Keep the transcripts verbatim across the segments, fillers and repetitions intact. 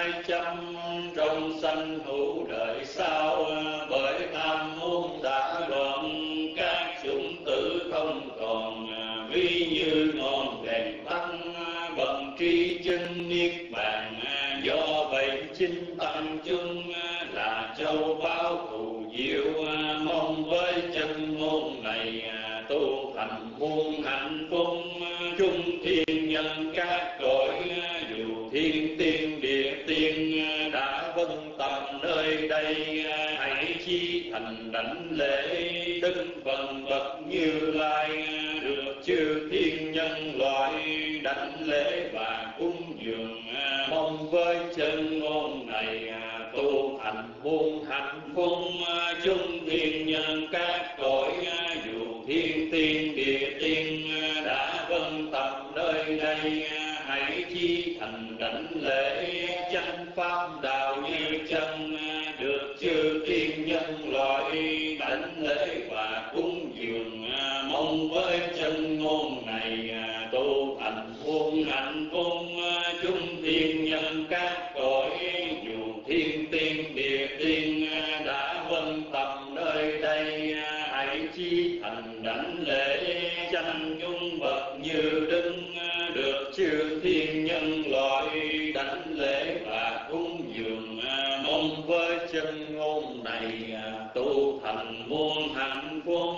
hai trăm trong sanh hữu đời sau, bởi tham muốn đã đoạn các chủng tử không còn, ví như ngọn đèn tắt bậc tri chân niết bàn. Do vậy chính tâm chung là châu báu thù diệu, mong với chân ngôn này tu thành muôn hạnh phúc. Chung thiên nhân các cõi, dù thiên tiên địa tiên đã vân tập nơi đây, hãy chi thành đảnh lễ đức phần bậc Như Lai, được chư thiên nhân loại đảnh lễ và cúng dường. Mong với chân ngôn này tu thành muôn hạnh phúc. Chung thiên nhân các cõi, dù thiên tiên địa tiên đã vân tập nơi đây, hãy chi thành đảnh lễ chánh pháp đạo như chân, được chư thiên nhân loại đảnh lễ và cúng dường. Mong với chân ngôn này tu thành muôn hạnh phúc. Chung thiên nhân các cõi, dù thiên tiên địa tiên đã vân tập nơi đây, hãy chi thành đảnh lễ chánh chúng bậc Như Đức, được chư thiên nhân loại đảnh lễ và cúng dường. Mong với chân ngôn này tu thành muôn hạnh phúc.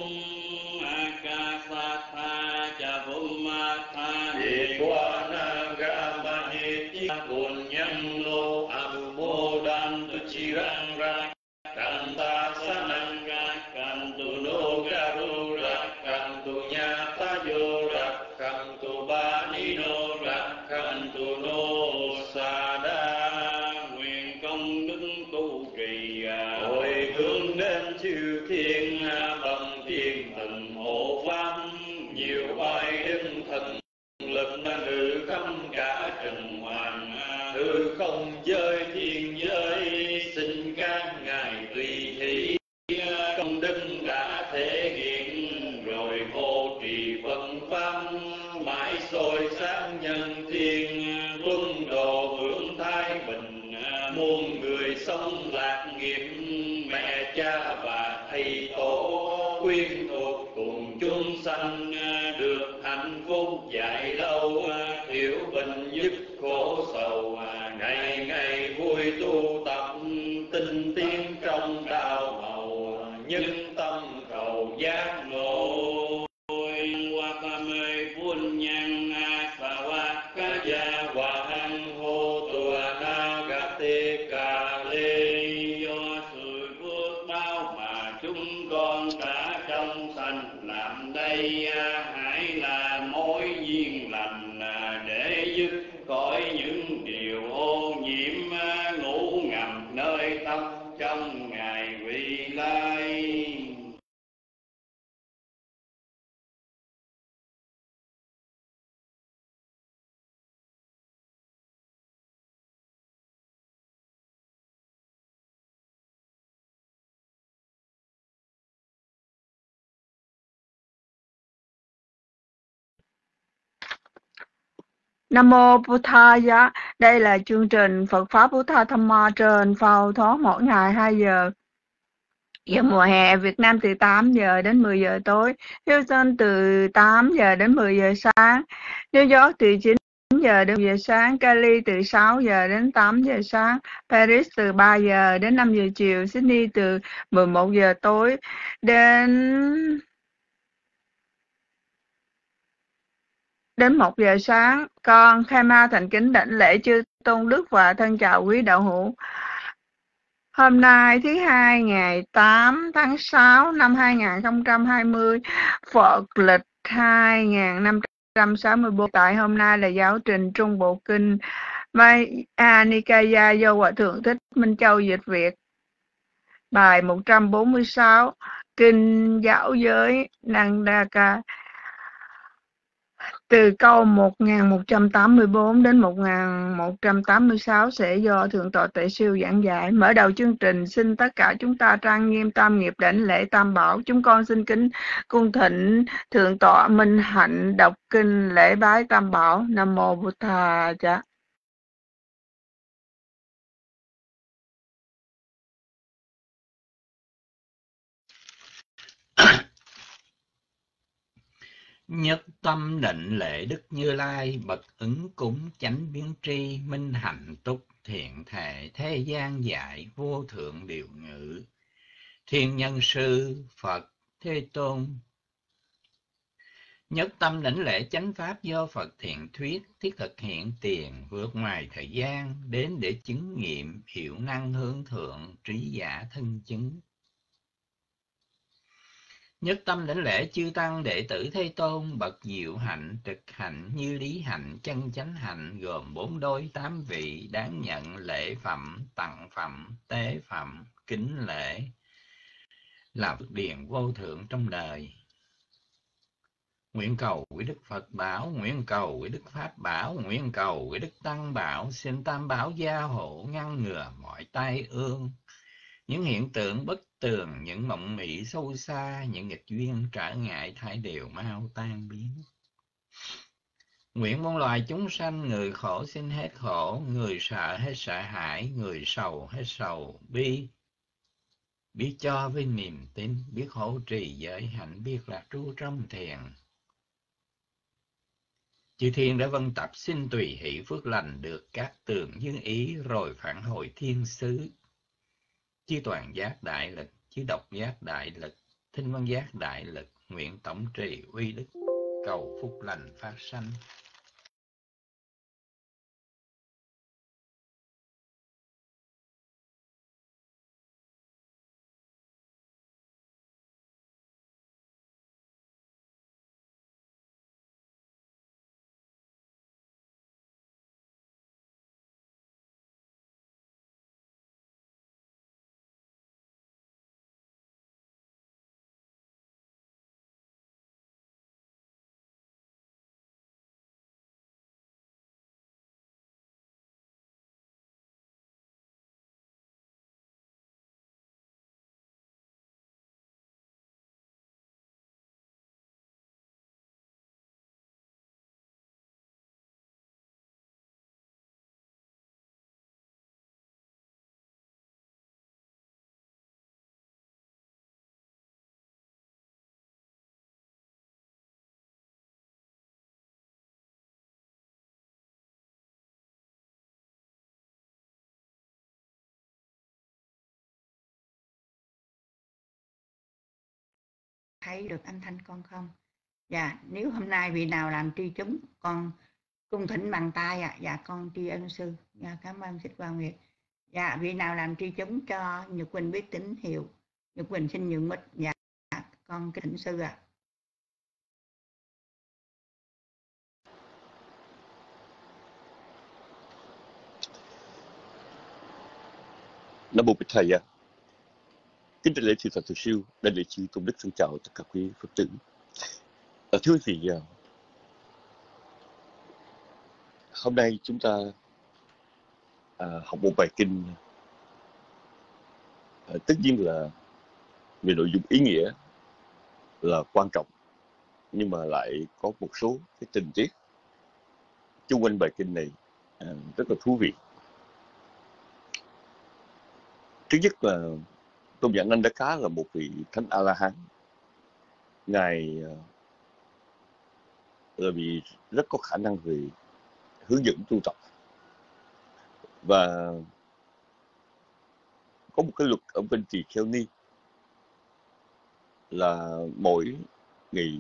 Akasatha cha Bhummatha Dekwana Gamani Punyam Lo Anumodantu Chirang Rakanta Sananga Kantu No Garu Rakantu Nyata Yo Rakantu Banino Rakantu No Sada. Nguyện công đức tu trì hồi hướng đến chư thiên bằng thiên thần hộ pháp, nhiều oai đức thần lực nữ khắp cả trần hoàng. Hư không giới thiên giới, xin các ngài tùy hỷ, công đức đã thể hiện rồi hộ trì Phật pháp, mãi soi sáng nhân thiên, quân độ hưởng thái bình. Muôn người sống lạc nghiệp, mẹ cha và thầy tổ quyến thuộc cùng chúng sanh, được hạnh phúc dài lâu, thiểu bệnh dứt khổ sầu. Ngày ngày vui tu tập, tinh tiến trong đạo màu, nhân tâm cầu giác ngộ. Wakame punyan sawakaya wahang ho tuanagate kale. Do sự phước báo mà chúng con đã trong sanh làm đây, hãy là mối duyên lành để dứt khỏi những điều ô nhiễm ngủ ngầm nơi tâm trong ngày vị lai. Nam mô Bụt Thaya. Đây là chương trình Phật pháp Bụt Tha Dhamma trên Phao Thoát mỗi ngày hai giờ. Giờ mùa hè Việt Nam từ tám giờ đến mười giờ tối, Houston từ tám giờ đến mười giờ sáng, New York từ chín giờ đến mười giờ sáng, Cali từ sáu giờ đến tám giờ sáng, Paris từ ba giờ đến năm giờ chiều, Sydney từ mười một giờ tối đến đến một giờ sáng. Con Khai Ma thành kính đảnh lễ chư tôn đức và thân chào quý đạo hữu. Hôm nay thứ hai ngày tám tháng sáu năm hai nghìn không trăm hai mươi, Phật lịch hai nghìn năm trăm sáu mươi tư. Tại hôm nay là giáo trình Trung Bộ Kinh Maya Nikaya do Hòa Thượng Thích Minh Châu dịch Việt. Bài một trăm bốn mươi sáu, Kinh Giáo Giới Nandaka, từ câu một nghìn một trăm tám mươi tư đến một nghìn một trăm tám mươi sáu sẽ do Thượng tọa Tuệ Siêu giảng dạy. Mở đầu chương trình, xin tất cả chúng ta trang nghiêm tam nghiệp đảnh lễ tam bảo. Chúng con xin kính cung thỉnh Thượng tọa Minh Hạnh đọc kinh lễ bái tam bảo. Nam mô Bụt Thà. Nhất tâm định lễ Đức Như Lai, bậc ứng cúng chánh biến tri, minh hạnh túc thiện thệ, thế gian dạy vô thượng điều ngữ. Thiên nhân sư Phật Thế Tôn. Nhất tâm đảnh lễ chánh pháp do Phật thiện thuyết, thiết thực hiện tiền, vượt ngoài thời gian, đến để chứng nghiệm, hiệu năng hướng thượng, trí giả thân chứng. Nhất tâm đảnh lễ chư tăng đệ tử Thế Tôn, bậc diệu hạnh, trực hạnh, như lý hạnh, chân chánh hạnh, gồm bốn đôi tám vị, đáng nhận lễ phẩm, tặng phẩm, tế phẩm, kính lễ, là phước điền vô thượng trong đời. Nguyện cầu quý Đức Phật bảo, nguyện cầu quý Đức Pháp bảo, nguyện cầu quý Đức Tăng bảo, xin tam bảo gia hộ, ngăn ngừa mọi tai ương, những hiện tượng bất tường, những mộng mị sâu xa, những nghịch duyên trở ngại thải đều mau tan biến. Nguyện muôn loài chúng sanh, người khổ xin hết khổ, người sợ hết sợ hãi, người sầu hết sầu bi, biết cho với niềm tin, biết hộ trì giới hạnh, biết lạc trú trong thiền. Chư thiên đã vân tập xin tùy hỷ phước lành được các tường như ý, rồi phản hồi thiên xứ. Chư toàn giác đại lực, chư độc giác đại lực, thinh văn giác đại lực, nguyện tổng trì uy đức, cầu phúc lành phát sanh. Thấy được âm thanh con không? Dạ, nếu hôm nay vị nào làm tri chúng, con cung thỉnh bằng tay ạ. À. Dạ, con tri ân sư. Dạ, cảm ơn Thích Quang Nguyệt. Dạ, vị nào làm tri chúng cho Nhật Quỳnh biết tín hiệu. Nhật Quỳnh xin nhường mic. Dạ, con kính thỉnh sư ạ. À. Nam mô Bích Thầy. Kính đại lễ Thiên Phật Thực Siêu, đại lễ chư Tôn Đức thân chào tất cả quý Phật tử. À, thưa quý vị, hôm nay chúng ta à, học một bài kinh, à, tất nhiên là về nội dung ý nghĩa là quan trọng, nhưng mà lại có một số cái tình tiết chung quanh bài kinh này à, rất là thú vị. Thứ nhất là Tôn giả Nanda Cá là một vị thánh A La Hán. Ngài là vị rất có khả năng về hướng dẫn tu tập, và có một cái luật ở bên Tỳ Kheo Ni là mỗi ngày,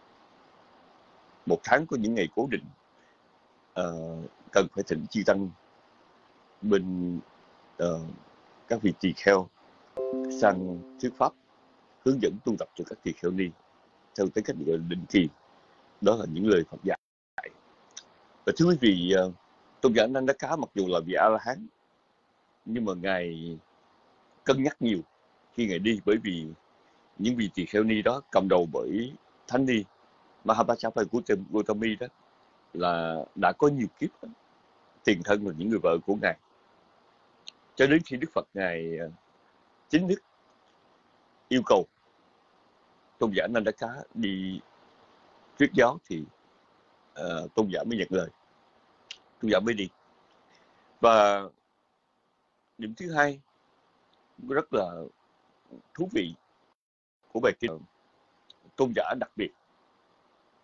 một tháng có những ngày cố định, uh, cần phải thỉnh chư tăng bên uh, các vị tỳ kheo sang thuyết pháp, hướng dẫn tu tập cho các tỳ kheo ni theo cái cách gọi là định kỳ. Đó là những lời Phật dạy. Và thưa quý vị, uh, Tôn giả Nanda Cá mặc dù là vị A La Hán, nhưng mà ngài cân nhắc nhiều khi ngài đi, bởi vì những vị tỳ kheo ni đó cầm đầu bởi Thánh Ni Mahavajjhapa Gautami đó là đã có nhiều kiếp đó, tiền thân là những người vợ của ngài, cho đến khi Đức Phật ngài chính thức yêu cầu Tôn giả Nanda Cá đi thuyết giáo thì uh, Tôn giả mới nhận lời, Tôn giả mới đi. Và điểm thứ hai rất là thú vị của bài kinh, Tôn giả đặc biệt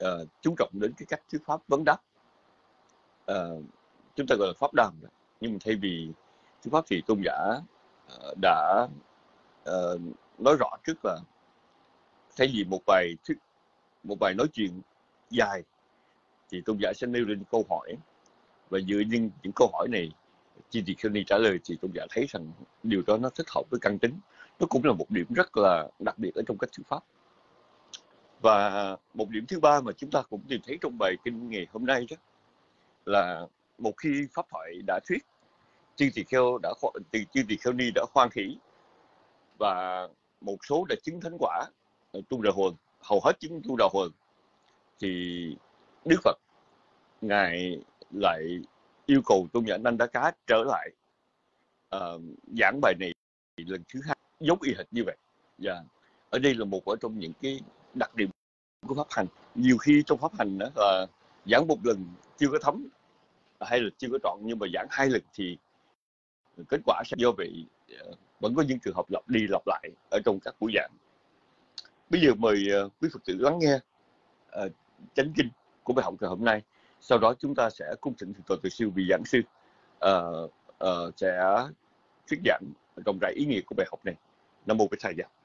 uh, chú trọng đến cái cách thuyết pháp vấn đáp. Uh, chúng ta gọi là pháp đàm, nhưng mà thay vì thuyết pháp thì tôn giả uh, đã uh, nói rõ trước là thay vì một bài thuyết một bài nói chuyện dài thì tôn giả sẽ nêu lên câu hỏi, và dựa trên những câu hỏi này Chi Tỳ Kheo Ni trả lời, thì tôn giả thấy rằng điều đó nó thích hợp với căn tính. Nó cũng là một điểm rất là đặc biệt ở trong cách thuyết pháp. Và một điểm thứ ba mà chúng ta cũng tìm thấy trong bài kinh ngày hôm nay đó là một khi pháp thoại đã thuyết, Chư Tỳ Kheo đã Chư Tỳ Kheo Ni đã hoan hỷ, và một số đã chứng thánh quả tu đà huần, hầu hết chứng tu đà huần, thì Đức Phật ngài lại yêu cầu tôn giả Nandaka trở lại uh, giảng bài này lần thứ hai, giống y hệt như vậy. Và ở đây là một ở trong những cái đặc điểm của pháp hành. Nhiều khi trong pháp hành đó là giảng một lần chưa có thấm hay là chưa có trọn, nhưng mà giảng hai lần thì kết quả sẽ do vậy uh, vẫn có những trường hợp lặp đi lặp lại ở trong các buổi giảng. Bây giờ mời uh, quý Phật tử lắng nghe uh, chánh kinh của bài học ngày hôm nay. Sau đó chúng ta sẽ cung thỉnh Thượng tọa Từ Sư vị giảng sư uh, uh, sẽ thuyết giảng rộng rãi ý nghĩa của bài học này. Nam mô Bích Thầy Dạ.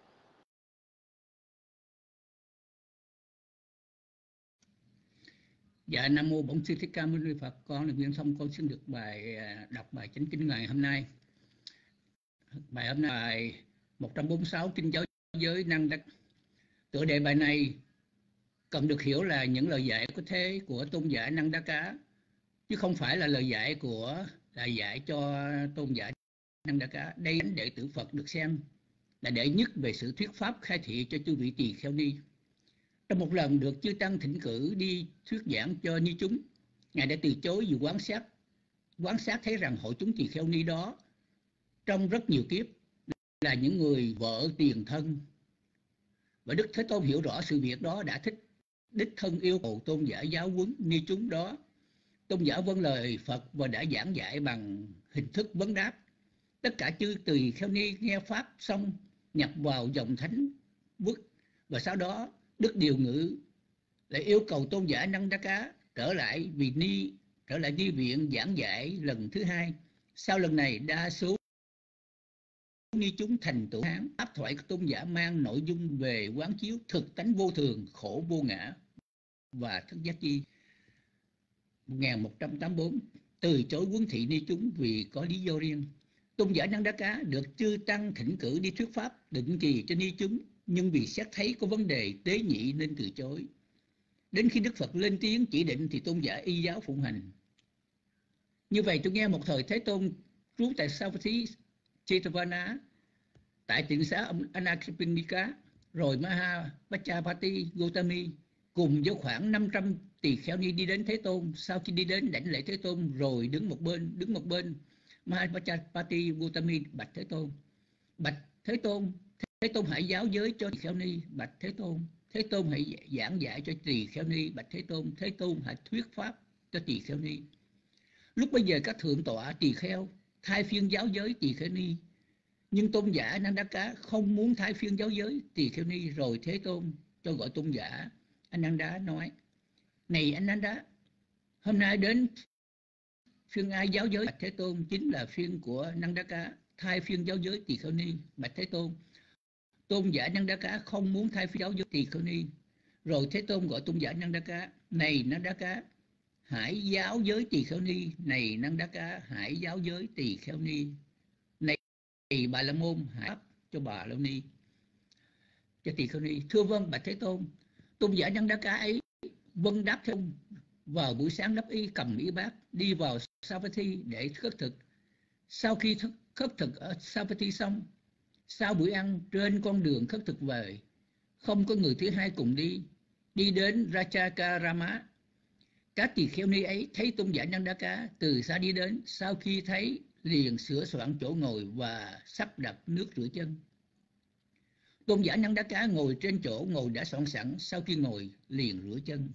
Dạ, Nam mô Bổn Sư Thích Ca Mâu Ni Phật. Con là Nguyên Thông, con xin được bài đọc bài chánh kinh ngày hôm nay. Bài hôm nay bài một trăm bốn mươi sáu kinh giáo giới năng đắc. Tựa đề bài này cần được hiểu là những lời dạy có thế của tôn giả Nandaka, chứ không phải là lời dạy của lời dạy cho tôn giả Nandaka. Đây là đệ tử Phật được xem là đệ nhất về sự thuyết pháp khai thị cho chư vị tỳ kheo ni. Trong một lần được chư tăng thỉnh cử đi thuyết giảng cho ni chúng, ngài đã từ chối vì quan sát quan sát thấy rằng hội chúng tỳ kheo ni đó trong rất nhiều kiếp là những người vợ tiền thân, và Đức Thế Tôn hiểu rõ sự việc đó, đã thích đích thân yêu cầu tôn giả giáo huấn ni chúng đó. Tôn giả vâng lời Phật và đã giảng dạy bằng hình thức vấn đáp. Tất cả chư tỳ kheo ni nghe pháp xong nhập vào dòng thánh vức, và sau đó Đức Điều Ngự lại yêu cầu tôn giả Nandaka trở lại vì ni trở lại ni viện giảng dạy lần thứ hai. Sau lần này, đa số ni chúng thành tựu hán. Pháp thoại của tôn giả mang nội dung về quán chiếu thực tánh vô thường, khổ vô ngã và thức giác chi. một nghìn một trăm tám mươi tư, từ chối huấn thị ni chúng vì có lý do riêng. Tôn giả Nandaka được chư tăng thỉnh cử đi thuyết pháp định kỳ cho ni chúng, nhưng vì xét thấy có vấn đề tế nhị nên từ chối. Đến khi Đức Phật lên tiếng chỉ định thì tôn giả y giáo phụng hành. Như vậy tôi nghe một thời Thế Tôn trú tại Savatthi Chetavana, tại tịnh xá ông Anathapindika, rồi Maha Pachapati Gotami cùng với khoảng năm trăm tỳ kheo ni đi đến Thế Tôn. Sau khi đi đến đảnh lễ Thế Tôn rồi đứng một bên, đứng một bên Maha Pachapati Gotami bạch Thế Tôn: Bạch Thế Tôn, Thế Tôn hãy giáo giới cho tỳ kheo ni. Bạch Thế Tôn, Thế Tôn hãy giảng dạy cho tỳ kheo ni. Bạch Thế Tôn, Thế Tôn hãy thuyết pháp cho tỳ kheo ni. Lúc bây giờ các thượng tọa tỳ kheo thay phiên giáo giới tỳ kheo ni, nhưng tôn giả Nandaka không muốn thay phiên giáo giới tỳ kheo ni. Rồi Thế Tôn cho gọi tôn giả Ananda nói: Này Ananda, hôm nay đến phiên ai giáo giới? Bạch Thế Tôn, chính là phiên của Nandaka thay phiên giáo giới tỳ kheo ni. Bạch Thế Tôn, tôn giả Nandaka không muốn thay phiên giáo giới tỳ kheo ni. Rồi Thế Tôn gọi tôn giả Nandaka: Này Nandaka, hãy giáo giới tỳ kheo ni. Này Nandaka, hãy giáo giới tỳ kheo ni. Này Bà La Môn, hãy đáp cho Bà La Ni, cho tỳ kheo ni. Thưa vâng Bạch Thế Tôn. Tôn giả Nandaka ấy vâng đáp Thế Tôn. Vào buổi sáng đắp y, cầm y bát, đi vào Savatthi để khất thực. Sau khi khất thực ở Savatthi xong, sau buổi ăn, trên con đường khất thực về, không có người thứ hai cùng đi, đi đến Rachakarama. Các tỳ kheo ni ấy thấy tôn giả Nandaka từ xa đi đến, sau khi thấy liền sửa soạn chỗ ngồi và sắp đặt nước rửa chân. Tôn giả Nandaka ngồi trên chỗ ngồi đã soạn sẵn, sau khi ngồi liền rửa chân.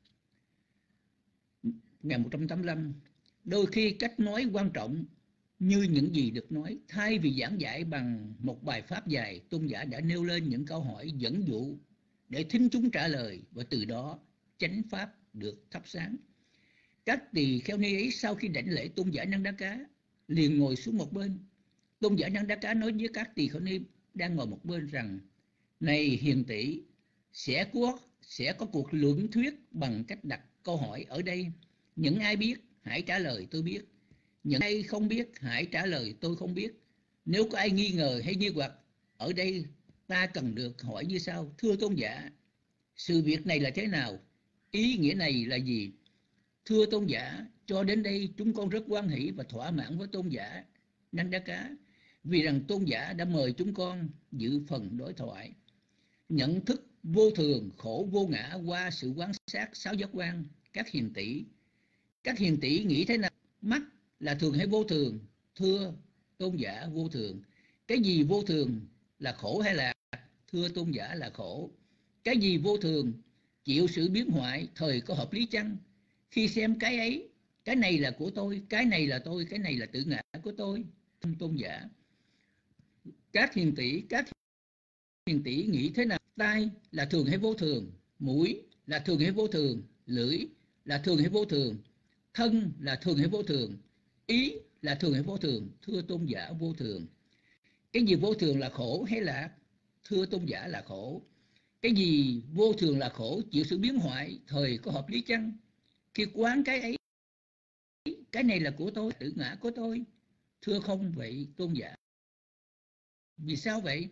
Ngày một trăm tám mươi lăm, đôi khi cách nói quan trọng như những gì được nói. Thay vì giảng dạy bằng một bài pháp dài, tôn giả đã nêu lên những câu hỏi dẫn dụ để thính chúng trả lời, và từ đó chánh pháp được thắp sáng. Các tỳ kheo ni ấy sau khi đảnh lễ tôn giả Năng Đa Cá liền ngồi xuống một bên. Tôn giả Năng Đa Cá nói với các tỳ kheo ni đang ngồi một bên rằng: này hiền tỷ, sẽ có sẽ có cuộc luận thuyết bằng cách đặt câu hỏi ở đây. Những ai biết hãy trả lời tôi biết, những ai không biết hãy trả lời tôi không biết. Nếu có ai nghi ngờ hay nghi hoặc ở đây, ta cần được hỏi như sau: thưa tôn giả, sự việc này là thế nào? Ý nghĩa này là gì? Thưa tôn giả, cho đến đây chúng con rất hoan hỷ và thỏa mãn với tôn giả Năng Đa Cá, vì rằng tôn giả đã mời chúng con dự phần đối thoại nhận thức vô thường khổ vô ngã qua sự quan sát sáu giác quan. Các hiền tỷ, các hiền tỷ nghĩ thế nào? Mắt là thường hay vô thường? Thưa tôn giả, vô thường. Cái gì vô thường, là khổ hay lạc? Thưa tôn giả, là khổ. Cái gì vô thường, chịu sự biến hoại, thời có hợp lý chăng? Khi xem cái ấy, cái này là của tôi, cái này là tôi, cái này là tự ngã của tôi. Tôn giả, các hiền tỷ, các hiền tỷ nghĩ thế nào? Tai là thường hay vô thường? Mũi là thường hay vô thường? Lưỡi là thường hay vô thường? Thân là thường hay vô thường? Ý là thường hay vô thường? Thưa tôn giả, vô thường. Cái gì vô thường, là khổ hay lạc? Thưa tôn giả, là khổ. Cái gì vô thường là khổ, chịu sự biến hoại, thời có hợp lý chăng? Khi quán cái ấy, cái này là của tôi, tự ngã của tôi. Thưa không vậy tôn giả. Vì sao vậy?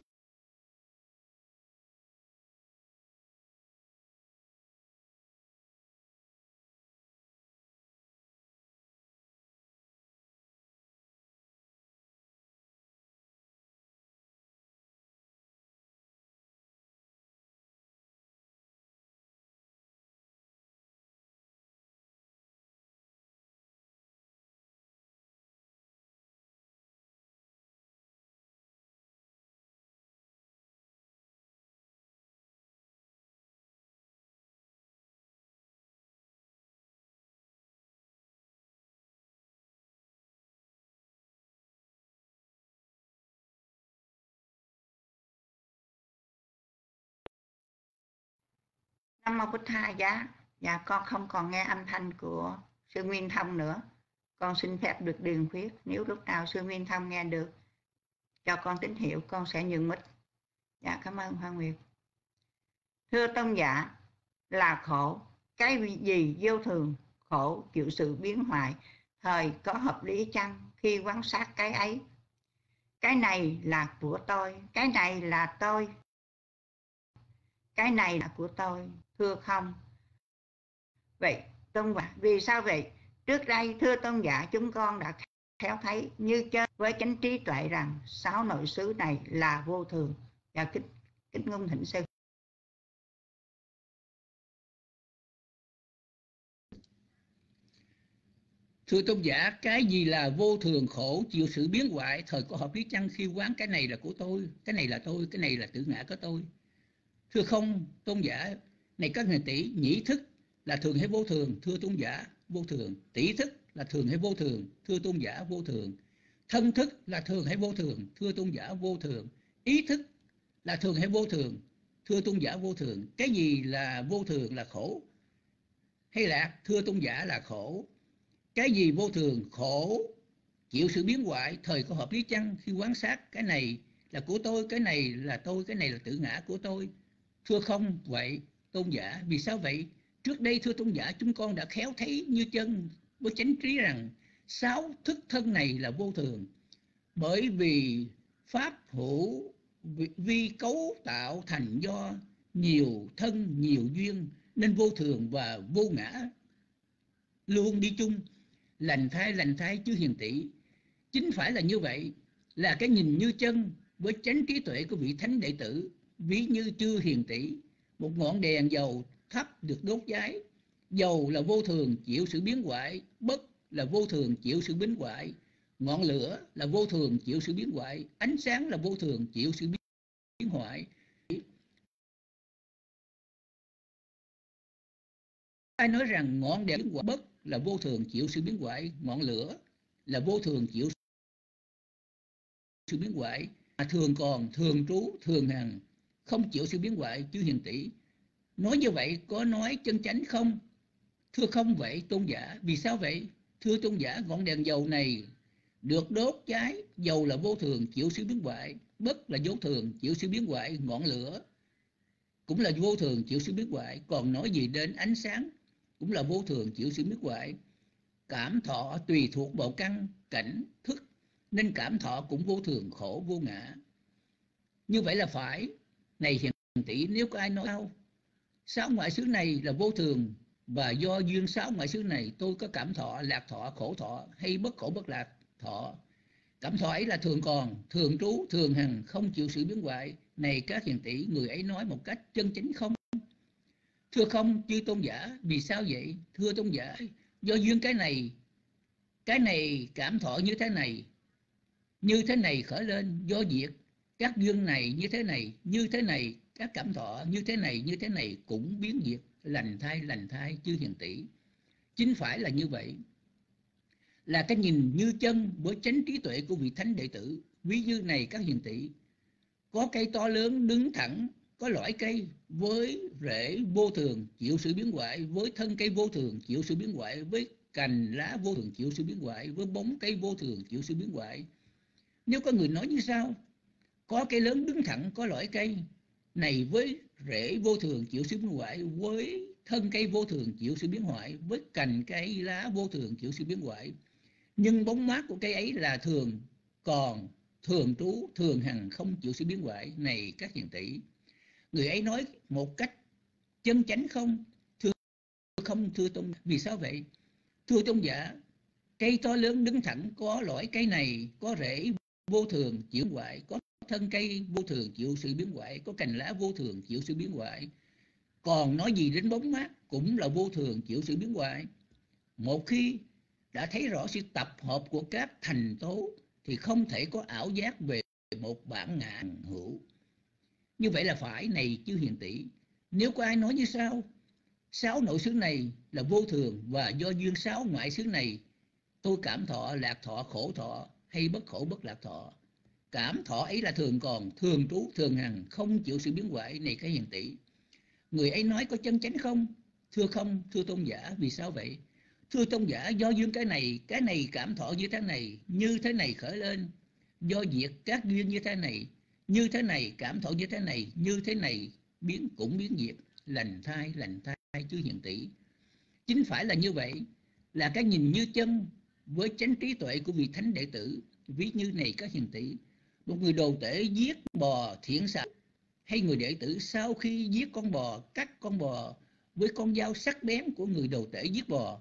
Nam Mô Bụt Tha giá. Dạ con không còn nghe âm thanh của sư Nguyên Thông nữa. Con xin phép được điền khuyết. Nếu lúc nào sư Nguyên Thông nghe được cho con tín hiệu, con sẽ nhường mic. Dạ cảm ơn Hoa Nguyệt. Thưa tôn giả, là khổ. Cái gì vô thường, khổ, chịu sự biến hoại, thời có hợp lý chăng? Khi quan sát cái ấy, cái này là của tôi, cái này là tôi, cái này là của tôi. Thưa không vậy tôn giả. Vì sao vậy? Trước đây thưa tôn giả, chúng con đã khéo thấy như chơi với chánh trí tuệ rằng sáu nội xứ này là vô thường. Và kính kính ngôn thịnh sư. Thưa tôn giả, cái gì là vô thường, khổ, chịu sự biến hoại, thời có hợp lý chăng? Khi quán cái này là của tôi, cái này là tôi, cái này là tự ngã của tôi. Thưa không tôn giả. Này các ngài tỷ, nhĩ thức là thường hay vô thường? Thưa tôn giả, vô thường. Tỷ thức là thường hay vô thường? Thưa tôn giả, vô thường. Thân thức là thường hay vô thường? Thưa tôn giả, vô thường. Ý thức là thường hay vô thường? Thưa tôn giả, vô thường. Cái gì là vô thường, là khổ hay lạc? Thưa tôn giả, là khổ. Cái gì vô thường, khổ, chịu sự biến hoại, thời có hợp lý chăng? Khi quan sát cái này là của tôi, cái này là tôi, cái này là tự ngã của tôi. Thưa không vậy tôn giả. Vì sao vậy? Trước đây thưa tôn giả, chúng con đã khéo thấy như chân với chánh trí rằng sáu thức thân này là vô thường. Bởi vì pháp hữu vi cấu tạo thành do nhiều thân, nhiều duyên, nên vô thường và vô ngã luôn đi chung. Lành thay, lành thay chứ hiền tỷ. Chính phải là như vậy, là cái nhìn như chân với chánh trí tuệ của vị thánh đệ tử. Ví như chư hiền tỷ, một ngọn đèn dầu thấp được đốt cháy. Dầu là vô thường, chịu sự biến hoại. Bất là vô thường, chịu sự biến hoại. Ngọn lửa là vô thường, chịu sự biến hoại. Ánh sáng là vô thường, chịu sự biến hoại. Ai nói rằng ngọn đèn biến hoại, bất là vô thường, chịu sự biến hoại. Ngọn lửa là vô thường, chịu sự biến hoại. Mà thường còn, thường trú, thường hằng, không chịu sự biến hoại chứ hiền tỷ. Nói như vậy có nói chân chánh không? Thưa không vậy tôn giả. Vì sao vậy? Thưa tôn giả, ngọn đèn dầu này được đốt cháy, dầu là vô thường chịu sự biến hoại, bất là vô thường chịu sự biến hoại, ngọn lửa cũng là vô thường chịu sự biến hoại, còn nói gì đến ánh sáng cũng là vô thường chịu sự biến hoại. Cảm thọ tùy thuộc vào căn cảnh thức, nên cảm thọ cũng vô thường khổ vô ngã. Như vậy là phải. Này hiền tỷ, nếu có ai nói sao sáu ngoại xứ này là vô thường, và do duyên sáu ngoại xứ này tôi có cảm thọ, lạc thọ, khổ thọ hay bất khổ bất lạc thọ. Cảm thọ ấy là thường còn, thường trú, thường hằng, không chịu sự biến hoại. Này các hiền tỷ, người ấy nói một cách chân chính không? Thưa không chư tôn giả. Vì sao vậy? Thưa tôn giả, do duyên cái này, cái này cảm thọ như thế này, như thế này khởi lên, do diệt các duyên này như thế này, như thế này, các cảm thọ như thế này, như thế này cũng biến diệt, lành thai, lành thai chư hiền tỷ. Chính phải là như vậy. Là cái nhìn như chân với chánh trí tuệ của vị thánh đệ tử. Ví như này các hiền tỷ, có cây to lớn đứng thẳng, có lõi cây với rễ vô thường chịu sự biến hoại, với thân cây vô thường chịu sự biến hoại, với cành lá vô thường chịu sự biến hoại, với bóng cây vô thường chịu sự biến hoại. Nếu có người nói như sau: có cây lớn đứng thẳng, có lõi cây này với rễ vô thường chịu sự biến hoại, với thân cây vô thường chịu sự biến hoại, với cành cây lá vô thường chịu sự biến hoại, nhưng bóng mát của cây ấy là thường còn, thường trú, thường hằng, không chịu sự biến hoại. Này các hiền tỷ, người ấy nói một cách chân chánh không? Thưa không thưa tôn. Vì sao vậy? Thưa tôn giả, cây to lớn đứng thẳng, có lõi cây này, có rễ vô thường chịu biến hoại, có thân cây vô thường chịu sự biến hoại, có cành lá vô thường chịu sự biến hoại, còn nói gì đến bóng mát cũng là vô thường chịu sự biến hoại. Một khi đã thấy rõ sự tập hợp của các thành tố thì không thể có ảo giác về một bản ngã hữu. Như vậy là phải. Này chư hiền tỷ, nếu có ai nói như sau: sáu nội xứ này là vô thường, và do duyên sáu ngoại xứ này tôi cảm thọ, lạc thọ, khổ thọ hay bất khổ bất lạc thọ. Cảm thọ ấy là thường còn, thường trú, thường hằng, không chịu sự biến hoại. Này các hiền tỷ, người ấy nói có chân chánh không? Thưa không thưa tôn giả. Vì sao vậy? Thưa tôn giả, do duyên cái này, cái này cảm thọ như thế này, như thế này khởi lên, do diệt các duyên như thế này, như thế này cảm thọ như thế này, như thế này biến cũng biến diệt, lành thai, lành thai chư hiền tỷ. Chính phải là như vậy. Là cái nhìn như chân với chánh trí tuệ của vị thánh đệ tử. Ví như này các hiền tỷ, một người đồ tể giết bò thiện xạ, hay người đệ tử sau khi giết con bò, cắt con bò với con dao sắc bén của người đồ tể giết bò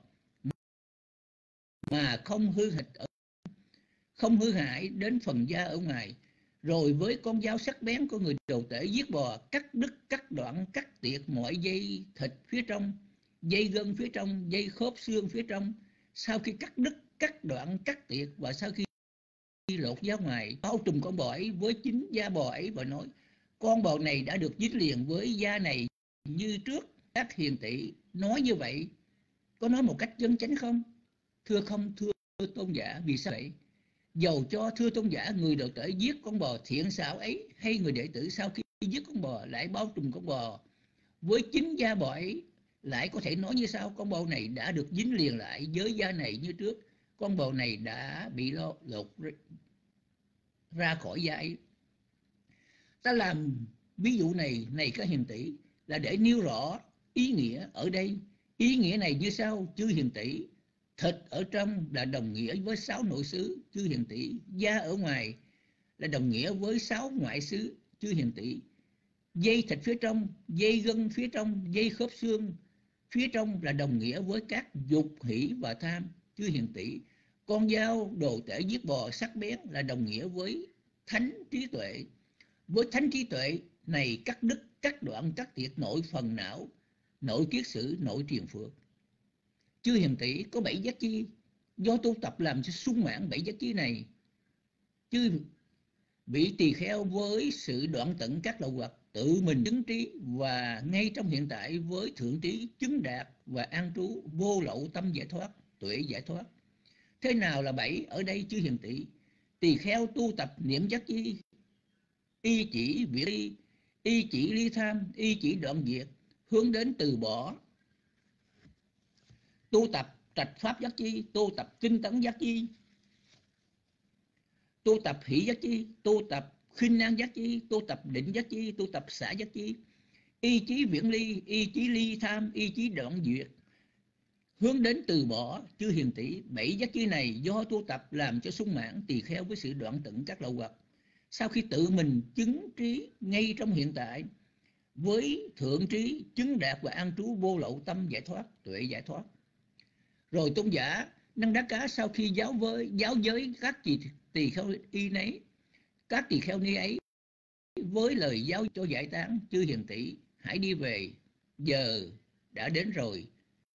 mà không hư hịch ở, không hư hại đến phần da ở ngoài, rồi với con dao sắc bén của người đồ tể giết bò, cắt đứt, cắt đoạn, cắt tiệt mọi dây thịt phía trong, dây gân phía trong, dây khớp xương phía trong. Sau khi cắt đứt, cắt đoạn, cắt tiệt, và sau khi lột da ngoài, bao trùm con bò ấy với chính da bò ấy, và nói con bò này đã được dính liền với da này như trước. Các hiền tỷ, nói như vậy có nói một cách chân chánh không? Thưa không thưa tôn giả. Vì sao vậy? Dầu cho thưa tôn giả, người đệ tử giết con bò thiện xảo ấy, hay người đệ tử sau khi giết con bò lại bao trùm con bò với chính da bò ấy, lại có thể nói như sau: con bò này đã được dính liền lại với da này như trước, con bò này đã bị lột ra khỏi da ấy. Ta làm ví dụ này, này các hiền tỷ, là để nêu rõ ý nghĩa ở đây. Ý nghĩa này như sau chư hiền tỷ: thịt ở trong là đồng nghĩa với sáu nội xứ chư hiền tỷ, da ở ngoài là đồng nghĩa với sáu ngoại xứ chư hiền tỷ, dây thịt phía trong, dây gân phía trong, dây khớp xương phía trong là đồng nghĩa với các dục hỷ và tham chư hiền tỷ. Con dao đồ tể giết bò sắc bén là đồng nghĩa với thánh trí tuệ. Với thánh trí tuệ này cắt đứt, cắt đoạn, cắt tiệt nội phần não, nội kiết sử, nội triền phược. Chư hiền tỷ, có bảy giác chi do tu tập làm cho sung mãn bảy giác chi này. Chư vị tỳ kheo với sự đoạn tận các lậu hoặc, tự mình chứng trí, và ngay trong hiện tại với thượng trí chứng đạt và an trú, vô lậu tâm giải thoát, tuệ giải thoát. Thế nào là bảy ở đây chư hiền tỷ? Tỳ kheo tu tập niệm giác chi: y chỉ vị ly, y chỉ ly tham, y chỉ đoạn diệt, hướng đến từ bỏ, tu tập trạch pháp giác chi, tu tập tinh tấn giác chi, tu tập hỷ giác chi, tu tập khinh an giác chi, tu tập định giác chi, tu tập xả giác chi, ý chí viễn ly, ý chí ly tham, ý chí đoạn diệt, hướng đến từ bỏ. Chư hiền tỷ, bảy giác chi này do tu tập làm cho sung mãn tỳ kheo với sự đoạn tận các lậu hoặc. Sau khi tự mình chứng trí ngay trong hiện tại với thượng trí chứng đạt và an trú vô lậu tâm giải thoát, tuệ giải thoát. Rồi tôn giả Năng Đắc Cá sau khi giáo với giáo giới các tỳ tỳ kheo y nấy, các tỳ kheo ni ấy với lời giáo cho giải tán: chư hiền tỷ, hãy đi về, giờ đã đến rồi.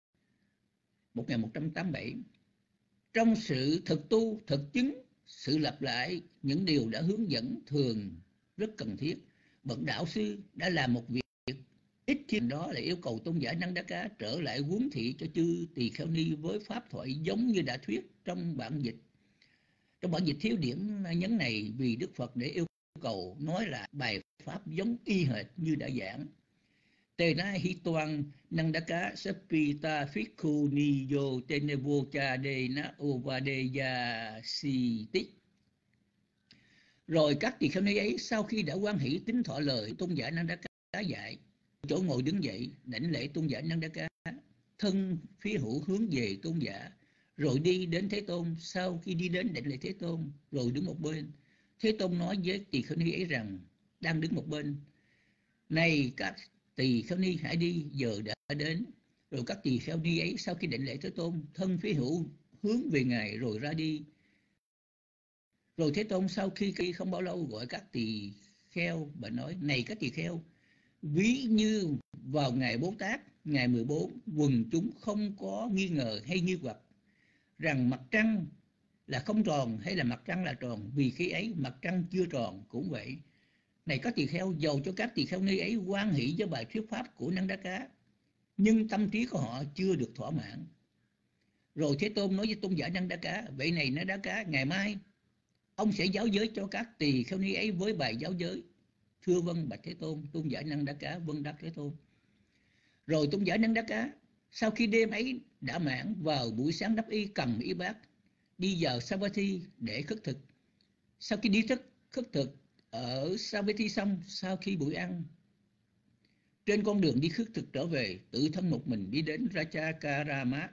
một nghìn một trăm tám mươi bảy. Trong sự thực tu, thực chứng, sự lặp lại những điều đã hướng dẫn thường rất cần thiết. Bậc đạo sư đã làm một việc ít khi đó là yêu cầu tôn giả Năng Đắc Cá trở lại huấn thị cho chư tỳ kheo ni với pháp thoại giống như đã thuyết trong bản dịch. Trong bản dịch thiếu điểm nhấn này vì Đức Phật để yêu cầu nói là bài pháp giống y hệt như đã giảng. Tê na hi toan Năng Đắc Cá sapita phikhu ni yo tenevo cha de na ovadeya si tích. Rồi các tỳ kheo ni ấy sau khi đã hoan hỷ tín thọ lời tôn giả Năng Đắc Cá dạy, chỗ ngồi đứng dậy đảnh lễ tôn giả Năng Đắc Cá, thân phía hữu hướng về tôn giả, rồi đi đến Thế Tôn. Sau khi đi đến đảnh lễ Thế Tôn rồi đứng một bên, Thế Tôn nói với tỳ kheo ni ấy rằng đang đứng một bên: này các tỳ kheo ni, hãy đi, giờ đã đến. Rồi các tỳ kheo ni ấy sau khi đảnh lễ Thế Tôn, thân phía hữu hướng về ngài rồi ra đi. Rồi Thế Tôn sau khi không bao lâu gọi các tỳ kheo và nói: này các tỳ kheo, ví như vào ngày Bố Tát, ngày mười bốn, quần chúng không có nghi ngờ hay nghi hoặc rằng mặt trăng là không tròn hay là mặt trăng là tròn, vì khi ấy mặt trăng chưa tròn cũng vậy. Này các tỳ kheo, dầu cho các tỳ kheo ni ấy hoan hỷ với bài thuyết pháp của Năng Đắc Cá, nhưng tâm trí của họ chưa được thỏa mãn. Rồi Thế Tôn nói với tôn giả Năng Đắc Cá: vậy này Năng Đắc Cá, ngày mai ông sẽ giáo giới cho các tỳ kheo ni ấy với bài giáo giới. Thưa vâng bạch Thế Tôn. Tôn giả Năng Đắc Cá vâng đáp Thế Tôn. Rồi tôn giả Năng Đắc Cá sau khi đêm ấy đã mãn, vào buổi sáng đắp y, cầm y bát, đi vào Savatthi để khất thực. Sau khi đi thức khất thực ở Savatthi xong, sau khi buổi ăn, trên con đường đi khất thực trở về, tự thân một mình đi đến Rajakarama.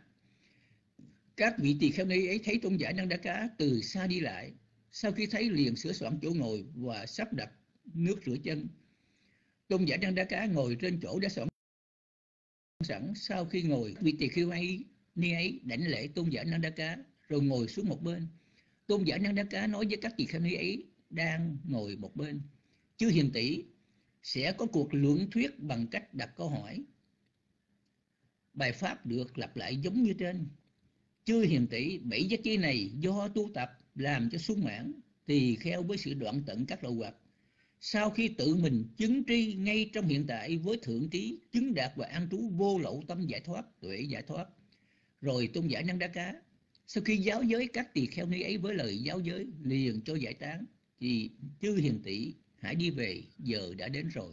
Các vị tỳ kheo ni ấy thấy tôn giả Năng Đắc Cá từ xa đi lại, sau khi thấy liền sửa soạn chỗ ngồi và sắp đặt nước rửa chân. Tôn giả Năng Đắc Cá ngồi trên chỗ đã soạn sẵn. Sau khi ngồi, vị tỳ kheo ấy ni ấy đảnh lễ tôn giả Năng Đắc Cá rồi ngồi xuống một bên. Tôn giả Năng Đắc Cá nói với các tỳ kheo ni ấy đang ngồi một bên: chư hiền tỷ, sẽ có cuộc luận thuyết bằng cách đặt câu hỏi. Bài pháp được lặp lại giống như trên. Chư hiền tỷ, bảy giác chi này do tu tập làm cho sung mãn tỳ kheo với sự đoạn tận các lậu hoặc. Sau khi tự mình chứng tri ngay trong hiện tại với thượng trí chứng đạt và an trú vô lậu tâm giải thoát, tuệ giải thoát. Rồi tôn giả Năng Đắc Cá sau khi giáo giới các tỳ kheo ni ấy với lời giáo giới liền cho giải tán: thì chư hiền tỷ, hãy đi về, giờ đã đến rồi.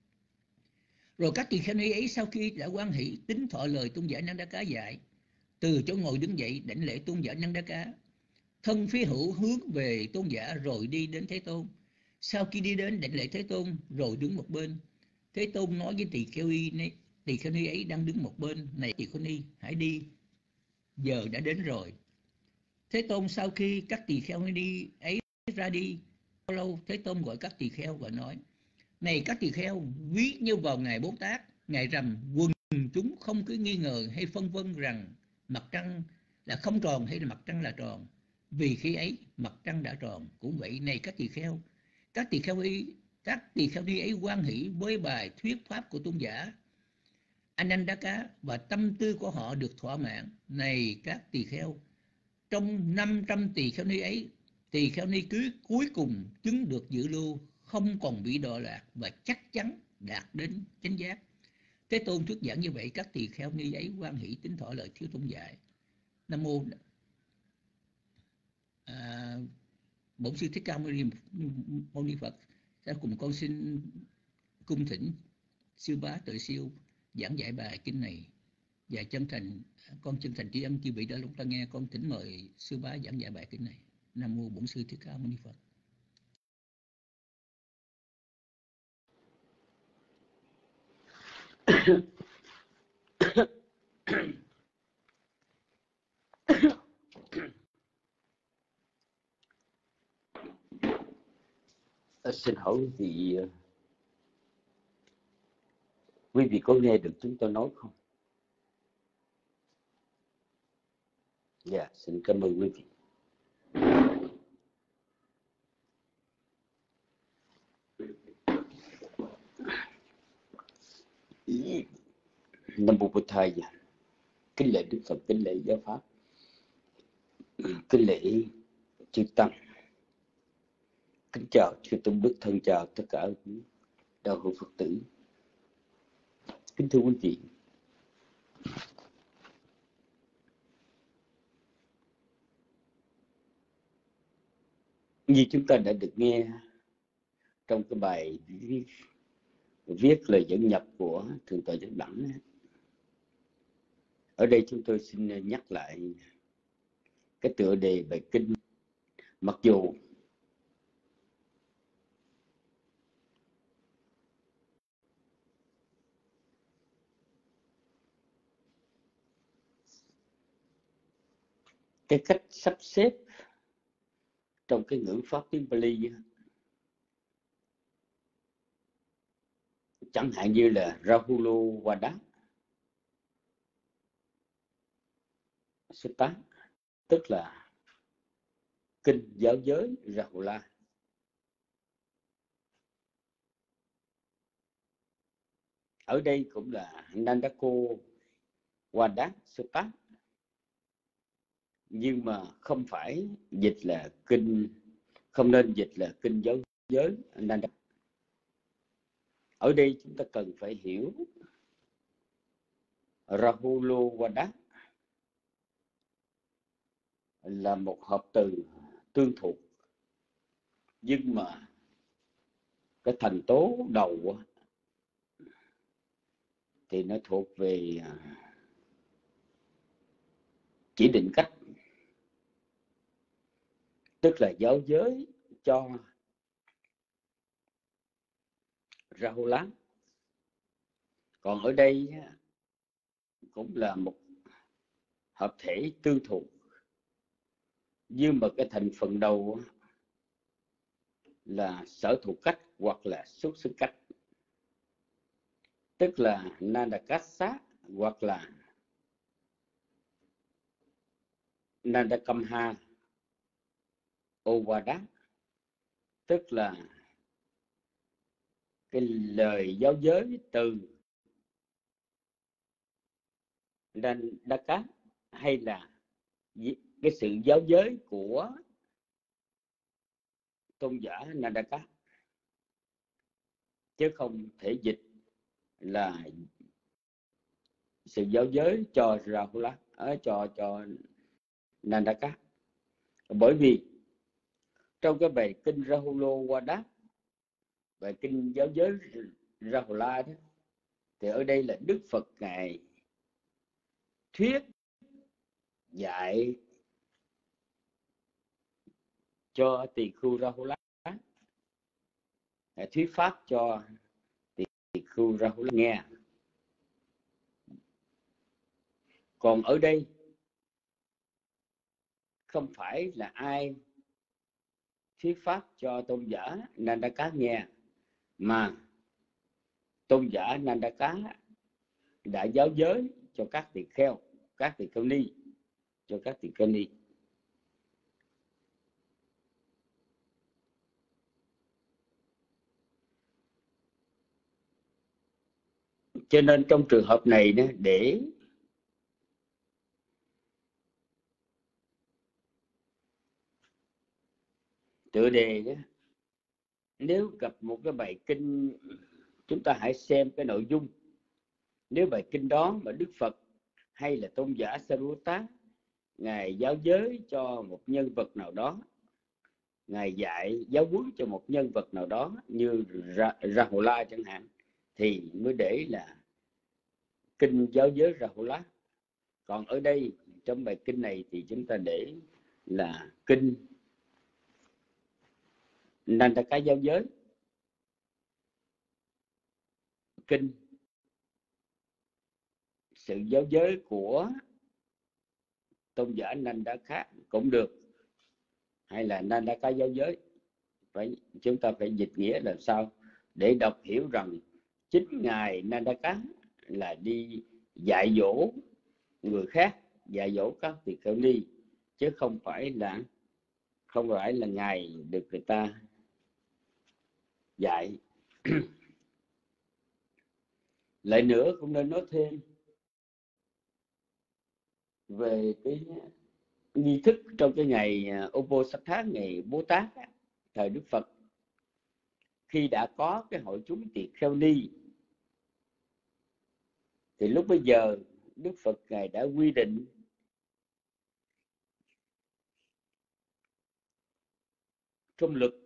Rồi các tỳ kheo ni ấy sau khi đã hoan hỷ tín thọ lời tôn giả Năng Đắc Cá dạy, từ chỗ ngồi đứng dậy đảnh lễ tôn giả Năng Đắc Cá, thân phía hữu hướng về tôn giả rồi đi đến Thế Tôn. Sau khi đi đến đảnh lễ Thế Tôn rồi đứng một bên, Thế Tôn nói với tỳ kheo y tỳ kheo ni ấy đang đứng một bên: này tỳ kheo ni, hãy đi, giờ đã đến rồi. Thế Tôn sau khi các tỳ kheo ni ấy ra đi bao lâu, Thế Tôn gọi các tỳ kheo và nói: này các tỳ kheo, ví như vào ngày Bố Tát, ngày rằm, quần chúng không cứ nghi ngờ hay phân vân rằng mặt trăng là không tròn hay là mặt trăng là tròn, vì khi ấy mặt trăng đã tròn cũng vậy. Này các tỳ kheo, các tỳ kheo y các tỳ kheo ni ấy hoan hỷ với bài thuyết pháp của tôn giả Anandaka và tâm tư của họ được thỏa mãn. Này các tỳ kheo, trong năm trăm tỳ kheo ni ấy, tỳ kheo ni cứ cuối cùng chứng được dự lưu, không còn bị đọa lạc và chắc chắn đạt đến chánh giác. Thế Tôn thuyết giảng như vậy, các tỳ kheo ni ấy hoan hỷ tín thọ lời Thiếu Tôn dạy. Nam mô à, Bổn Sư Thích Ca Mâu Ni Phật. Sẽ cùng con xin cung thỉnh sư bá Tuệ Siêu giảng dạy bài kinh này. Và chân thành, con chân thành tri ân chư vị đã lúc ta nghe. Con thỉnh mời sư bá giảng dạy bài kinh này. Nam mô Bổn Sư Thích Ca Mâu Ni Phật. À, xin hỏi quý vị, quý vị có nghe được chúng tôi nói không? Dạ, yeah, xin cảm ơn quý vị. Nam mô Bổn Thầy, kính lễ Đức Phật, kính lễ giáo pháp, kính lễ chư tăng, kính chào chư tôn đức, thân chào tất cả đạo hữu Phật tử. Kính thưa quý vị, như chúng ta đã được nghe trong cái bài viết, viết lời dẫn nhập của Thượng tọa Giác Đẳng, ở đây chúng tôi xin nhắc lại cái tựa đề bài kinh. Mặc dù cái cách sắp xếp trong cái ngữ pháp tiếng Pali, chẳng hạn như là Rahula Wada Sutta, tức là kinh giáo giới Rahula. Ở đây cũng là Nandako Wada Sutta, nhưng mà không phải dịch là kinh, không nên dịch là kinh giáo giới Nanda. Ở đây chúng ta cần phải hiểu Rahula Wada là một hợp từ tương thuộc, nhưng mà cái thành tố đầu thì nó thuộc về chỉ định cách, tức là giáo giới cho Rahula. Còn ở đây cũng là một hợp thể tương thuộc, nhưng mà cái thành phần đầu là sở thuộc cách hoặc là xuất xứ cách, tức là Nandakassa hoặc là Nandakamha Owada, tức là cái lời giáo giới từ Nandaka, hay là cái sự giáo giới của tôn giả Nandaka, chứ không thể dịch là sự giáo giới cho Rahula, ở cho cho Nandaka. Bởi vì trong cái bài kinh Rahula Wada, bài kinh giáo giới Rahula đó, thì ở đây là Đức Phật ngài thuyết dạy cho tỳ khưu Rahula, ngài thuyết pháp cho tỳ khưu Rahula nghe. Còn ở đây không phải là ai thuyết pháp cho tôn giả Nandaka nghe, mà tôn giả Nandaka đã giáo giới cho các tỳ kheo, các tỳ kheo ni, cho các tỳ kheo ni. Cho nên trong trường hợp này, để tựa đề đó, nếu gặp một cái bài kinh, chúng ta hãy xem cái nội dung. Nếu bài kinh đó mà Đức Phật hay là tôn giả Sariputta ngài giáo giới cho một nhân vật nào đó, ngài dạy giáo huấn cho một nhân vật nào đó như Rahula chẳng hạn, thì mới để là kinh giáo giới Rahula. Còn ở đây trong bài kinh này thì chúng ta để là kinh Nandaka giáo giới, kinh sự giáo giới của tôn giả Nandaka cũng được, hay là Nandaka giáo giới. Phải, chúng ta phải dịch nghĩa làm sao để đọc hiểu rằng chính ngài Nandaka là đi dạy dỗ người khác, dạy dỗ các tỳ kheo ni, chứ không phải là không phải là ngài được người ta dạy. Lại nữa cũng nên nói thêm về cái nghi thức trong cái ngày Uposatha, ngày Bố Tát thời Đức Phật. Khi đã có cái hội chúng tỳ kheo ni thì lúc bây giờ Đức Phật ngài đã quy định trong luật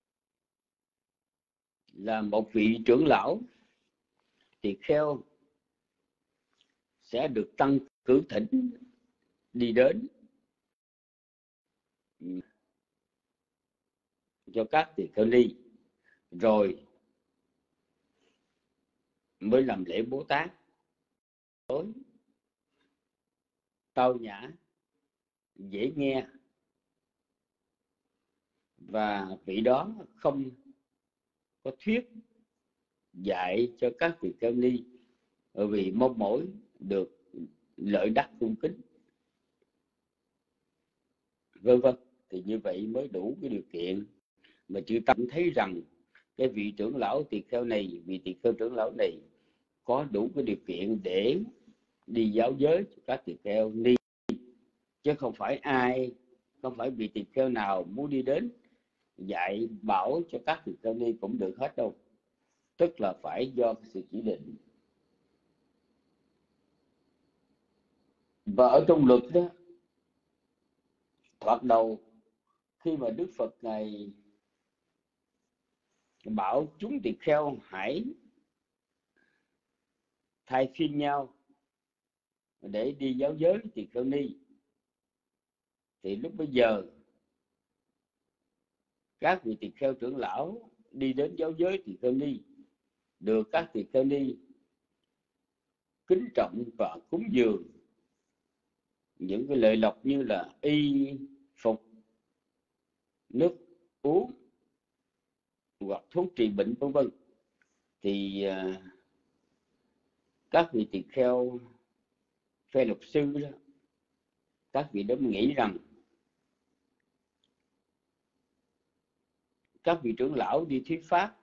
là một vị trưởng lão tỳ kheo sẽ được tăng cử thỉnh đi đến cho các tỳ kheo ni, rồi mới làm lễ Bố Tát tối tao nhã, dễ nghe, và vị đó không có thuyết dạy cho các vị kheo ni bởi vì mong mỏi được lợi đắc cung kính, vân vân. Thì như vậy mới đủ cái điều kiện mà chư Tăng thấy rằng cái vị trưởng lão tỳ kheo này, vị tỳ kheo trưởng lão này có đủ cái điều kiện để đi giáo giới cho các tỳ kheo ni, chứ không phải ai, không phải vị tỳ kheo nào muốn đi đến dạy bảo cho các tỳ kheo ni cũng được hết đâu. Tức là phải do sự chỉ định. Và ở trong luật đó, thoạt đầu khi mà Đức Phật ngài bảo chúng tỳ kheo hãy thay phiên nhau để đi giáo giới tỳ kheo ni, thì lúc bây giờ các vị tỳ kheo trưởng lão đi đến giáo giới tỳ kheo ni được các tỳ kheo ni kính trọng và cúng dường những cái lợi lộc như là y phục, nước uống hoặc thuốc trị bệnh, vân vân. Thì uh, các vị tỳ kheo phê luật sư đó, các vị đó nghĩ rằng các vị trưởng lão đi thuyết pháp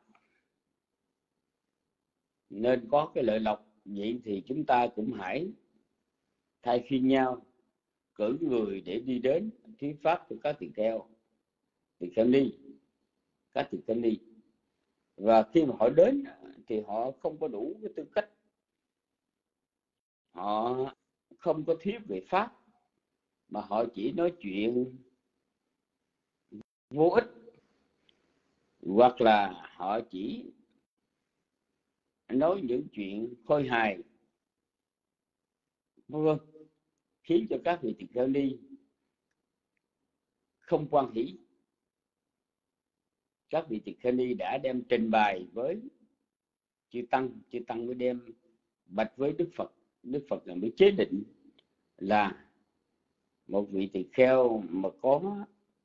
nên có cái lợi lộc, vậy thì chúng ta cũng hãy thay phiên nhau cử người để đi đến thuyết pháp cho các tỳ kheo, tỳ kheo ni, các tỳ kheo ni. Và khi mà họ đến thì họ không có đủ cái tư cách, họ không có thuyết về pháp, mà họ chỉ nói chuyện vô ích, hoặc là họ chỉ nói những chuyện khôi hài, vân vân, khiến cho các vị tỳ kheo ni không quan hỷ. Các vị tỳ kheo ni đã đem trình bày với chư tăng, chư tăng mới đem bạch với Đức Phật. Đức Phật là mới chế định là một vị tỳ kheo mà có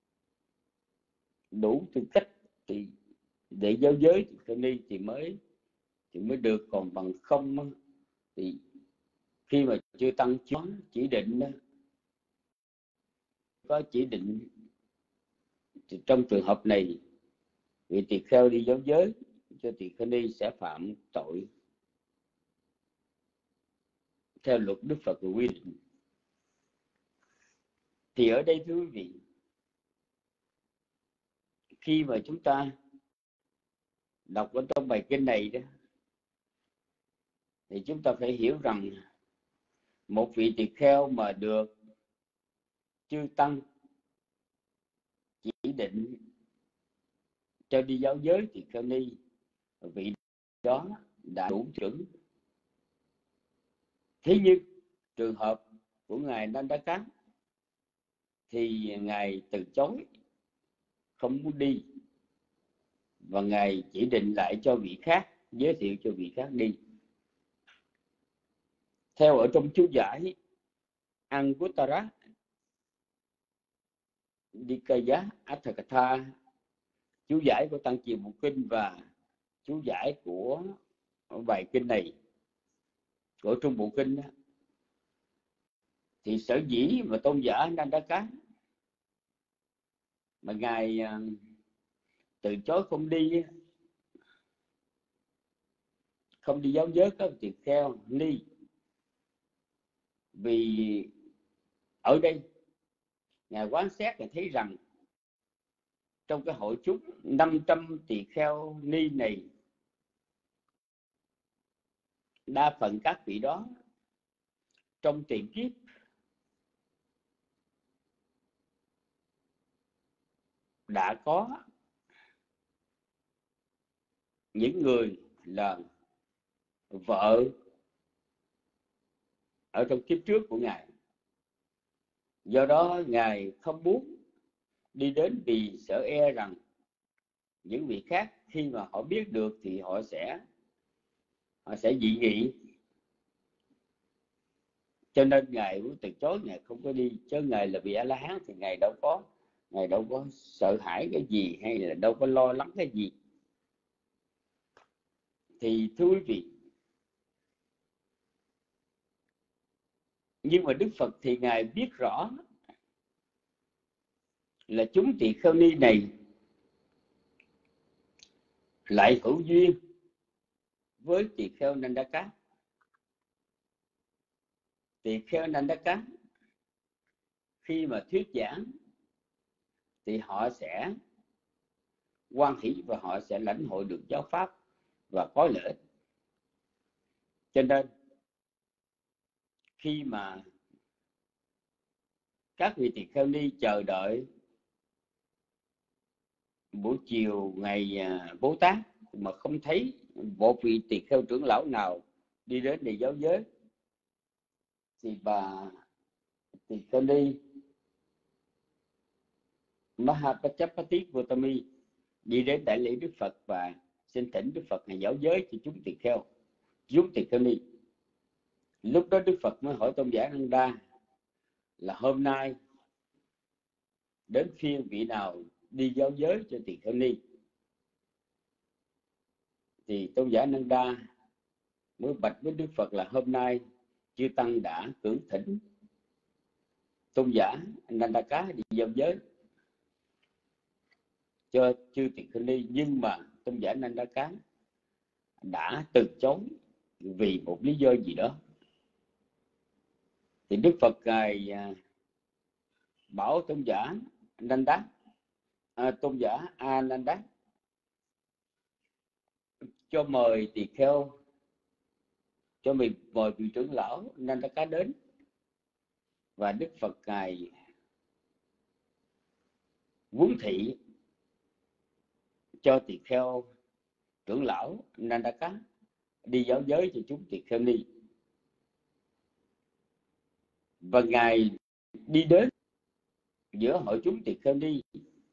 đủ tư cách thì để giáo giới tỳ kheo ni thì mới thì mới được, còn bằng không thì khi mà chư tăng chỉ định có chỉ định thì trong trường hợp này vị tỳ kheo đi giáo giới cho tỳ kheo ni sẽ phạm tội theo luật Đức Phật quy định. Thì ở đây thưa quý vị, khi mà chúng ta đọc ở trong bài kinh này đó, thì chúng ta phải hiểu rằng một vị tỳ kheo mà được chư tăng chỉ định cho đi giáo giới tỳ kheo ni, vị đó đã đủ chuẩn Thế nhưng trường hợp của ngài Nandaka thì ngài từ chối, không muốn đi, và ngài chỉ định lại cho vị khác, giới thiệu cho vị khác đi. Theo ở trong chú giải Anguttara Nikaya Atthakatha, chú giải của Tăng Chiền Bộ Kinh và chú giải của bài kinh này của Trung Bộ Kinh, thì sở dĩ mà tôn giả Nandaka mà ngài từ chối không đi, không đi giáo giới các tỳ kheo ni, vì ở đây ngài quán xét và thấy rằng trong cái hội chúng năm trăm tỳ kheo ni này, đa phần các vị đó trong tiền kiếp đã có những người là vợ ở trong kiếp trước của ngài. Do đó ngài không muốn đi đến, vì sợ e rằng những vị khác khi mà họ biết được thì họ sẽ họ sẽ dị nghị. Cho nên ngài cũng từ chối, ngài không có đi. Chứ ngài là vị A La Hán thì ngài đâu có ngài đâu có sợ hãi cái gì, hay là đâu có lo lắng cái gì. Thì thưa quý vị, nhưng mà Đức Phật thì ngài biết rõ là chúng tỳ kheo ni này lại hữu duyên với tỳ kheo Nandaka. Tỳ kheo Nandaka khi mà thuyết giảng thì họ sẽ hoan hỷ và họ sẽ lãnh hội được giáo pháp và có lợi ích. Cho nên khi mà các vị tỳ kheo ni chờ đợi buổi chiều ngày Bố Tát mà không thấy một vị tỳ kheo trưởng lão nào đi đến để giáo giới, thì bà tỳ kheo ni Mahapajapati Gautami đi đến đại lễ Đức Phật và xin thỉnh Đức Phật hãy giáo giới cho chúng tỳ kheo, chúng tỳ kheo ni. Lúc đó Đức Phật mới hỏi tôn giả Nanda là hôm nay đến phiên vị nào đi giáo giới cho tỳ kheo ni. Thì tôn giả Nanda mới bạch với Đức Phật là hôm nay chư tăng đã cưỡng thỉnh tôn giả Nandaka đi giáo giới cho chư tỳ kheo ni, nhưng mà tôn giả Nandaka đã từ chối vì một lý do gì đó. Thì Đức Phật ngài bảo tôn giả Nanda, à, tôn giả Ananda cho mời tỳ kheo, cho mình mời vị trưởng lão Nandaka đến. Và Đức Phật ngài huấn thị cho tỳ kheo trưởng lão Nandaka đi giáo giới cho chúng tỳ kheo ni. Và ngài đi đến giữa hội chúng tỳ kheo ni,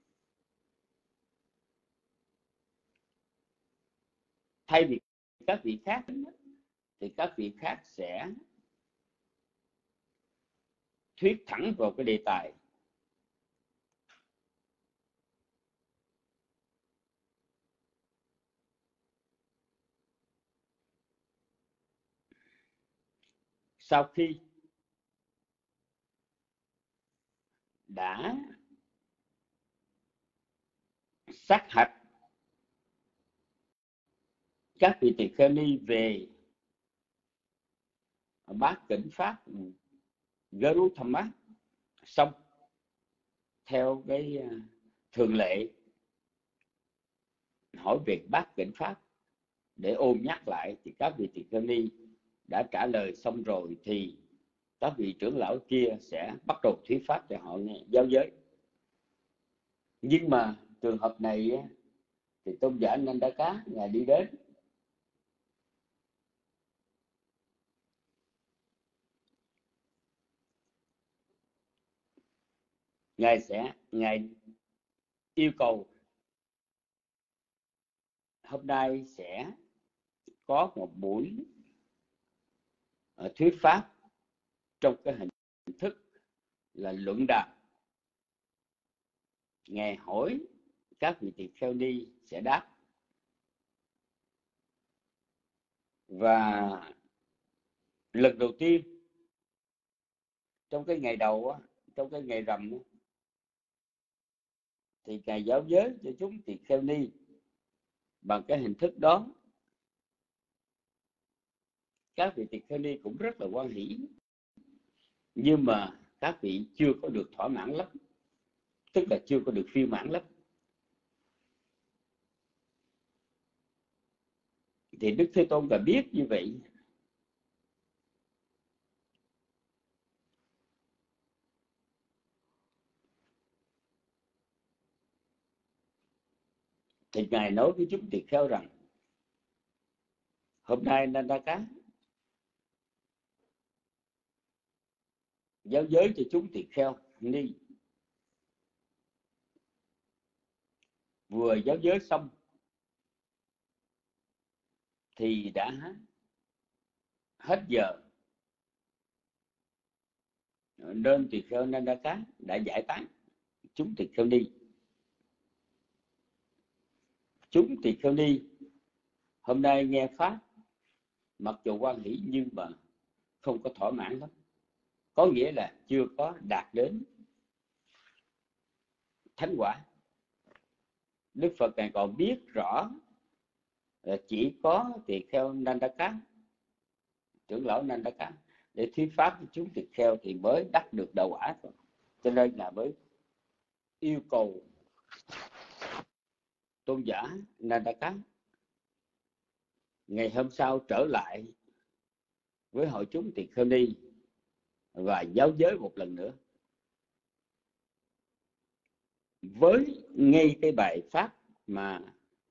thay vì các vị khác thì các vị khác sẽ thuyết thẳng vào cái đề tài. Sau khi đã sát hạch các vị tỳ kheo ni về bát cảnh pháp Garuthama xong, theo cái thường lệ hỏi về bát cảnh pháp để ôn nhắc lại, thì các vị tỳ kheo ni đã trả lời xong rồi thì các vị trưởng lão kia sẽ bắt đầu thuyết pháp cho họ nghe, giáo giới. Nhưng mà trường hợp này thì tôn giả Nandaka ngài đi đến ngài sẽ ngài yêu cầu hôm nay sẽ có một buổi uh, thuyết pháp trong cái hình thức là luận đàm. Ngài hỏi các vị tỳ kheo ni sẽ đáp, và lần đầu tiên trong cái ngày đầu trong cái ngày rằm thì ngài giáo giới cho chúng tỳ kheo ni bằng cái hình thức đó. Các vị tỳ kheo ni cũng rất là hoan hỷ, nhưng mà các vị chưa có được thỏa mãn lắm, tức là chưa có được viên mãn lắm. Thì Đức Thế Tôn đã biết như vậy, thì ngài nói với chúng tỳ kheo rằng hôm nay Nandaka giáo giới cho chúng tỳ kheo ni, vừa giáo giới xong thì đã hết giờ, nên tỳ kheo Nandaka đã giải tán chúng tỳ kheo ni. Chúng tỳ kheo ni hôm nay nghe pháp mặc dù hoan hỷ nhưng mà không có thỏa mãn lắm, có nghĩa là chưa có đạt đến thánh quả. Đức Phật ngài còn biết rõ là chỉ có tỳ kheo Nandaka, trưởng lão Nandaka để thuyết pháp với chúng tỳ kheo thì mới đắc được đạo quả. Cho nên là mới yêu cầu tôn giả Nandaka ngày hôm sau trở lại với hội chúng tỳ kheo ni và giáo giới một lần nữa với ngay cái bài pháp mà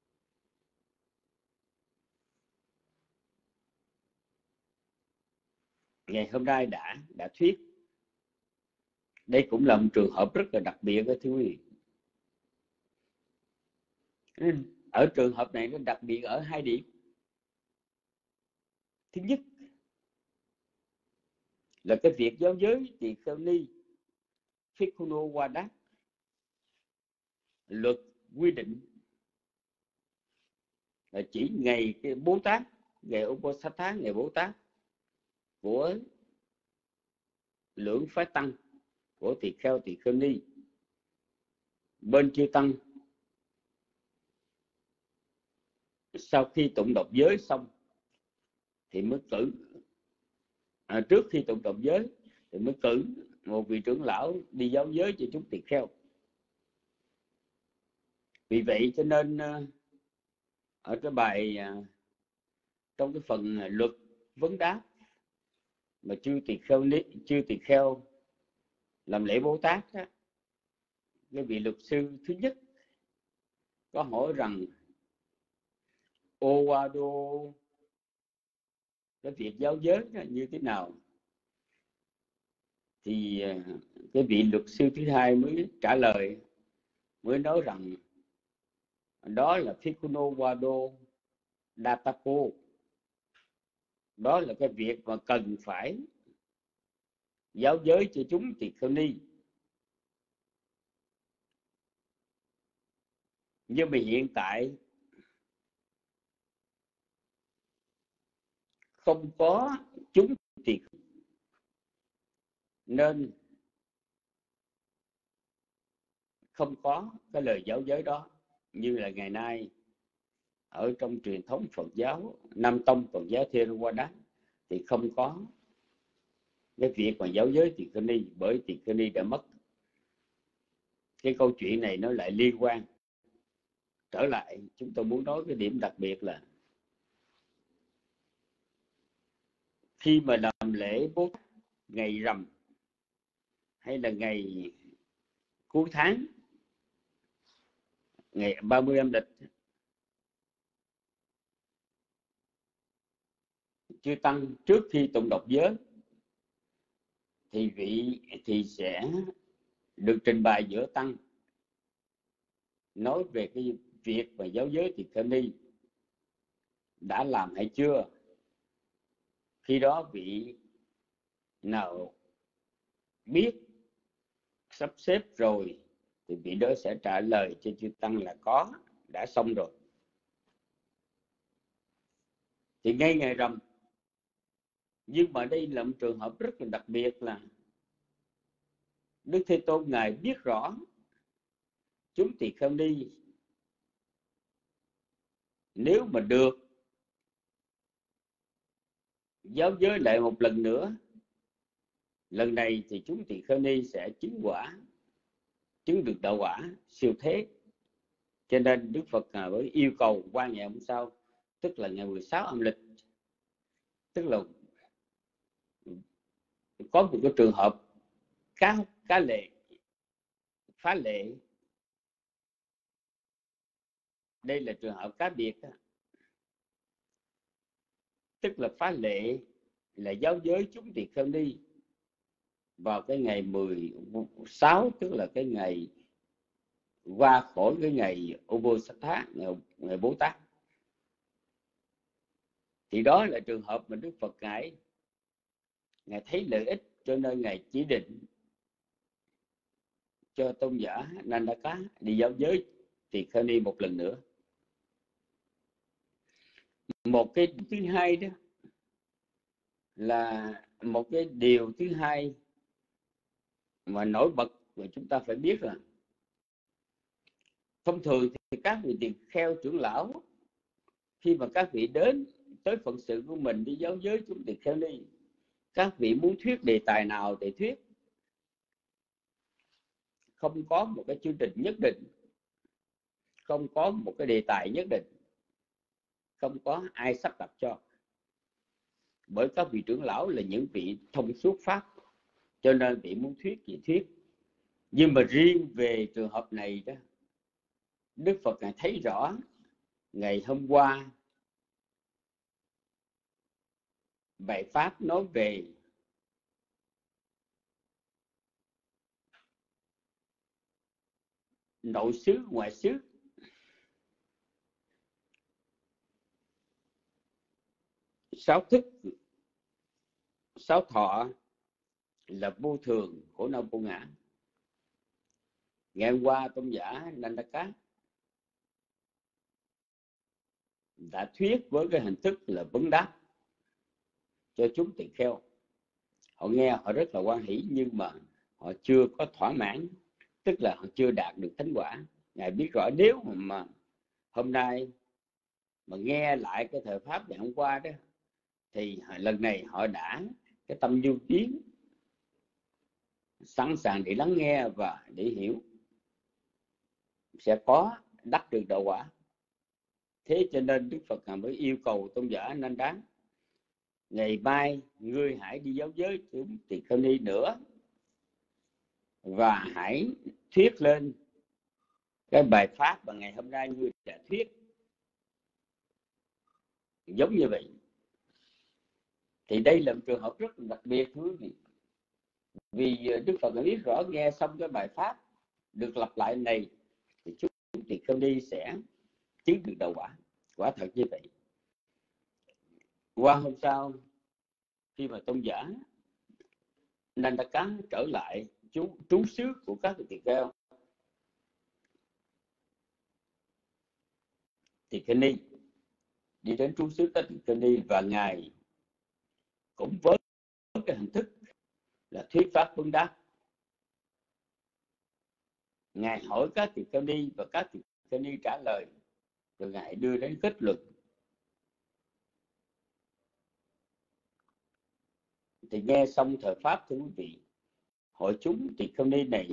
ngày hôm nay đã đã thuyết. Đây cũng là một trường hợp rất là đặc biệt đó thưa quý vị. Ở trường hợp này nó đặc biệt ở hai điểm. Thứ nhất là cái việc giáo giới tỳ kheo ni Phikuno Wadat, luật quy định là chỉ ngày cái Bố Tát, ngày Uposatha, ngày Bố Tát của lưỡng phái tăng của tỳ kheo tỳ kheo ni bên chư tăng sau khi tụng đọc giới xong thì mới cử à, trước khi tụng đọc giới thì mới cử một vị trưởng lão đi giáo giới cho chúng tỳ kheo. Vì vậy cho nên ở cái bài trong cái phần luật vấn đáp mà chư tỳ kheo chư tỳ kheo làm lễ Bố Tát đó, cái vị luật sư thứ nhất có hỏi rằng Owado, cái việc giáo giới như thế nào, thì cái vị luật sư thứ hai mới trả lời, mới nói rằng đó là Phikuno Wado Datapo, đó là cái việc mà cần phải giáo giới cho chúng tỳ kheo ni. Nhưng mà hiện tại không có chúng tỳ kheo nên không có cái lời giáo giới đó. Như là ngày nay ở trong truyền thống Phật giáo Nam Tông Phật giáo Theravada thì không có cái việc mà giáo giới tỳ kheo ni, bởi tỳ kheo ni đã mất. Cái câu chuyện này nó lại liên quan. Trở lại chúng tôi muốn nói cái điểm đặc biệt là khi mà làm lễ Bố Tát ngày rằm hay là ngày cuối tháng, ngày ba mươi âm lịch, chư tăng trước khi tụng đọc giới thì vị thì sẽ được trình bày giữa tăng nói về cái việc mà giáo giới Tỳ Kheo Ni đã làm hay chưa. Khi đó vị nào biết sắp xếp rồi thì vị đó sẽ trả lời cho chư tăng là có, đã xong rồi. Thì ngay ngày rằm, nhưng mà đây là một trường hợp rất là đặc biệt là Đức Thế Tôn Ngài biết rõ chúng Tỳ Kheo Ni nếu mà được giáo giới lại một lần nữa, lần này thì chúng Tỳ Kheo Ni sẽ chứng quả, chứng được đạo quả siêu thế. Cho nên Đức Phật mới yêu cầu qua ngày hôm sau, tức là ngày mười sáu âm lịch, tức là có một cái trường hợp cá cá lệ, phá lệ. Đây là trường hợp cá biệt đó. Tức là phá lệ là giáo giới chúng Tỳ Kheo Ni vào cái ngày mười sáu, tức là cái ngày qua khỏi cái ngày Uposatha, ngày, ngày Bố Tát. Thì đó là trường hợp mà Đức Phật ngài ngài thấy lợi ích, cho nên ngài chỉ định cho tôn giả Nandaka đi giáo giới Tỳ Kheo Ni một lần nữa. Một cái thứ hai đó là một cái điều thứ hai mà nổi bật mà chúng ta phải biết là thông thường thì các vị tỳ kheo trưởng lão khi mà các vị đến tới phận sự của mình đi giáo giới chúng tỳ kheo ni, các vị muốn thuyết đề tài nào thì thuyết, không có một cái chương trình nhất định, không có một cái đề tài nhất định, không có ai sắp đặt cho. Bởi các vị trưởng lão là những vị thông suốt pháp, cho nên vị muốn thuyết gì thuyết. Nhưng mà riêng về trường hợp này đó, Đức Phật ngài thấy rõ ngày hôm qua bài pháp nói về nội xứ ngoại xứ, sáu thức sáu thọ là vô thường, khổ đau vô ngã. Ngày hôm qua tôn giả Nandaka đã thuyết với cái hình thức là vấn đáp cho chúng tỳ kheo. Họ nghe họ rất là hoan hỷ, nhưng mà họ chưa có thỏa mãn, tức là họ chưa đạt được thánh quả. Ngài biết rõ nếu mà hôm nay mà nghe lại cái thời pháp ngày hôm qua đó, thì lần này họ đã cái tâm nhu tiến, sẵn sàng để lắng nghe và để hiểu, sẽ có đắc được đạo quả. Thế cho nên Đức Phật mới yêu cầu tôn giả Nanda, ngày mai ngươi hãy đi giáo giới chúng tỳ kheo ni nữa, và hãy thuyết lên cái bài pháp mà ngày hôm nay ngươi đã thuyết giống như vậy. Thì đây là một trường hợp rất đặc biệt, quý vị. Vì Đức Phật đã biết rõ nghe xong cái bài pháp được lặp lại này thì chúng tỳ kheo ni sẽ chứng được đạo quả. Quả thật như vậy. Qua hôm sau, khi mà tôn giả Nandaka trở lại trú, trú xứ của các tỳ kheo tỳ kheo ni, đi đến trú xứ các tỳ kheo ni, và ngài cũng với cái hình thức là thuyết pháp vấn đáp. Ngài hỏi các tỳ kheo ni và các tỳ kheo ni trả lời, rồi ngài đưa đến kết luận. Thì nghe xong thời pháp, thưa quý vị, hội chúng tỳ kheo ni này,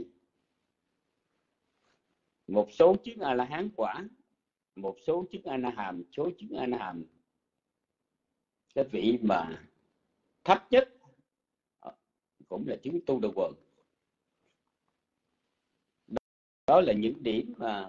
một số chứng A La Hán quả, một số chứng A Na Hàm, số chứng A Na Hàm, cái vị mà thấp nhất cũng là chứng tu đà quần. Đó là những điểm mà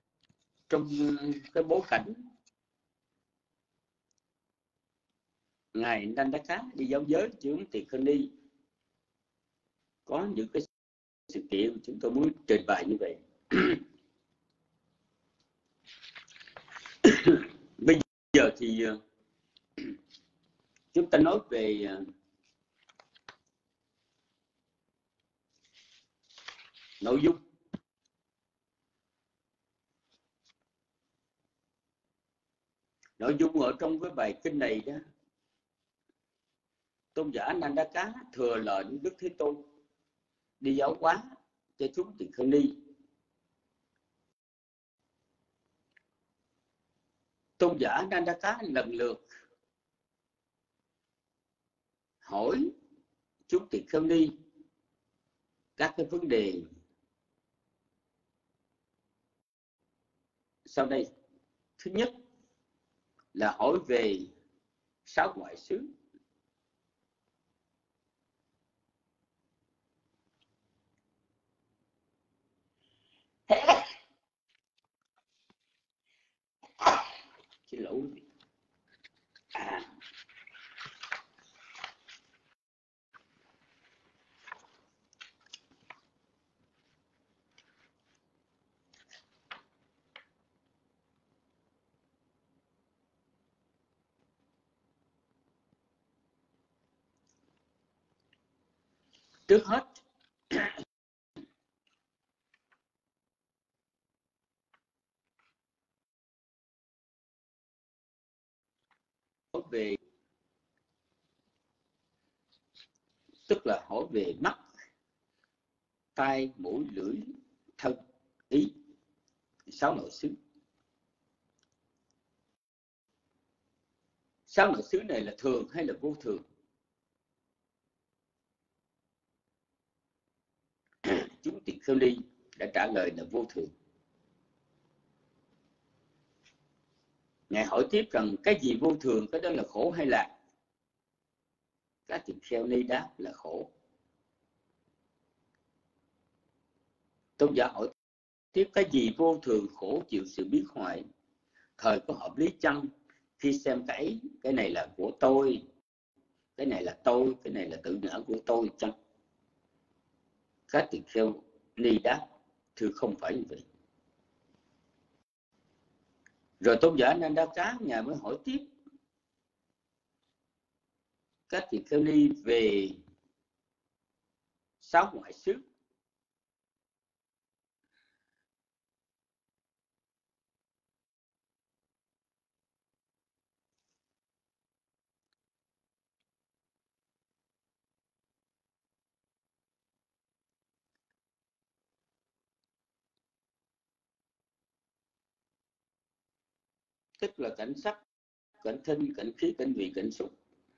trong cái bối cảnh ngài Nandaka đi giáo giới chúng Tỳ Kheo Ni có những cái sự kiện chúng tôi muốn trình bày như vậy. Bây giờ thì chúng ta nói về nội dung. Nội dung ở trong cái bài kinh này đó, tôn giả Nandaka thừa lệnh Đức Thế Tôn đi giáo hóa cho chúng Tỳ Kheo Ni. Tôn giả Nandaka lần lượt hỏi chúng Tỳ Kheo Ni các cái vấn đề sau đây. Thứ nhất là hỏi về sáu ngoại xứ. Xin lỗi. À. Trước hết hỏi về, tức là hỏi về mắt, tai, mũi, lưỡi, thân, ý, sáu nội xứ. Sáu nội xứ này là thường hay là vô thường? Chúng Tỳ Kheo Ni đã trả lời là vô thường. Ngài hỏi tiếp rằng cái gì vô thường, cái đó là khổ hay lạc? Các Tỳ Kheo Ni đáp là khổ. Tôn giả hỏi tiếp cái gì vô thường, khổ, chịu sự biến hoại, thời có hợp lý chăng? Khi xem cái ấy, cái này là của tôi, cái này là tôi, cái này là tự ngã của tôi chăng? Các Tỳ Kheo Ni đáp thưa không phải như vậy. Rồi tôn giả Nandaka ngài mới hỏi tiếp các Tỳ Kheo Ni về sáu ngoại xứ. Tức là cảnh sắc, cảnh thinh, cảnh khí, cảnh vị, cảnh xúc.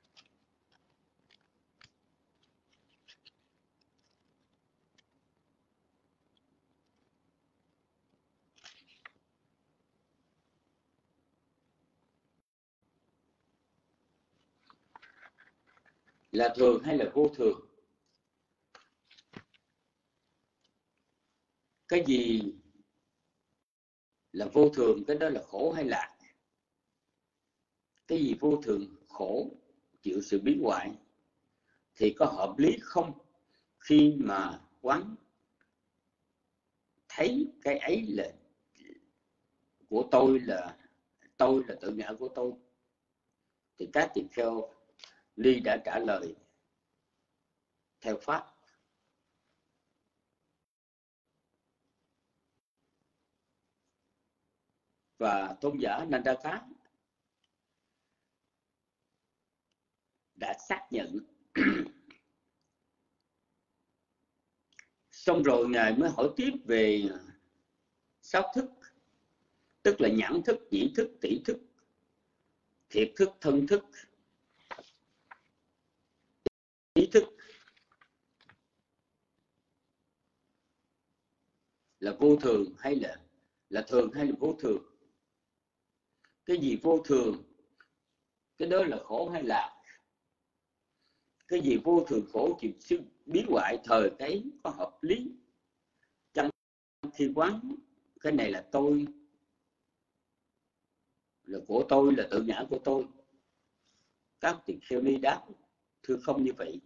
Là thường hay là vô thường? Cái gì là vô thường, cái đó là khổ hay lạc? Cái gì vô thường, khổ, chịu sự biến hoại thì có hợp lý không khi mà quán thấy cái ấy là của tôi, là tôi là tự ngã của tôi? Thì các Tỳ Kheo Ni đã trả lời theo pháp. Và tôn giả Nandaka đã xác nhận. Xong rồi ngài mới hỏi tiếp về sáu thức, tức là nhãn thức, nhĩ thức, tỷ thức, thiệt thức, thân thức, ý thức. Là vô thường hay là là thường hay là vô thường? Cái gì vô thường, cái đó là khổ hay lạc? Cái gì vô thường, khổ, chịu sự biến hoại, thời cái có hợp lý chăng khi quán cái này là tôi, là của tôi, là tự ngã của tôi? Các tỳ kheo ni đáp: thưa không như vậy,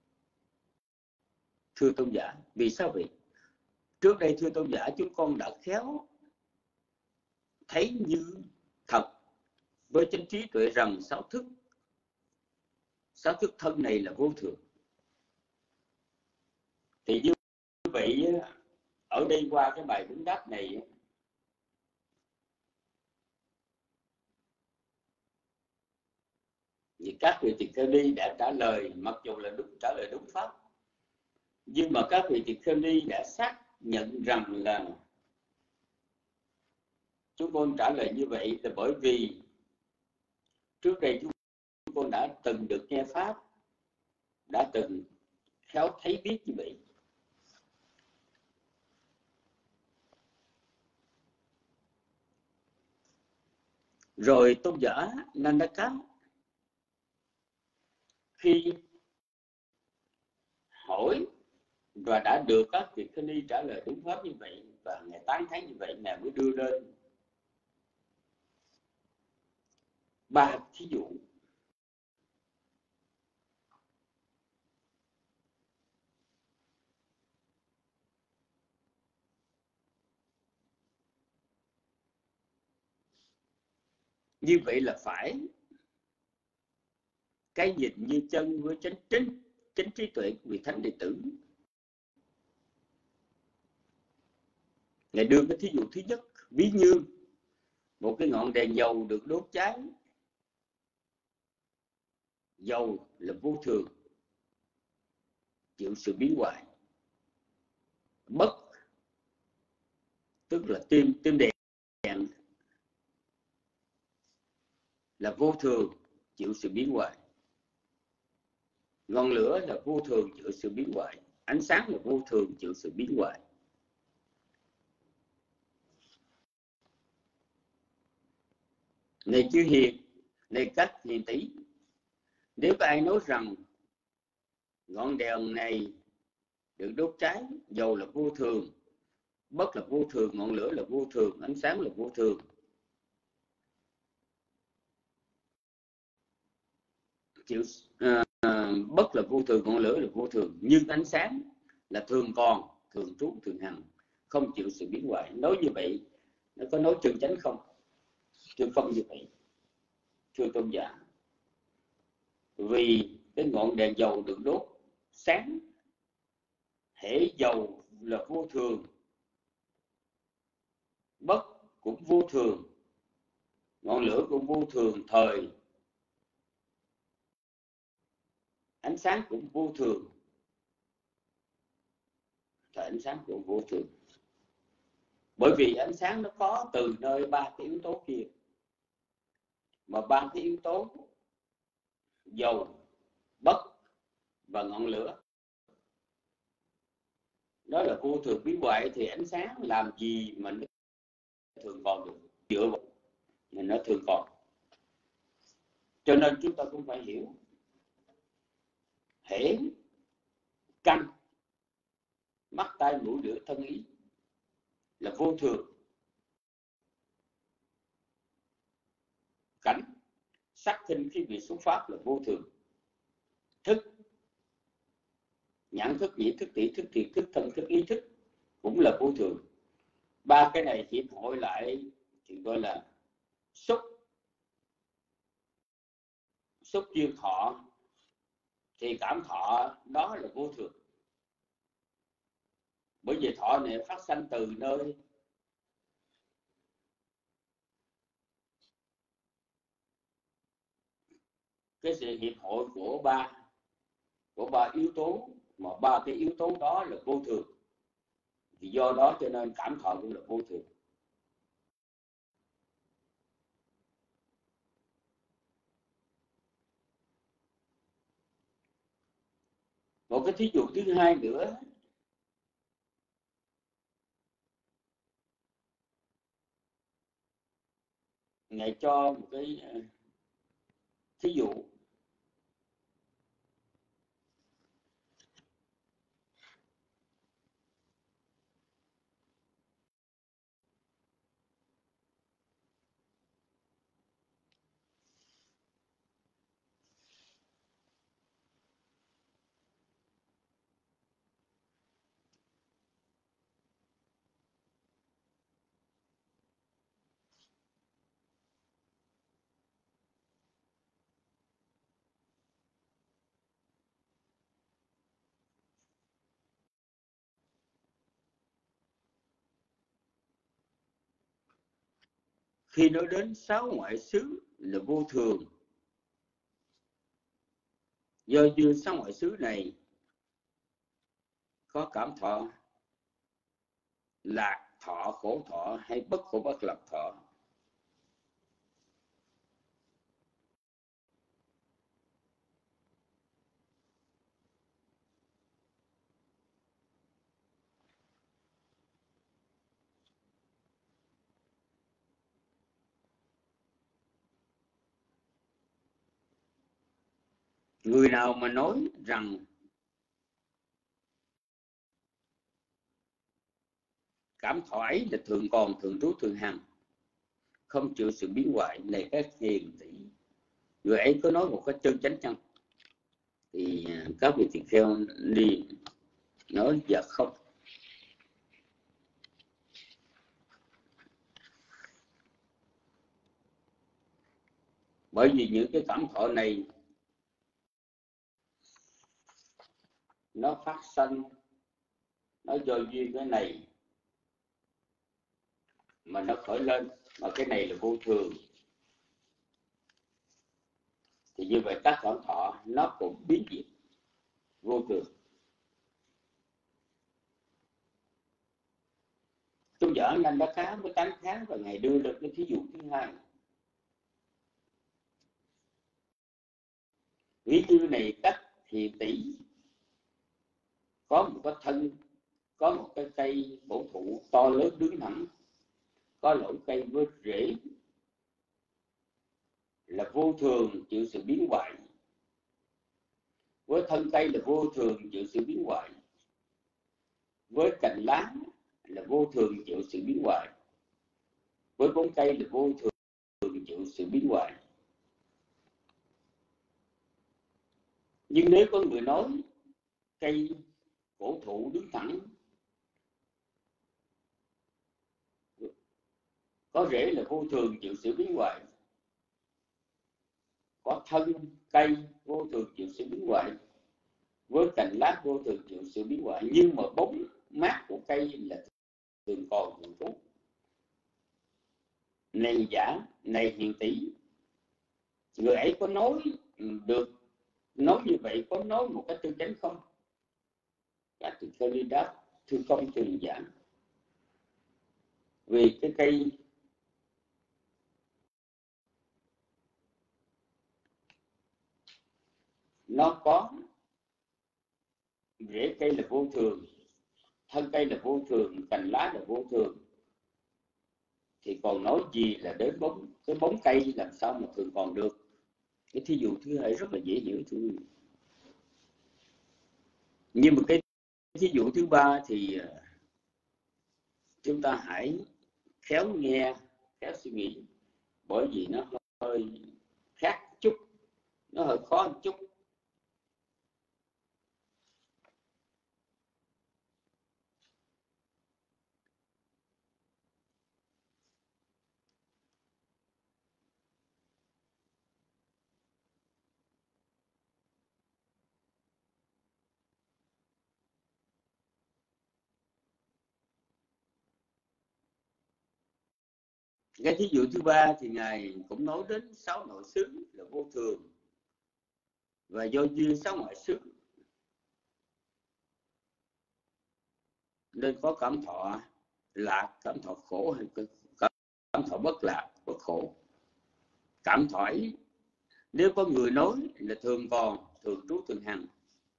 thưa tôn giả. Vì sao vậy? Trước đây thưa tôn giả, chúng con đã khéo thấy như thật với chánh trí tuệ rằng sáu thức sáu thức thân này là vô thường. Thì như vậy, ở đây qua cái bài vấn đáp này, thì các vị tỳ kheo ni đã trả lời, mặc dù là đúng trả lời đúng pháp, nhưng mà các vị tỳ kheo ni đã xác nhận rằng là chúng con trả lời như vậy là bởi vì trước đây chúng con đã từng được nghe pháp, đã từng khéo thấy biết như vậy. Rồi tôn giả Nandaka khi hỏi và đã được các vị khinh ni trả lời đúng pháp như vậy, và ngài tán thán như vậy, ngài mới đưa lên ba thí dụ. Như vậy là phải cái nhìn như chân với chánh chính chánh trí tuệ của vị thánh đệ tử. Ngài đưa cái thí dụ thứ nhất, ví như một cái ngọn đèn dầu được đốt cháy. Dầu là vô thường, chịu sự biến hoại. Bất tức là tim tim đèn là vô thường, chịu sự biến hoại. Ngọn lửa là vô thường, chịu sự biến hoại. Ánh sáng là vô thường, chịu sự biến hoại. Này chư hiền, này các hiền tỷ, nếu có ai nói rằng ngọn đèn này được đốt cháy, dầu là vô thường, bất là vô thường, ngọn lửa là vô thường, ánh sáng là vô thường, chịu à, bất là vô thường, ngọn lửa là vô thường, nhưng ánh sáng là thường còn, thường trú, thường hằng, không chịu sự biến hoại. Nói như vậy, nó có nói chân chánh không? Chứ không như vậy, thưa tôn giả. Vì cái ngọn đèn dầu được đốt sáng, hễ dầu là vô thường, bất cũng vô thường, ngọn lửa cũng vô thường thời, ánh sáng cũng vô thường, thời ánh sáng cũng vô thường. Bởi vì ánh sáng nó có từ nơi ba cái yếu tố kia, mà ba cái yếu tố dầu, bất và ngọn lửa đó là vô thường biến hoại, thì ánh sáng làm gì mà nó thường còn được, dựa vào mà nó thường còn. Cho nên chúng ta cũng phải hiểu, hễ căn mắt tai mũi lưỡi thân ý là vô thường, cảnh sắc thinh khí vị xúc pháp là vô thường, thức nhãn thức nhĩ thức tỷ thức thiệt thức thân thức ý thức cũng là vô thường. Ba cái này hiệp hội lại thì gọi là xúc xúc duyên thọ, thì cảm thọ đó là vô thường. Bởi vì thọ này phát sanh từ nơi cái sự hiệp hội của ba của ba yếu tố, mà ba cái yếu tố đó là vô thường, thì do đó cho nên cảm thọ cũng là vô thường. Một cái thí dụ thứ hai nữa, Ngài cho một cái thí dụ khi nói đến sáu ngoại xứ là vô thường, do duyên sáu ngoại xứ này có cảm thọ, lạc thọ, khổ thọ hay bất khổ bất lạc thọ. Người nào mà nói rằng cảm thọ ấy là thường còn, thường trú, thường hằng, không chịu sự biến hoại, này các hiền tỷ, người ấy có nói một cách chân chánh chăng? Thì các vị tỳ kheo đi nói dạ không. Bởi vì những cái cảm thọ này nó phát sinh, nó do duyên cái này mà nó khởi lên, mà cái này là vô thường, thì như vậy các cảm thọ nó cũng biến diệt vô thường. Tôn giả Nanh đã khá với tám tháng và ngày đưa được cái thí dụ thứ hai. Ví như này các hiền tỷ có một cái thân, có một cái cây bổ thụ to lớn đứng thẳng, có lỗ cây với rễ là vô thường chịu sự biến hoại, với thân cây là vô thường chịu sự biến hoại, với cành lá là vô thường chịu sự biến hoại, với bóng cây là vô thường chịu sự biến hoại. Nhưng nếu có người nói cây cổ thụ đứng thẳng, có rễ là vô thường chịu sự biến hoại, có thân cây vô thường chịu sự biến hoại, với cành lá vô thường chịu sự biến hoại, nhưng mà bóng mát của cây là thường còn, thường trú. Này giả, này hiền tỷ, người ấy có nói được, nói như vậy có nói một cách chân chánh không? Các tỳ kheo đi đáp, thưa không, thưa hiền giả, vì cái cây nó có rễ cây là vô thường, thân cây là vô thường, cành lá là vô thường, thì còn nói gì là đến bóng, cái bóng cây làm sao mà thường còn được. Cái thí dụ thứ hai rất là dễ hiểu thôi. Nhưng mà cái thí dụ thứ ba thì chúng ta hãy khéo nghe, khéo suy nghĩ, bởi vì nó hơi khác chút, nó hơi khó một chút. Cái thí dụ thứ ba thì Ngài cũng nói đến sáu nội xứ là vô thường, và do duyên sáu ngoại xứ nên có cảm thọ lạc, cảm thọ khổ hay cảm thọ bất lạc, bất khổ. Cảm thọ ấy, nếu có người nói là thường còn, thường trú, thường hằng,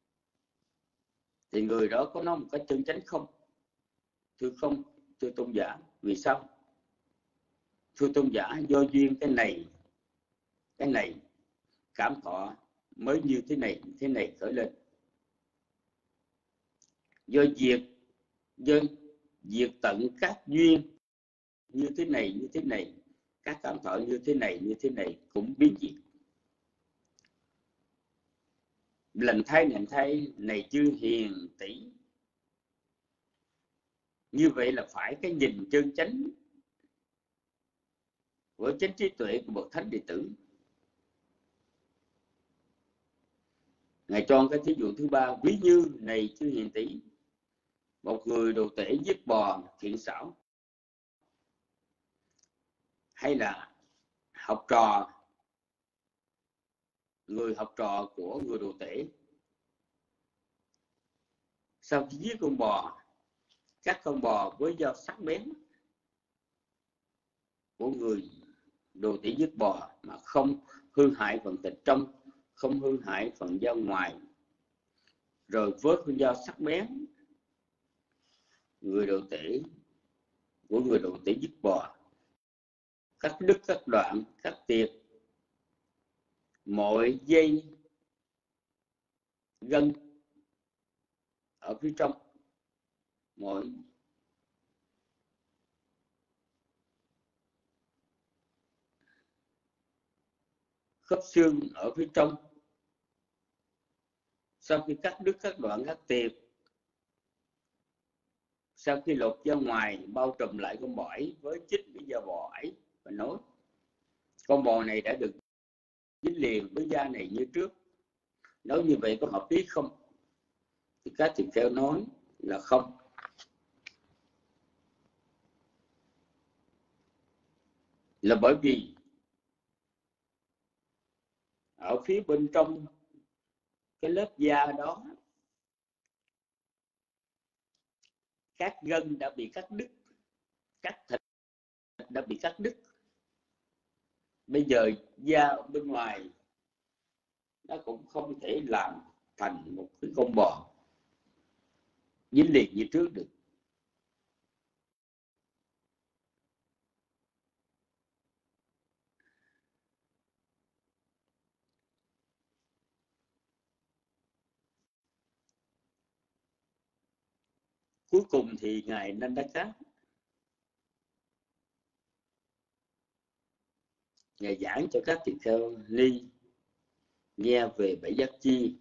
thì người đó có nói một cách chân chánh không? Thưa không, thưa tôn giả. Vì sao? Thưa tôn giả, do duyên cái này, cái này cảm thọ mới như thế này, thế này khởi lên. Do diệt, do diệt tận các duyên như thế này, như thế này, các cảm thọ như thế này, như thế này cũng biến diệt. Lần thay, lần thay, này chư hiền tỷ. Như vậy là phải cái nhìn chân chánh với chánh trí tuệ của bậc thánh đệ tử. Ngài cho cái thí dụ thứ ba, ví như này chư hiền tỷ, một người đồ tể giết bò thiện xảo, hay là học trò, người học trò của người đồ tể. Sau khi giết con bò, các con bò với dao sắc bén của người đồ tể giết bò mà không hư hại phần thịt trong, không hư hại phần da ngoài, rồi với con dao sắc bén người đồ tể của người đồ tể giết bò, cắt đứt các đoạn, cắt tiệt mọi dây gân ở phía trong, mọi khớp xương ở phía trong. Sau khi cắt đứt các đoạn cắt tiệt, sau khi lột ra ngoài, bao trùm lại con bò ấy với chích cái da bò ấy và nói: con bò này đã được dính liền với da này như trước. Nói như vậy có hợp lý không? Thì các thầy kheo nói là không. Là bởi vì ở phía bên trong cái lớp da đó, các gân đã bị cắt đứt, các thịt đã bị cắt đứt. Bây giờ da bên ngoài nó cũng không thể làm thành một cái con bò dính liền như trước được. Cuối cùng thì ngài Nandaka, ngài giảng cho các tỳ kheo ni nghe về bảy giác chi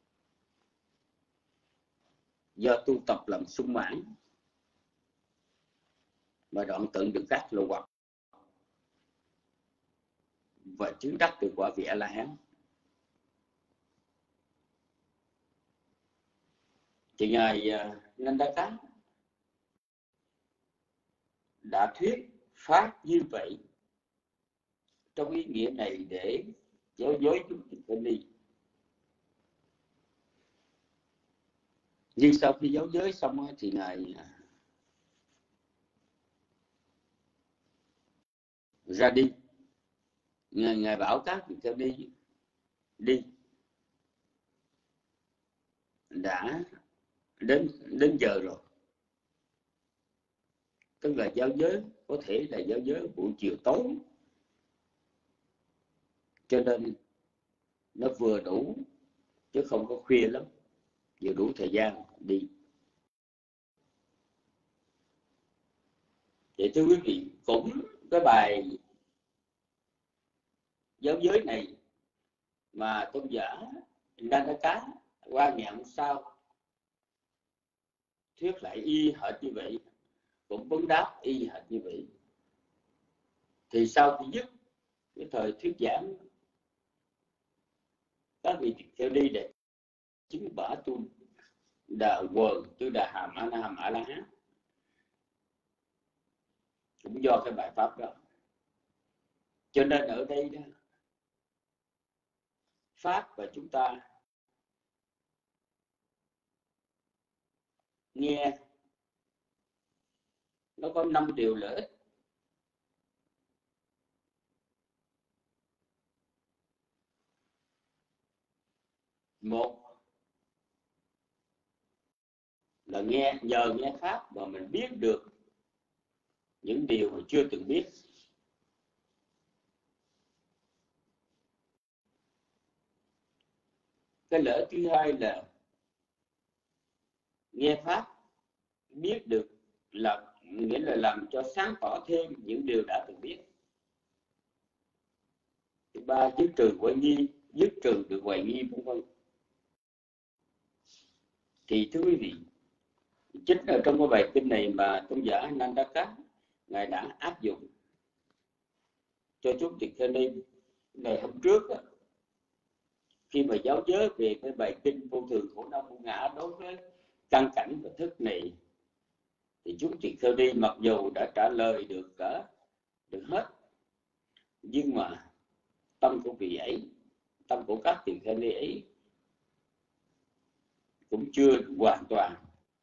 do tu tập làm sung mãn và đoạn tận được các lậu hoặc và chứng đắc được quả vị A La Hán. Thì ngài Nandaka đã thuyết pháp như vậy trong ý nghĩa này để giáo dối chúng tỳ kheo ni. Nhưng sau khi giáo giới xong thì ngài ra đi. Ngài, ngài bảo các tỳ kheo đi đi đã đến đến giờ rồi. Tức là giáo giới có thể là giáo giới buổi chiều tối, cho nên nó vừa đủ chứ không có khuya lắm, vừa đủ thời gian đi. Vậy thưa quý vị, cũng cái bài giáo giới này mà tôn giả Nandaka qua ngày hôm sau thuyết lại y hệt như vậy, cũng vấn đáp y hệt như vậy. Thì sau khi dứt cái thời thuyết giảng, các vị tỳ kheo đi để chứng bả tu đà quần tư đà hàm a na hàm a la hán, cũng do cái bài pháp đó. Cho nên ở đây đó, pháp và chúng ta nghe nó có năm điều lợi ích. Một là nghe, nhờ nghe pháp mà mình biết được những điều mà chưa từng biết. Cái lợi ích thứ hai là nghe pháp biết được, là nghĩa là làm cho sáng tỏ thêm những điều đã từng biết. Thứ ba, dứt trừ hoài nghi, dứt trừ được hoài nghi vân vân. Thì thưa quý vị, chính ở trong cái bài kinh này mà tôn giả Nandaka ngài đã áp dụng cho chúng tỳ kheo ni. Ngày hôm trước đó, khi mà giáo giới về cái bài kinh vô thường khổ đau vô ngã đối với căn cảnh và thức này, thì chúng tỳ kheo ni mặc dù đã trả lời được cả được hết, Nhưng mà tâm của vị ấy, tâm của các tỳ kheo ni ấy cũng chưa hoàn toàn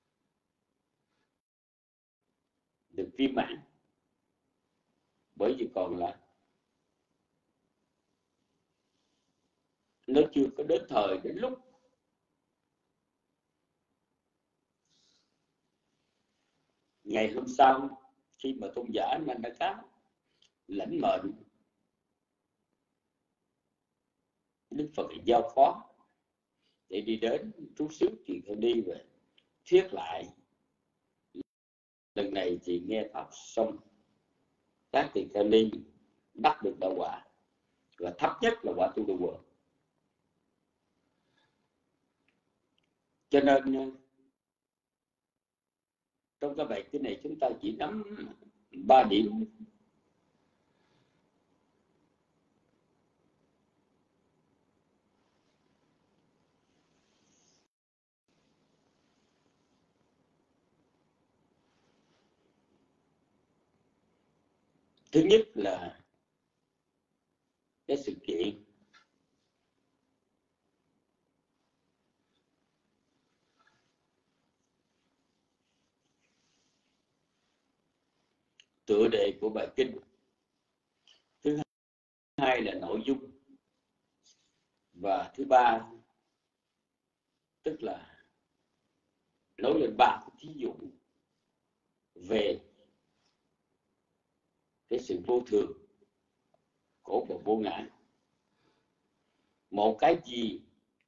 được viên mãn, bởi vì còn là nó chưa có đến thời đến lúc ngày hôm sau khi mà tôn giả Nandaka lãnh mệnh Đức Phật giao phó để đi đến trú xứ Tỳ Kheo Ni và thuyết lại. Lần này thì nghe pháp xong, các Tỳ Kheo Ni bắt được đạo quả, và thấp nhất là quả tu đà quờ. Cho nên trong các bài kinh này chúng ta chỉ nắm ba điểm. Thứ nhất là cái sự kiện tựa đề của bài kinh. Thứ hai là nội dung. Và thứ ba tức là nói lên ba thí dụ về cái sự vô thường, khổ và vô ngã. Một cái gì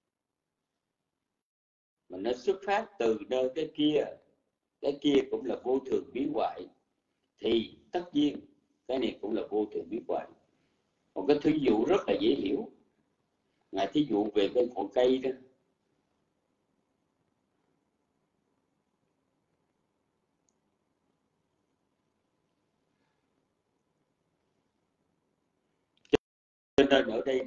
mà nó xuất phát từ nơi cái kia, cái kia cũng là vô thường biến hoại, thì tất nhiên cái này cũng là vô thường biến hoại. Một cái thí dụ rất là dễ hiểu, ngài thí dụ về cái ngọn cây đó. Cho nên ở đây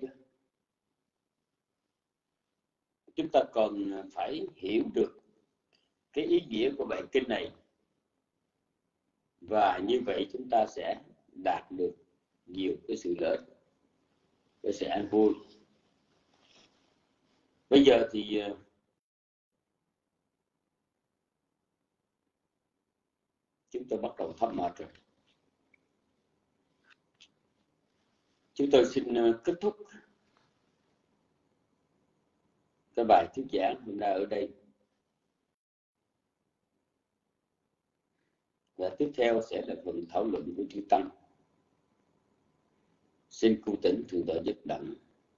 chúng ta còn phải hiểu được cái ý nghĩa của bài kinh này, và như vậy chúng ta sẽ đạt được nhiều cái sự lợi, cái sự an vui. Bây giờ thì chúng tôi bắt đầu thắp mệt rồi. Chúng tôi xin kết thúc cái bài thuyết giảng hôm nay ở đây. Và tiếp theo sẽ là phần thảo luận của chư Tăng. Xin cung tỉnh Thượng tọa Nhất Đẳng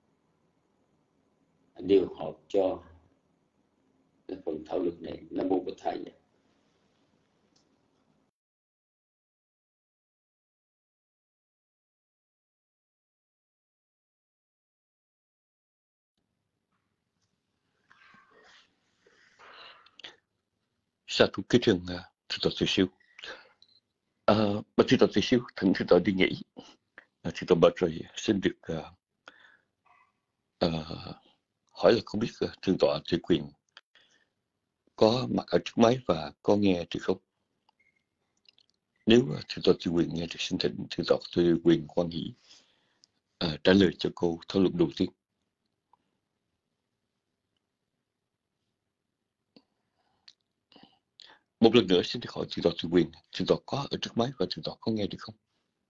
điều hợp cho cái phần thảo luận này. Nam mô Bổn Thầy. Sa thú kết trường Thượng tọa Từ Siêu. À, bạch Thượng tọa Từ Siêu, thỉnh Thượng tọa đi nghỉ. À, Thượng tọa bạch rồi, xin được uh, uh, hỏi là không biết uh, Thượng tọa Từ Quyền có mặt ở trước máy và có nghe được không? Nếu uh, Thượng tọa Từ Quyền nghe được, xin thỉnh Thượng tọa Từ Quyền quan hỷ uh, trả lời cho cô thảo luận đầu tiên. Một lần nữa xin được hỏi Thượng tọa Từ Quyền, Thượng tọa có ở trước máy và Thượng tọa có nghe được không?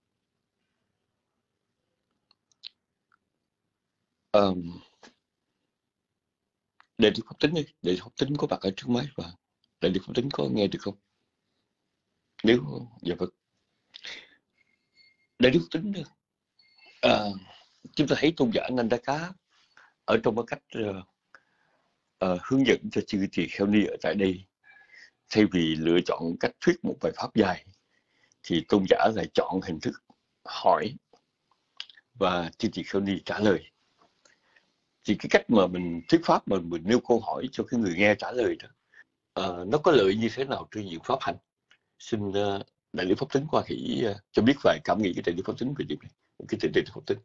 Um, Đại đức Pháp Tính đi, Đại đức Pháp Tính có mặt ở trước máy và Đại đức Pháp Tính có nghe được không? Nếu dạ vâng. Đại đức Pháp Tính, à, chúng ta thấy tôn giả Nandaka ở trong cái cách uh, uh, hướng dẫn cho chư tỳ kheo ni ở tại đây, thay vì lựa chọn cách thuyết một bài pháp dài thì tôn giả lại chọn hình thức hỏi và chư tỳ kheo ni trả lời. Thì cái cách mà mình thuyết pháp mà mình nêu câu hỏi cho cái người nghe trả lời đó, uh, nó có lợi như thế nào trên diện pháp hành? Xin uh, Đại đức Pháp Tính qua hỷ uh, cho biết vài cảm nghĩ của Đại đức Pháp Tính về điểm này. Cái Đại đức Pháp Tính.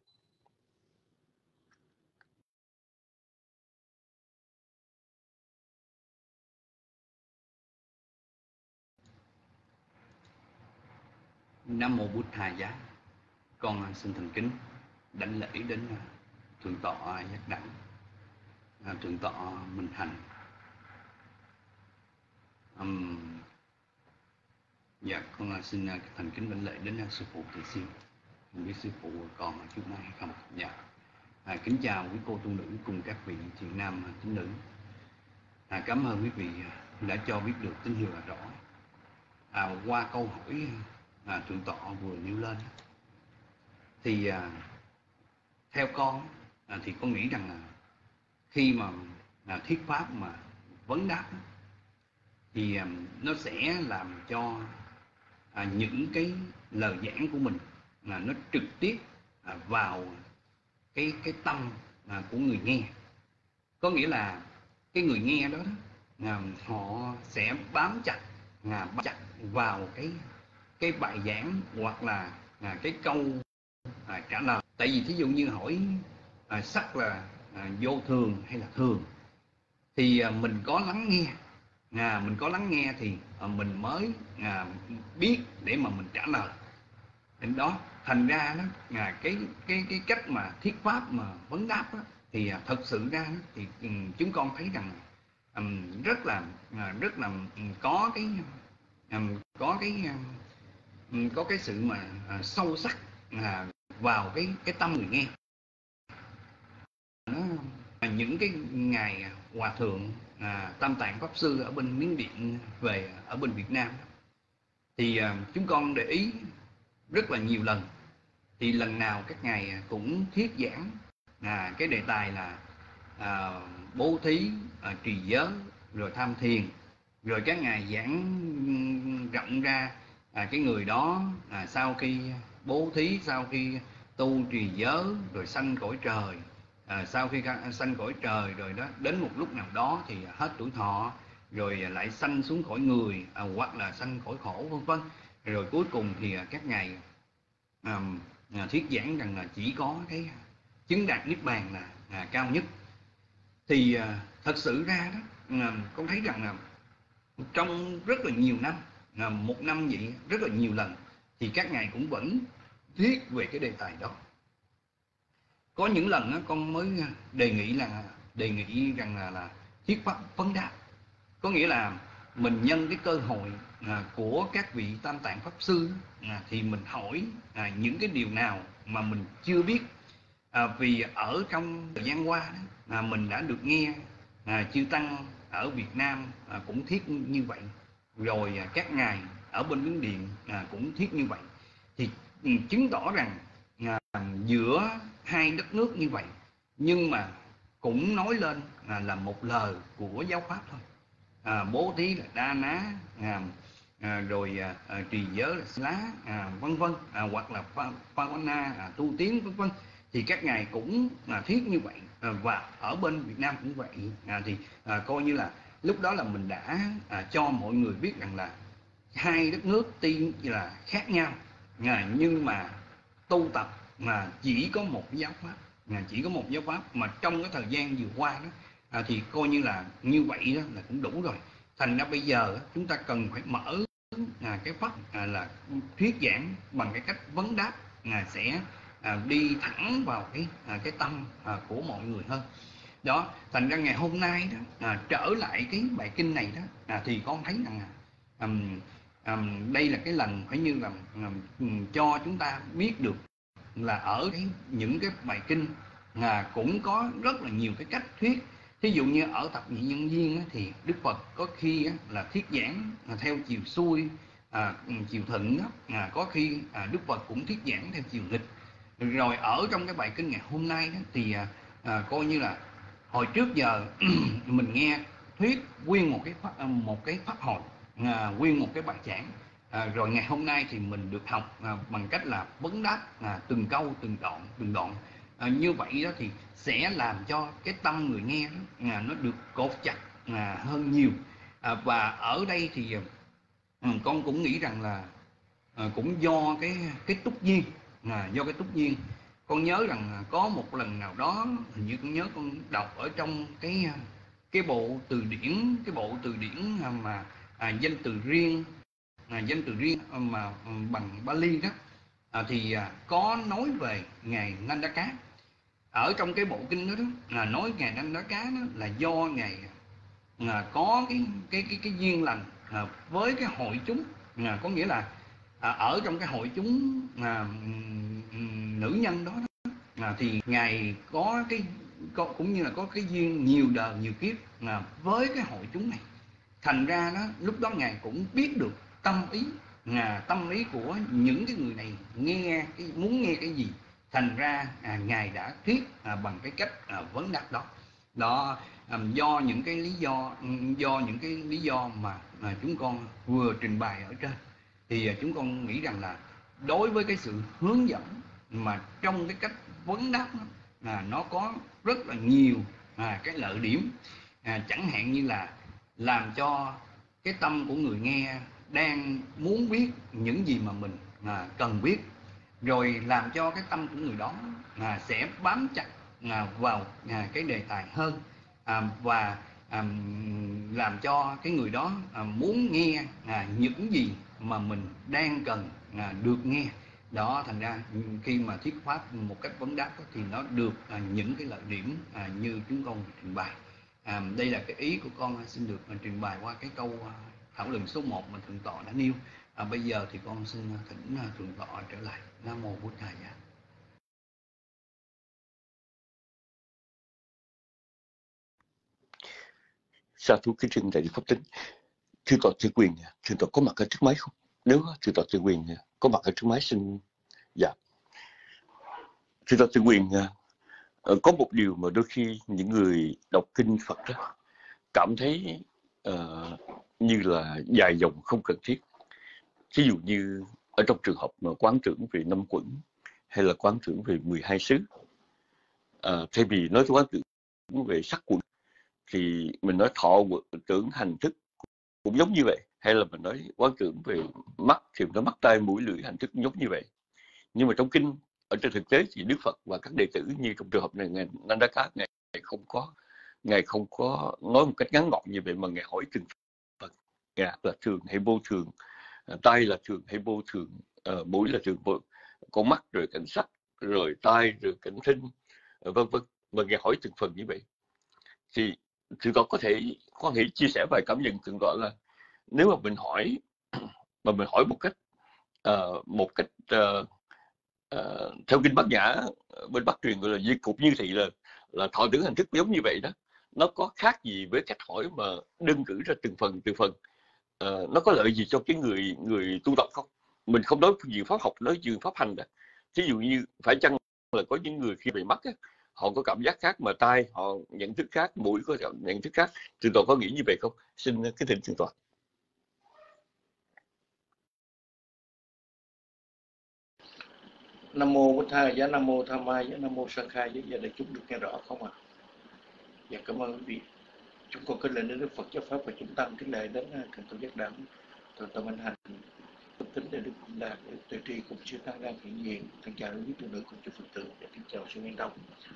Nam mô Bụt Thầy giá. Con xin thành kính đảnh lễ đến thượng tọa Giác Đẳng, thượng tọa Minh Hạnh. Um, dạ con xin thành kính đảnh lễ đến sư phụ Thị Siêu. Không biết sư phụ còn chút này hay không? Dạ. À, kính chào quý cô tu nữ cùng các vị thiện nam tín nữ. À, cảm ơn quý vị đã cho biết được tín hiệu là rõ. À, qua câu hỏi à, thượng tọa vừa nêu lên, thì à, theo con à, thì con nghĩ rằng là khi mà à, thuyết pháp mà vấn đáp thì à, nó sẽ làm cho à, những cái lời giảng của mình là nó trực tiếp à, vào cái cái tâm à, của người nghe. Có nghĩa là cái người nghe đó, đó à, họ sẽ bám chặt à, bám chặt vào cái cái bài giảng hoặc là à, cái câu à, trả lời. Tại vì thí dụ như hỏi à, sắc là à, vô thường hay là thường, thì à, mình có lắng nghe, à, mình có lắng nghe thì à, mình mới à, biết để mà mình trả lời. Đến đó thành ra đó à, cái cái cái cách mà thuyết pháp mà vấn đáp đó, thì à, thật sự ra đó, thì um, chúng con thấy rằng um, rất là à, rất là um, có cái um, có cái um, có cái sự mà à, sâu sắc à, vào cái cái tâm người nghe. Nó, những cái ngày hòa thượng à, Tam Tạng Pháp Sư ở bên Miến Điện về ở bên Việt Nam, thì à, chúng con để ý rất là nhiều lần, thì lần nào các ngài cũng thuyết giảng à, cái đề tài là à, bố thí, à, trì giới, rồi tham thiền, rồi các ngài giảng rộng ra à, cái người đó à, sau khi bố thí, sau khi tu trì giới rồi sanh cõi trời, à, sau khi sanh cõi trời rồi đó đến một lúc nào đó thì hết tuổi thọ, rồi lại sanh xuống cõi người à, hoặc là sanh cõi khổ vân vân, rồi cuối cùng thì các ngài à, à, thuyết giảng rằng là chỉ có cái chứng đạt niết bàn là à, cao nhất. Thì à, thật sự ra đó à, con thấy rằng là trong rất là nhiều năm, à, một năm vậy rất là nhiều lần, thì các ngài cũng vẫn thuyết về cái đề tài đó. Có những lần đó, con mới đề nghị là đề nghị rằng là, là thuyết pháp vấn đáp, có nghĩa là mình nhân cái cơ hội à, của các vị Tam Tạng Pháp Sư à, thì mình hỏi à, những cái điều nào mà mình chưa biết. À, vì ở trong thời gian qua đó, à, mình đã được nghe à, chư tăng ở Việt Nam à, cũng thuyết như vậy, rồi à, các ngài ở bên Miến Điện à, cũng thuyết như vậy, thì ừ, chứng tỏ rằng à, giữa hai đất nước như vậy nhưng mà cũng nói lên à, là một lời của giáo pháp thôi. À, bố thí là đa ná, à, à, rồi à, à, trì giới là lá, à, vân vân, à, hoặc là pha, pha na, à, tu tiến vân vân, thì các ngài cũng à, thuyết như vậy, à, và ở bên Việt Nam cũng vậy. À, thì à, coi như là lúc đó là mình đã à, cho mọi người biết rằng là hai đất nước tuy là khác nhau à, nhưng mà tu tập mà chỉ có một giáo pháp, à, chỉ có một giáo pháp mà trong cái thời gian vừa qua đó à, thì coi như là như vậy đó là cũng đủ rồi. Thành ra bây giờ chúng ta cần phải mở à, cái pháp à, là thuyết giảng bằng cái cách vấn đáp, à, sẽ à, đi thẳng vào cái à, cái tâm à, của mọi người hơn. Đó, thành ra ngày hôm nay đó à, trở lại cái bài kinh này đó à, thì con thấy rằng um, um, đây là cái lần phải như là um, cho chúng ta biết được là ở cái, những cái bài kinh à, cũng có rất là nhiều cái cách thuyết. Thí dụ như ở thập nhị nhân duyên á, thì Đức Phật có khi á, là thuyết giảng à, theo chiều xuôi, à, chiều thuận á, à, có khi à, Đức Phật cũng thuyết giảng theo chiều nghịch. Rồi ở trong cái bài kinh ngày hôm nay đó, thì à, à, coi như là hồi trước giờ mình nghe thuyết nguyên một cái pháp, một cái pháp hội, à, nguyên một cái bài giảng, à, rồi ngày hôm nay thì mình được học à, bằng cách là vấn đáp à, từng câu từng đoạn từng đoạn. À, như vậy đó thì sẽ làm cho cái tâm người nghe đó, à, nó được cột chặt à, hơn nhiều. À, và ở đây thì à, con cũng nghĩ rằng là à, cũng do cái cái túc duyên, à, do cái túc duyên. Con nhớ rằng có một lần nào đó, hình như con nhớ con đọc ở trong cái cái bộ từ điển cái bộ từ điển mà à, danh từ riêng, à, danh từ riêng mà bằng Bali đó, à, thì à, có nói về ngài Nandaka. Ở trong cái bộ kinh đó, đó là nói ngài Nandaka đó là do ngài à, có cái cái cái cái duyên lành à, với cái hội chúng, à, có nghĩa là à, ở trong cái hội chúng à, nữ nhân đó, đó à, thì ngài có cái có, cũng như là có cái duyên nhiều đời nhiều kiếp à, với cái hội chúng này. Thành ra đó lúc đó ngài cũng biết được tâm ý à, tâm ý của những cái người này nghe cái, muốn nghe cái gì. Thành ra à, ngài đã thuyết à, bằng cái cách à, vấn đáp đó đó à, do những cái lý do do những cái lý do mà, mà chúng con vừa trình bày ở trên, thì à, chúng con nghĩ rằng là đối với cái sự hướng dẫn mà trong cái cách vấn đáp đó, à, nó có rất là nhiều à, cái lợi điểm, à, chẳng hạn như là làm cho cái tâm của người nghe đang muốn biết những gì mà mình à, cần biết, rồi làm cho cái tâm của người đó à, sẽ bám chặt à, vào à, cái đề tài hơn, à, và à, làm cho cái người đó à, muốn nghe à, những gì mà mình đang cần à, được nghe đó. Thành ra khi mà thuyết pháp một cách vấn đáp đó, thì nó được à, những cái lợi điểm à, như chúng con trình bày. À, đây là cái ý của con xin được à, trình bày qua cái câu à, thảo luận số một mà thượng tọa đã nêu. À, bây giờ thì con xin thỉnh à, thượng tọa trở lại. Nam mô Bổn Thầy. Sa thú kính trân đại đức Pháp Tính. Thưa tọa Tư Quyền, thưa tọa có mặt ở trước máy không? Nếu thưa tọa Tư Quyền có mặt ở trước máy xin. Dạ. Thưa tọa Tư Quyền, có một điều mà đôi khi những người đọc kinh Phật đó cảm thấy uh, như là dài dòng không cần thiết. Ví dụ như ở trong trường hợp mà quán tưởng về năm quẩn hay là quán tưởng về mười hai xứ, uh, thay vì nói quán tưởng về sắc quẩn thì mình nói thọ tưởng hành thức cũng giống như vậy, hay là mình nói quán tưởng về mắt thì mình nói mắt tai mũi lưỡi hành thức cũng giống như vậy. Nhưng mà trong kinh, ở trên thực tế thì Đức Phật và các đệ tử như trong trường hợp này, ngài Nandaka, ngài không có ngài không có nói một cách ngắn gọn như vậy, mà ngài hỏi từng phần. Ngài là thường hay vô thường, tai là thường hay vô thường, uh, mũi là thường vô, con mắt rồi cảnh sắc, rồi tai rồi cảnh thính, vân vân, và ngài hỏi từng phần như vậy. Thì thượng tọa có thể có thể chia sẻ vài cảm nhận thượng tọa là nếu mà mình hỏi mà mình hỏi một cách uh, một cách uh, uh, theo kinh Bát Nhã bên Bắc truyền gọi là di cục như thị, là là thọ tưởng hành thức giống như vậy đó, nó có khác gì với cách hỏi mà đơn cử ra từng phần từng phần? Uh, nó có lợi gì cho cái người người tu tập không? Mình không nói gì pháp học, nói gì pháp hành đó. Ví dụ như phải chăng là có những người khi bị mắc á, họ có cảm giác khác, mà tai họ nhận thức khác, mũi có nhận thức khác. Thượng tọa có nghĩ như vậy không? Xin cái thỉnh thượng tọa. Nam mô Bổn Thầy, giá Nam mô Tham Mai, giá Nam mô Sang Khai, giá đại chúng được nghe rõ không ạ? À? Dạ cảm ơn quý vị. Chúng con kính lễ đến Đức Phật giáo pháp và chúng tăng kính lễ đến thượng tọa giác đẳng, thượng tọa Minh Hạnh, tính để Đức Đạt, Tuệ Tri cùng chư tăng đang hiện diện. Thân chào quý tu nữ cùng chư Phật tử, và kính chào sư Nguyên Đông.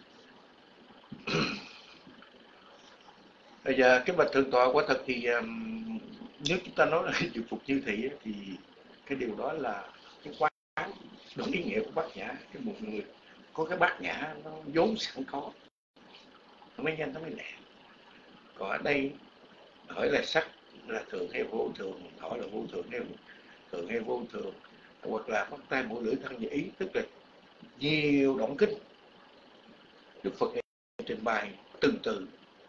Bây giờ cái bạch thượng tọa quả thật thì um, nếu chúng ta nói là dự phục như thị thì cái điều đó là cái quán đúng ý nghĩa của bát nhã. Cái một người có cái bát nhã nó vốn sẵn có, nó mới nhanh, nó mới lẹ. Còn ở đây hỏi là sắc là thường hay vô thường, hỏi là vô thường hay thường hay vô thường, hoặc là mắt tai mũi lưỡi thân và ý, tức là nhiều động kinh Đức Phật trình bày từng từ.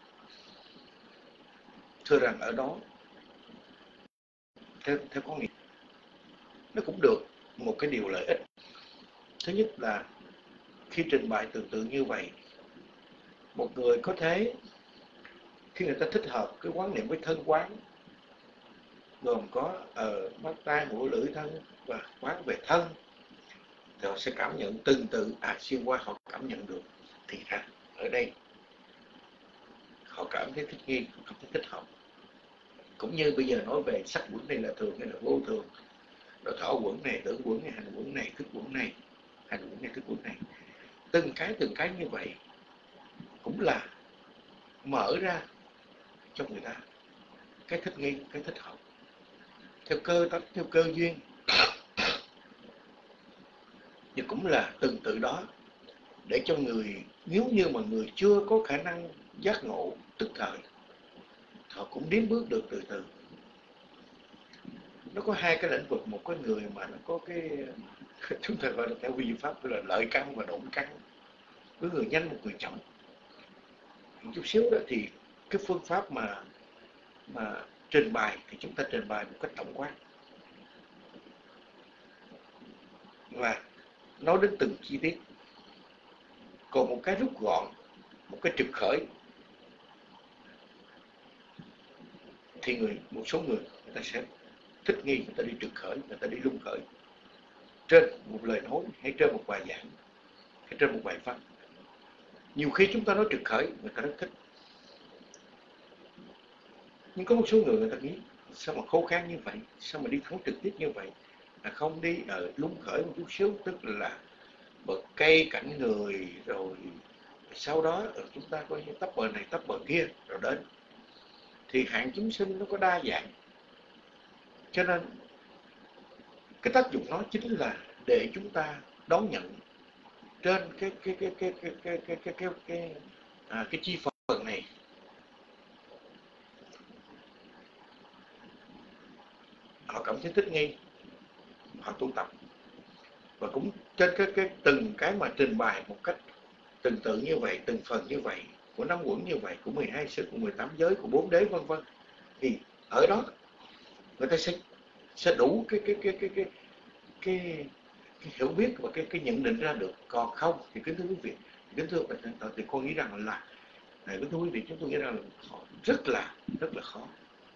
Thưa rằng ở đó theo, theo có nghĩa nó cũng được một cái điều lợi ích. Thứ nhất là khi trình bày tương tự như vậy, một người có thể khi người ta thích hợp cái quán niệm với thân quán, gồm có ở mắt tai mũi lưỡi thân và quán về thân, thì họ sẽ cảm nhận từng tự à xuyên qua họ cảm nhận được. Thì ra ở đây họ cảm thấy thích nghi, họ cảm thấy thích hợp. Cũng như bây giờ nói về sắc quẩn này là thường hay là vô thường, rồi thọ quẩn này, tưởng quẩn này, hành quẩn này, thức quẩn này, hành quẩn này, thức quẩn này, từng cái từng cái như vậy cũng là mở ra cho người ta cái thích nghi, cái thích hợp theo cơ tánh, theo cơ duyên. nhưng cũng là từng tự đó, để cho người, nếu như mà người chưa có khả năng giác ngộ tức thời, họ cũng đến bước được từ từ. Nó có hai cái lĩnh vực, một cái người mà nó có cái chúng ta gọi là theo vi pháp là lợi căn và động căn, có người nhanh một người chậm. Một chút xíu đó thì cái phương pháp mà mà trình bày thì chúng ta trình bày một cách tổng quát và nói đến từng chi tiết. Còn một cái rút gọn, một cái trực khởi thì người một số người người ta sẽ thích nghi, người ta đi trực khởi, người ta đi lung khởi trên một lời nói hay trên một bài giảng hay trên một bài văn. Nhiều khi chúng ta nói trực khởi người ta rất thích, nhưng có một số người người ta nghĩ sao mà khô khan như vậy, sao mà đi thẳng trực tiếp như vậy, là không đi ở lung khởi một chút xíu, tức là bậc cây cảnh người, rồi sau đó chúng ta coi như tấp bờ này tấp bờ kia rồi đến. Thì hạng chúng sinh nó có đa dạng, cho nên cái tác dụng nó chính là để chúng ta đón nhận trên cái cái cái cái cái cái cái cái cái cái à, cái chi phần này. Họ cảm thấy thích nghi, họ tu tập, và cũng trên cái cái từng cái mà trình bày một cách từng tự như vậy, từng phần như vậy, của năm quẩn như vậy, của mười hai sức, của mười tám giới, của bốn đế vân vân, thì ở đó người ta sẽ sẽ đủ cái cái cái cái cái cái, cái hiểu biết và cái cái nhận định ra được. Còn không thì kính thưa quý vị, kính thưa bạn, thì con nghĩ rằng là này, kính thưa quý vị, chúng tôi nghĩ rằng là rất là rất là khó.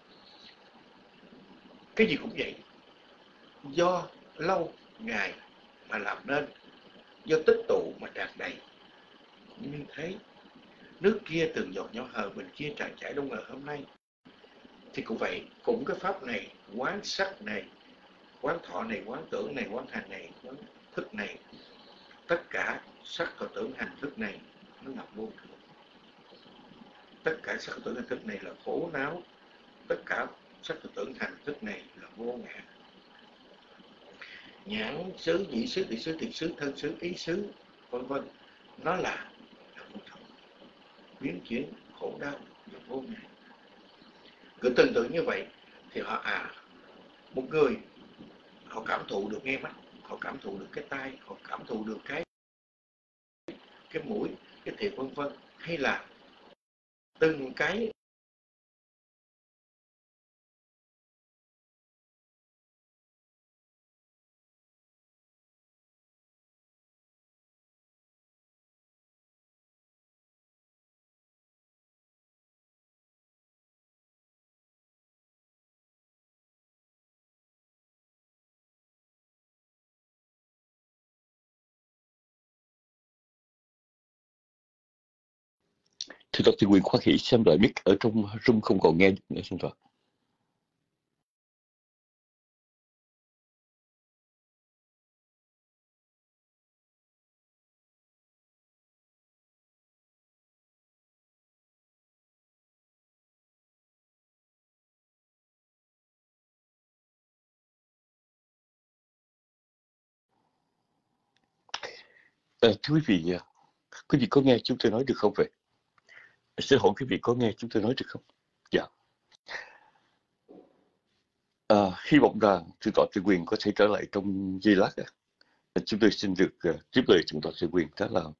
Cái gì cũng vậy, do lâu ngày mà làm nên, do tích tụ mà tràn đầy. Như thế, nước kia từng giọt nhỏ hờ, bình kia tràn chảy đông ngờ hôm nay. Thì cũng vậy, cũng cái pháp này, quán sắc này, quán thọ này, quán tưởng này, quán hành này, quán thức này, tất cả sắc thọ tưởng hành thức này nó ngập vô thường. Tất cả sắc thọ tưởng hành thức này là khổ não, tất cả sắc thọ tưởng hành thức này là vô ngã. Nhãn xứ, nhĩ xứ, tỷ xứ, thiệt xứ, thân xứ, ý xứ, vân vân, nó là vô thường, biến chuyển, khổ đau và vô ngã. Cứ tương tự như vậy thì họ à một người họ cảm thụ được nghe mắt, họ cảm thụ được cái tai, họ cảm thụ được cái cái mũi, cái thiệt vân vân, hay là từng cái Thưa Doctor Quyền khoan hỷ xem lại mic ở trong room không còn nghe được nữa, xin lỗi. À, thưa quý vị, quý vị có nghe chúng tôi nói được không vậy? Xin hỏi quý vị có nghe chúng tôi nói được không? Dạ. À, hy vọng rằng thưa Doctor Quyền có thể trở lại trong giây lát. À. Chúng tôi xin được uh, tiếp lời thượng Doctor Quyền, đó là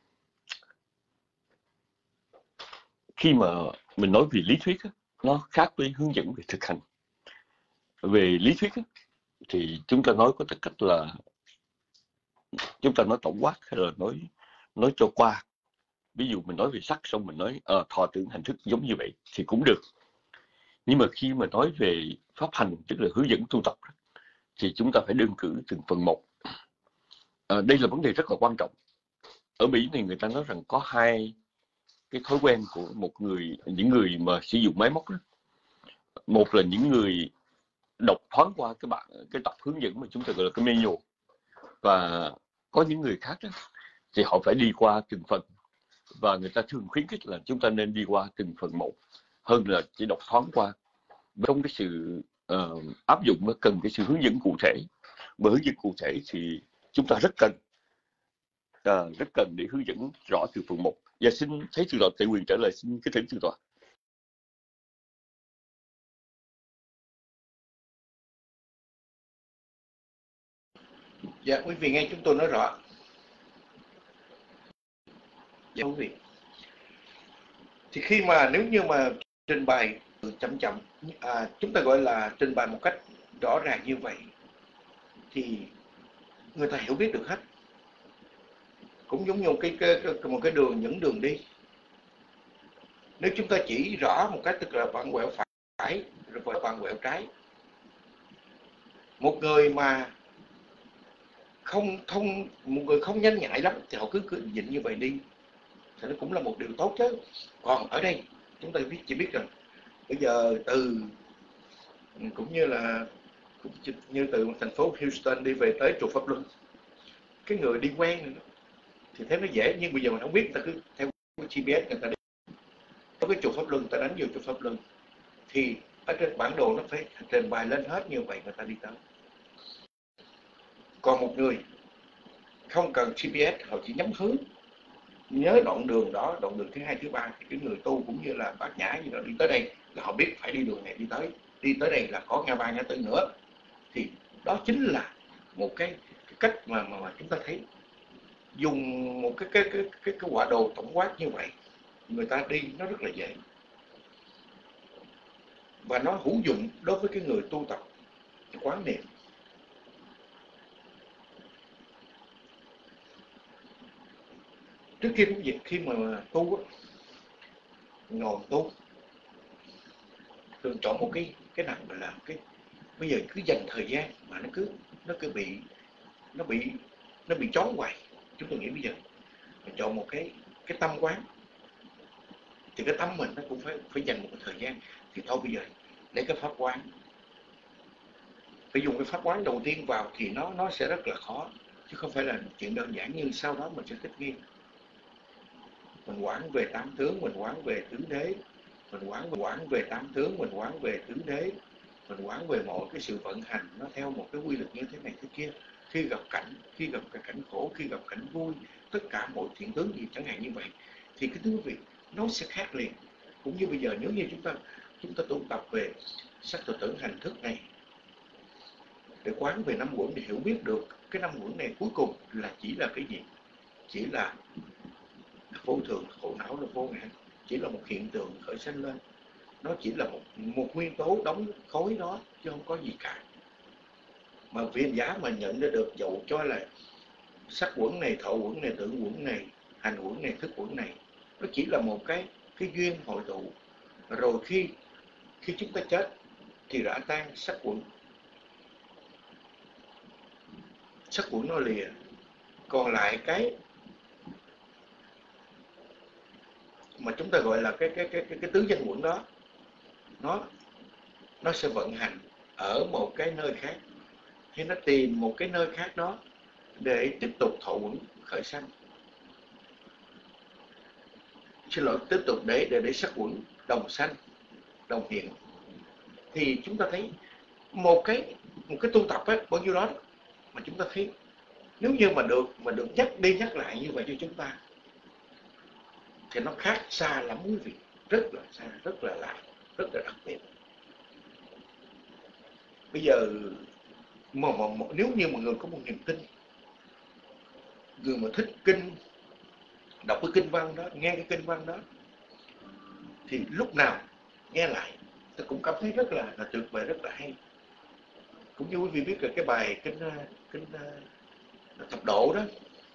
khi mà mình nói về lý thuyết, nó khác với hướng dẫn về thực hành. Về lý thuyết thì chúng ta nói có tất cách là chúng ta nói tổng quát hay là nói nói cho qua. Ví dụ mình nói về sắc xong mình nói uh, thọ tưởng hành thức giống như vậy thì cũng được. Nhưng mà khi mà nói về pháp hành, tức là hướng dẫn tu tập, thì chúng ta phải đơn cử từng phần một. À, đây là vấn đề rất là quan trọng. Ở Mỹ này người ta nói rằng có hai cái thói quen của một người, những người mà sử dụng máy móc đó. Một là những người đọc thoáng qua cái bản cái tập hướng dẫn mà chúng ta gọi là cái manual, và có những người khác đó, thì họ phải đi qua từng phần, và người ta thường khuyến khích là chúng ta nên đi qua từng phần một hơn là chỉ đọc thoáng qua. Trong cái sự uh, áp dụng cần cái sự hướng dẫn cụ thể, mà hướng dẫn cụ thể thì chúng ta rất cần à, rất cần để hướng dẫn rõ từ phần một. Và xin thấy Thượng tọa Tệ Quyền trả lời, xin kính thỉnh Thượng tọa. Dạ, quý vị nghe chúng tôi nói rõ. Dạ, quý vị. Thì khi mà nếu như mà trình bày chậm chậm, à, chúng ta gọi là trình bày một cách rõ ràng như vậy, thì người ta hiểu biết được hết. Cũng giống như một cái, cái, cái một cái đường, những đường đi. Nếu chúng ta chỉ rõ một cách, tức là bạn quẹo phải, rồi bạn quẹo trái. Một người mà không không một người không nhanh nhạy lắm thì họ cứ cứ dịnh như vậy đi, thì nó cũng là một điều tốt chứ. Còn ở đây chúng ta biết chỉ biết rằng bây giờ từ cũng như là cũng như từ thành phố Houston đi về tới chùa Pháp Luân, cái người đi quen thì thấy nó dễ, nhưng bây giờ mình không biết, người ta cứ theo cái giê pê ét người ta đi có cái chùa Pháp Luân, ta đánh vô chùa Pháp Luân thì ở trên bản đồ nó phải trình bày lên hết như vậy người ta đi tới. Còn một người không cần giê pê ét, họ chỉ nhắm hướng, nhớ đoạn đường đó, đoạn đường thứ hai, thứ ba, thì cái người tu cũng như là Bát Nhã như là đi tới đây là họ biết phải đi đường này đi tới, đi tới đây là có ngã ba ngã tư nữa. Thì đó chính là một cái, cái cách mà, mà mà chúng ta thấy dùng một cái cái cái cái cái quả đồ tổng quát như vậy, người ta đi nó rất là dễ và nó hữu dụng đối với cái người tu tập quán niệm. Trước khi việc khi mà tu ngồi tu thường chọn một cái cái nào mà làm cái bây giờ cứ dành thời gian mà nó cứ nó cứ bị nó bị nó bị chón hoài. Chúng tôi nghĩ bây giờ mình chọn một cái cái tâm quán thì cái tâm mình nó cũng phải phải dành một cái thời gian. Thì thôi bây giờ lấy cái pháp quán, phải dùng cái pháp quán đầu tiên vào thì nó nó sẽ rất là khó, chứ không phải là chuyện đơn giản. Nhưng sau đó mình sẽ thích nghi, mình quán về tám tướng, mình quán về tứ đế, mình quán quán về tám tướng, mình quán về tứ đế, mình quán về mọi cái sự vận hành nó theo một cái quy luật như thế này thế kia. Khi gặp cảnh, khi gặp cái cảnh khổ, khi gặp cảnh vui, tất cả mọi thiện tướng gì chẳng hạn như vậy, thì cái thú vị nó sẽ khác liền. Cũng như bây giờ nếu như chúng ta chúng ta tu tập về sắc tự tưởng hành thức này để quán về năm uẩn, để hiểu biết được cái năm uẩn này cuối cùng là chỉ là cái gì, chỉ là vô thường, khổ não, là vô ngã, chỉ là một hiện tượng khởi sinh lên, nó chỉ là một một nguyên tố đóng khối đó chứ không có gì cả. Mà viên giá mà nhận ra được, dẫu cho là sắc uẩn này, thọ uẩn này, tưởng uẩn này, hành uẩn này, thức uẩn này, nó chỉ là một cái cái duyên hội tụ. Rồi khi khi chúng ta chết thì rã tan sắc uẩn, sắc uẩn nó lìa, còn lại cái mà chúng ta gọi là cái cái cái cái, cái tứ danh uẩn đó, nó nó sẽ vận hành ở một cái nơi khác, hay nó tìm một cái nơi khác đó để tiếp tục thọ uẩn khởi sanh. Xin lỗi, tiếp tục để để để sắc uẩn đồng sanh, đồng hiện. Thì chúng ta thấy một cái một cái tu tập ấy, bao nhiêu đó mà chúng ta thấy nếu như mà được mà được nhắc đi nhắc lại như vậy cho chúng ta thì nó khác xa lắm quý vị, rất là xa, rất là lạ, rất là đặc biệt. Bây giờ mà, mà, mà nếu như mà người có một niềm tin, người mà thích kinh, đọc cái kinh văn đó, nghe cái kinh văn đó, thì lúc nào nghe lại tôi cũng cảm thấy rất là, là tuyệt vời, rất là hay. Cũng như quý vị biết là cái bài kinh kinh thập độ đó,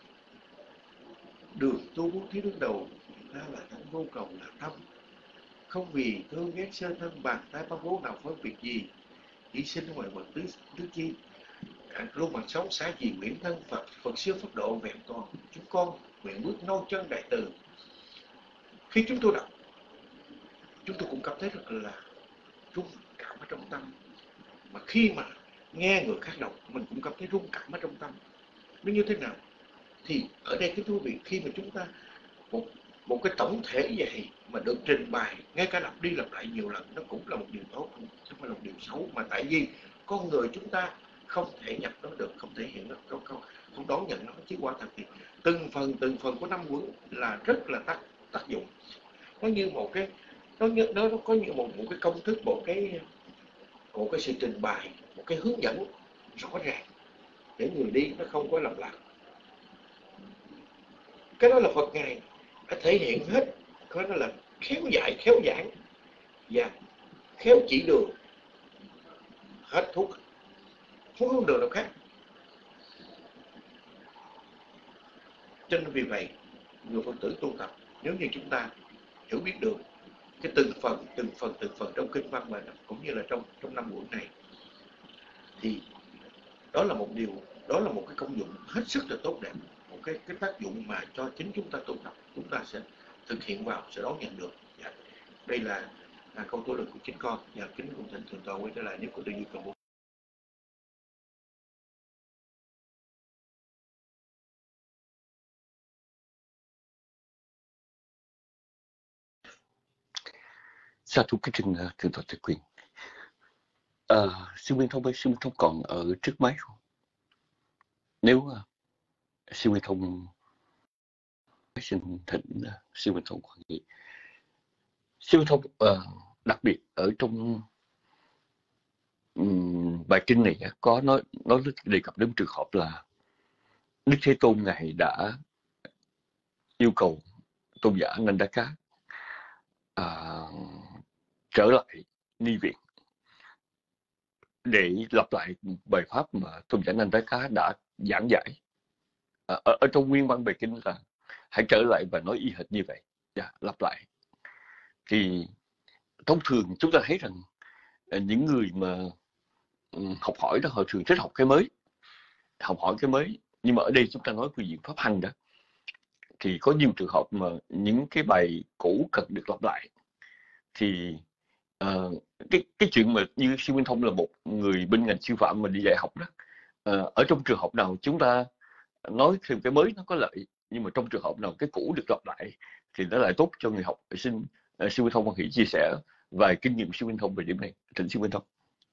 đường tu bố thí đứng đầu ta là thắng vô cầu là tâm, không vì thương ghét sơ thân bàn tay bao bố nào phân việc gì, hy sinh ngoài vật tứ tứ chi, cả luôn mặt sống xá gì nguyện thân Phật, Phật siêu pháp độ vẹn toàn chúng con nguyện bước nâu chân đại từ. Khi chúng tôi đọc, chúng tôi cũng cảm thấy rất là rung cảm ở trong tâm, mà khi mà nghe người khác đọc mình cũng cảm thấy rung cảm ở trong tâm. Nó như thế nào? Thì ở đây cái thú vị, khi mà chúng ta một một cái tổng thể vậy mà được trình bày, ngay cả lặp đi lặp lại nhiều lần, nó cũng là một điều tốt, không phải là một điều xấu. Mà tại vì con người chúng ta không thể nhập nó được, không thể hiện nó, không, không, không đón nhận nó. Chứ quả thật thì từng phần từng phần của năm quẩn là rất là tác tác dụng. Nó như một cái nó như nó, nó có như một một cái công thức, một cái một cái sự trình bày, một cái hướng dẫn rõ ràng để người đi nó không có lầm lạc. Cái đó là Phật Ngài đã thể hiện hết, cái đó là khéo dạy, khéo giảng và khéo chỉ đường, hết thuốc, không có đường nào khác. Cho nên vì vậy, người Phật tử tu tập, nếu như chúng ta hiểu biết được cái từng phần, từng phần, từng phần trong kinh văn mà cũng như là trong trong năm buổi này, thì đó là một điều, đó là một cái công dụng hết sức là tốt đẹp, một cái cái tác dụng mà cho chính chúng ta tu tập, chúng ta sẽ thực hiện vào, sẽ đón nhận được. Dạ. Đây là, là câu tôi luận của chính con. Và kính cùng thỉnh thượng tọa quay trở lại nếu có điều gì cần bổ. Sa thú kính trình thượng tọa Tịch Quyền. À, sư Nguyên Thông ơi, sư Nguyên Thông còn ở trước máy không? Nếu uh, sư Nguyên Thông xin thỉnh uh, sư Nguyên Thông quan nghị. Sư Nguyên Thông uh, đặc biệt ở trong um, bài kinh này uh, có nói nói đề cập đến trường hợp là Đức Thế Tôn Ngài đã yêu cầu tôn giả Nandaka uh, trở lại Ni Viện để lặp lại bài pháp mà tôn giả Nandaka đã giảng giải. À, ở, ở trong nguyên văn bài kinh là hãy trở lại và nói y hệt như vậy. Dạ, lặp lại. Thì thông thường chúng ta thấy rằng những người mà um, học hỏi đó, họ thường thích học cái mới, học hỏi cái mới. Nhưng mà ở đây chúng ta nói về diện pháp hành đó, thì có nhiều trường hợp mà những cái bài cũ cần được lặp lại. Thì uh, cái cái chuyện mà như sư Nguyên Thông là một người bên ngành sư phạm mà đi dạy học đó, uh, ở trong trường hợp nào chúng ta nói thêm cái mới nó có lợi, nhưng mà trong trường hợp nào cái cũ được lặp lại thì nó lại tốt cho người học. Xin uh, sư Nguyên Thông quan hỷ chia sẻ vài kinh nghiệm sư Nguyên Thông về điểm này. Thỉnh sư Nguyên Thông.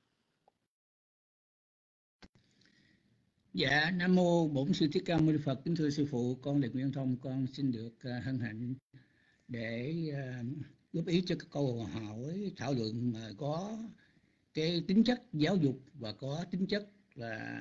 Dạ, Nam Mô Bổn Sư Thích Ca Mâu Ni Phật. Kính thưa sư phụ, con Lê Nguyên Thông, con xin được uh, hân hạnh để uh, góp ý cho các câu hỏi thảo luận mà có cái tính chất giáo dục và có tính chất là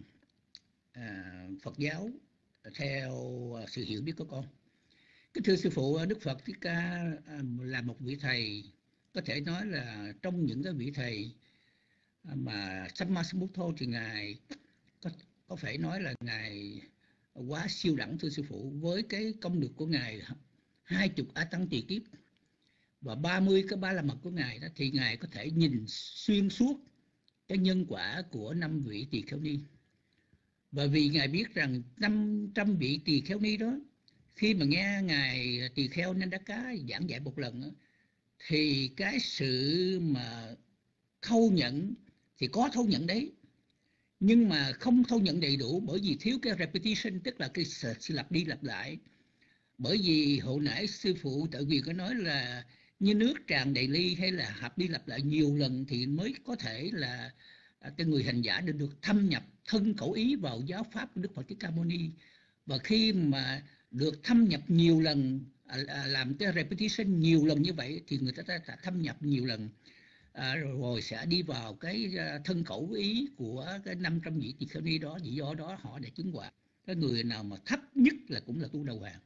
uh, Phật giáo theo uh, sự hiểu biết của con. Kính thưa sư phụ, Đức Phật Thích Ca uh, là một vị thầy, có thể nói là trong những cái vị thầy uh, mà Sammasambuddha thì ngài có có phải nói là ngài quá siêu đẳng, thưa sư phụ. Với cái công lực của ngài hai chục a tăng tỳ kiếp và ba mươi cái ba la mật của ngài đó, thì ngài có thể nhìn xuyên suốt cái nhân quả của năm vị tỳ kheo ni. Và vì ngài biết rằng năm trăm vị tỳ kheo ni đó, khi mà nghe ngài tỳ kheo Nandaka giảng dạy một lần đó, thì cái sự mà thâu nhận thì có thâu nhận đấy, nhưng mà không thâu nhận đầy đủ, bởi vì thiếu cái repetition, tức là cái sự lặp đi lặp lại. Bởi vì hồi nãy sư phụ Tự Quyền có nói là như nước tràn đầy ly, hay là lặp đi lặp lại nhiều lần thì mới có thể là cái người hành giả được được thâm nhập thân khẩu ý vào giáo pháp của Đức Phật Thích Ca Mâu Ni. Và khi mà được thâm nhập nhiều lần, làm cái repetition nhiều lần như vậy, thì người ta đã thâm nhập nhiều lần. À, rồi sẽ đi vào cái thân khẩu ý của cái năm trăm vị tỳ kheo ni đó. Vì do đó họ đã chứng quả. Cái người nào mà thấp nhất là cũng là tu đầu hàng.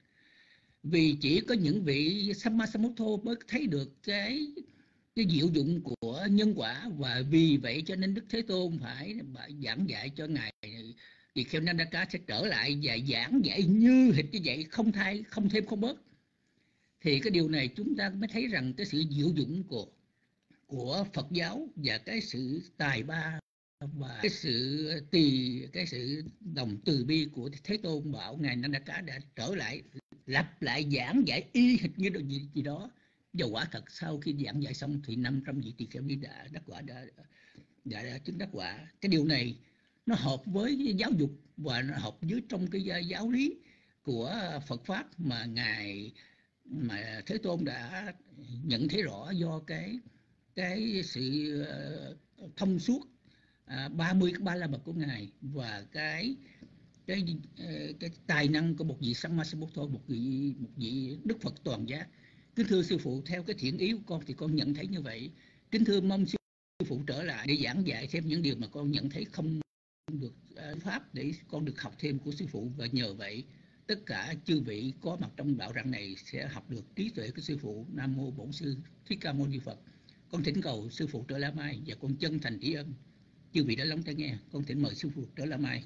Vì chỉ có những vị Sammasambuddha mới thấy được cái cái diệu dụng của nhân quả, và vì vậy cho nên Đức Thế Tôn phải giảng dạy cho ngài tỳ kheo Nandaka sẽ trở lại và giảng dạy như hệt như vậy, không thay, không thêm không bớt. Thì cái điều này chúng ta mới thấy rằng cái sự diệu dụng của của Phật giáo và cái sự tài ba và cái sự tỳ cái sự đồng từ bi của Thế Tôn bảo ngài Nandaka đã trở lại, lặp lại giảng giải y hệt như gì, gì đó. Và quả thật sau khi giảng giải xong thì năm trăm vị tỳ kheo ni đã đắc quả, đã, đã, đã chứng đắc quả. Cái điều này nó hợp với giáo dục và nó hợp với trong cái giáo lý của Phật pháp mà ngài mà Thế Tôn đã nhận thấy rõ do cái cái sự thông suốt à, ba mươi ba la mật của ngài và cái cái cái tài năng của một vị Sammasambuddha, một vị một vị Đức Phật toàn giác. Kính thưa sư phụ, theo cái thiện ý của con thì con nhận thấy như vậy. Kính thưa mong sư phụ trở lại để giảng dạy thêm những điều mà con nhận thấy không được uh, pháp để con được học thêm của sư phụ, và nhờ vậy tất cả chư vị có mặt trong đạo rặng này sẽ học được trí tuệ của sư phụ. Nam mô Bổn sư Thích Ca Mâu Ni Phật. Con thỉnh cầu sư phụ Trợ La Mai và con chân thành tri ân chư vị đã lắng nghe. Con thỉnh mời sư phụ Trợ La Mai.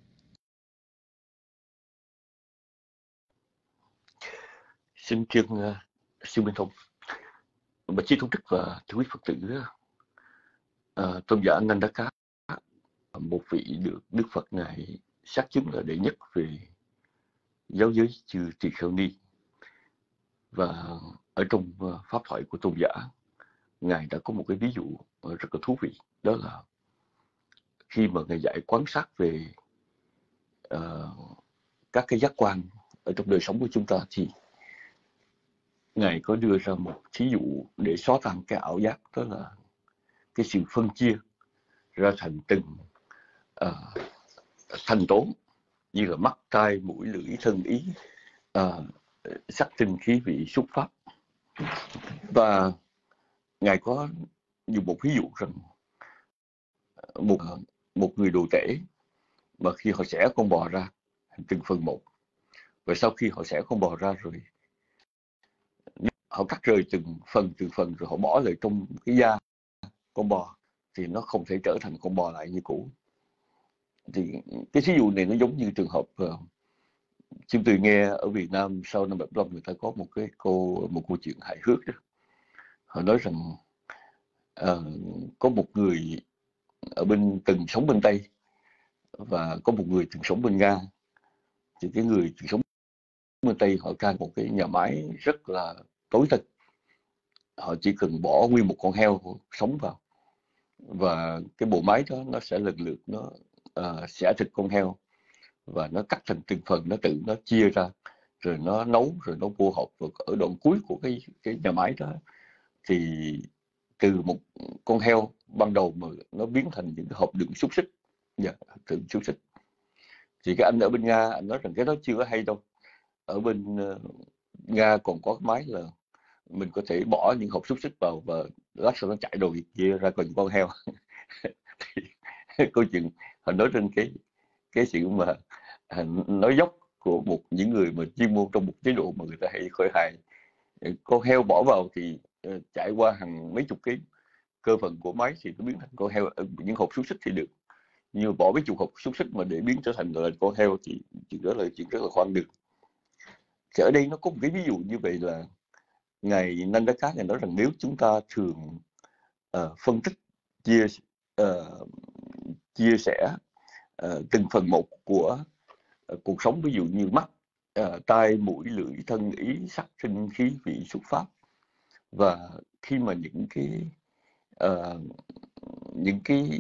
Xin kiêng uh, sư Minh Thông, bạch chí tôn đức và thưa quý Phật tử, uh, tôn giả Nandaka, một vị được Đức Phật ngài xác chứng là đệ nhất về giáo giới chư Tỳ Kheo Ni. Và ở trong uh, pháp thoại của tôn giả, ngài đã có một cái ví dụ uh, rất là thú vị, đó là khi mà ngài dạy quan sát về uh, các cái giác quan ở trong đời sống của chúng ta, thì ngài có đưa ra một thí dụ để xóa tan cái ảo giác, đó là cái sự phân chia ra thành từng uh, thành tố như là mắt, tai, mũi, lưỡi, thân, ý, uh, sắc, tinh, khí, vị, xúc, pháp. Và ngài có dùng một ví dụ rằng một một người đồ tể mà khi họ xẻ con bò ra từng phần một, và sau khi họ xẻ con bò ra rồi họ cắt rời từng phần từng phần rồi họ bỏ lại trong cái da con bò, thì nó không thể trở thành con bò lại như cũ. Thì cái ví dụ này nó giống như trường hợp uh, chúng tôi nghe ở Việt Nam sau năm bảy mươi lăm, người ta có một cái câu một câu chuyện hài hước đó. Họ nói rằng uh, có một người ở bên từng sống bên Tây và có một người từng sống bên Nga. Thì cái người từng sống bên Tây họ cai một cái nhà máy rất là tối tân. Họ chỉ cần bỏ nguyên một con heo sống vào, và cái bộ máy đó nó sẽ lần lượt nó uh, xẻ thịt con heo và nó cắt thành từng phần, nó tự nó chia ra rồi nó nấu rồi nó vô hộp. Và ở đoạn cuối của cái cái nhà máy đó thì từ một con heo ban đầu mà nó biến thành những cái hộp đựng xúc xích, yeah, đựng xúc xích. Thì cái anh ở bên Nga anh nói rằng cái đó chưa có hay đâu. Ở bên uh, Nga còn có cái máy là mình có thể bỏ những hộp xúc xích vào và lát sau nó chạy đồ kia ra còn con heo. Thì câu chuyện họ nói trên cái cái sự mà nói dốc của một những người mà chuyên môn trong một chế độ mà người ta hay khởi hài. Con heo bỏ vào thì uh, chạy qua hàng mấy chục cái cơ phận của máy thì nó biến thành con heo. Những hộp xúc xích thì được, nhưng bỏ mấy chục hộp xúc xích mà để biến trở thành là con heo thì chuyện đó là chuyện rất là khoan đường. Thì ở đây nó có một cái ví dụ như vậy là ngài Nandaka ngài nói rằng nếu chúng ta thường uh, phân tích chia uh, chia sẻ uh, từng phần một của uh, cuộc sống, ví dụ như mắt, uh, tai, mũi, lưỡi, thân, ý, sắc, sinh, khí, vị, xúc, pháp, và khi mà những cái uh, những cái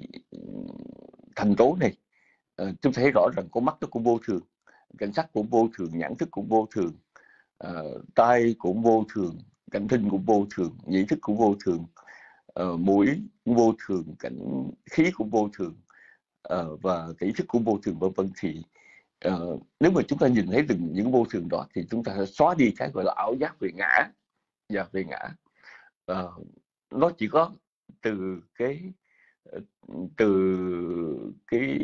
thành tố này uh, chúng ta thấy rõ rằng con mắt nó cũng vô thường, cảnh sắc cũng vô thường, nhãn thức cũng vô thường, uh, tai cũng vô thường, cảnh thinh cũng vô thường, nhĩ thức cũng vô thường, uh, mũi cũng vô thường, cảnh khí cũng vô thường, uh, và cái ý thức cũng vô thường, vân vân. Thì uh, nếu mà chúng ta nhìn thấy từng những vô thường đó thì chúng ta sẽ xóa đi cái gọi là ảo giác về ngã và về ngã. Uh, nó chỉ có từ cái từ cái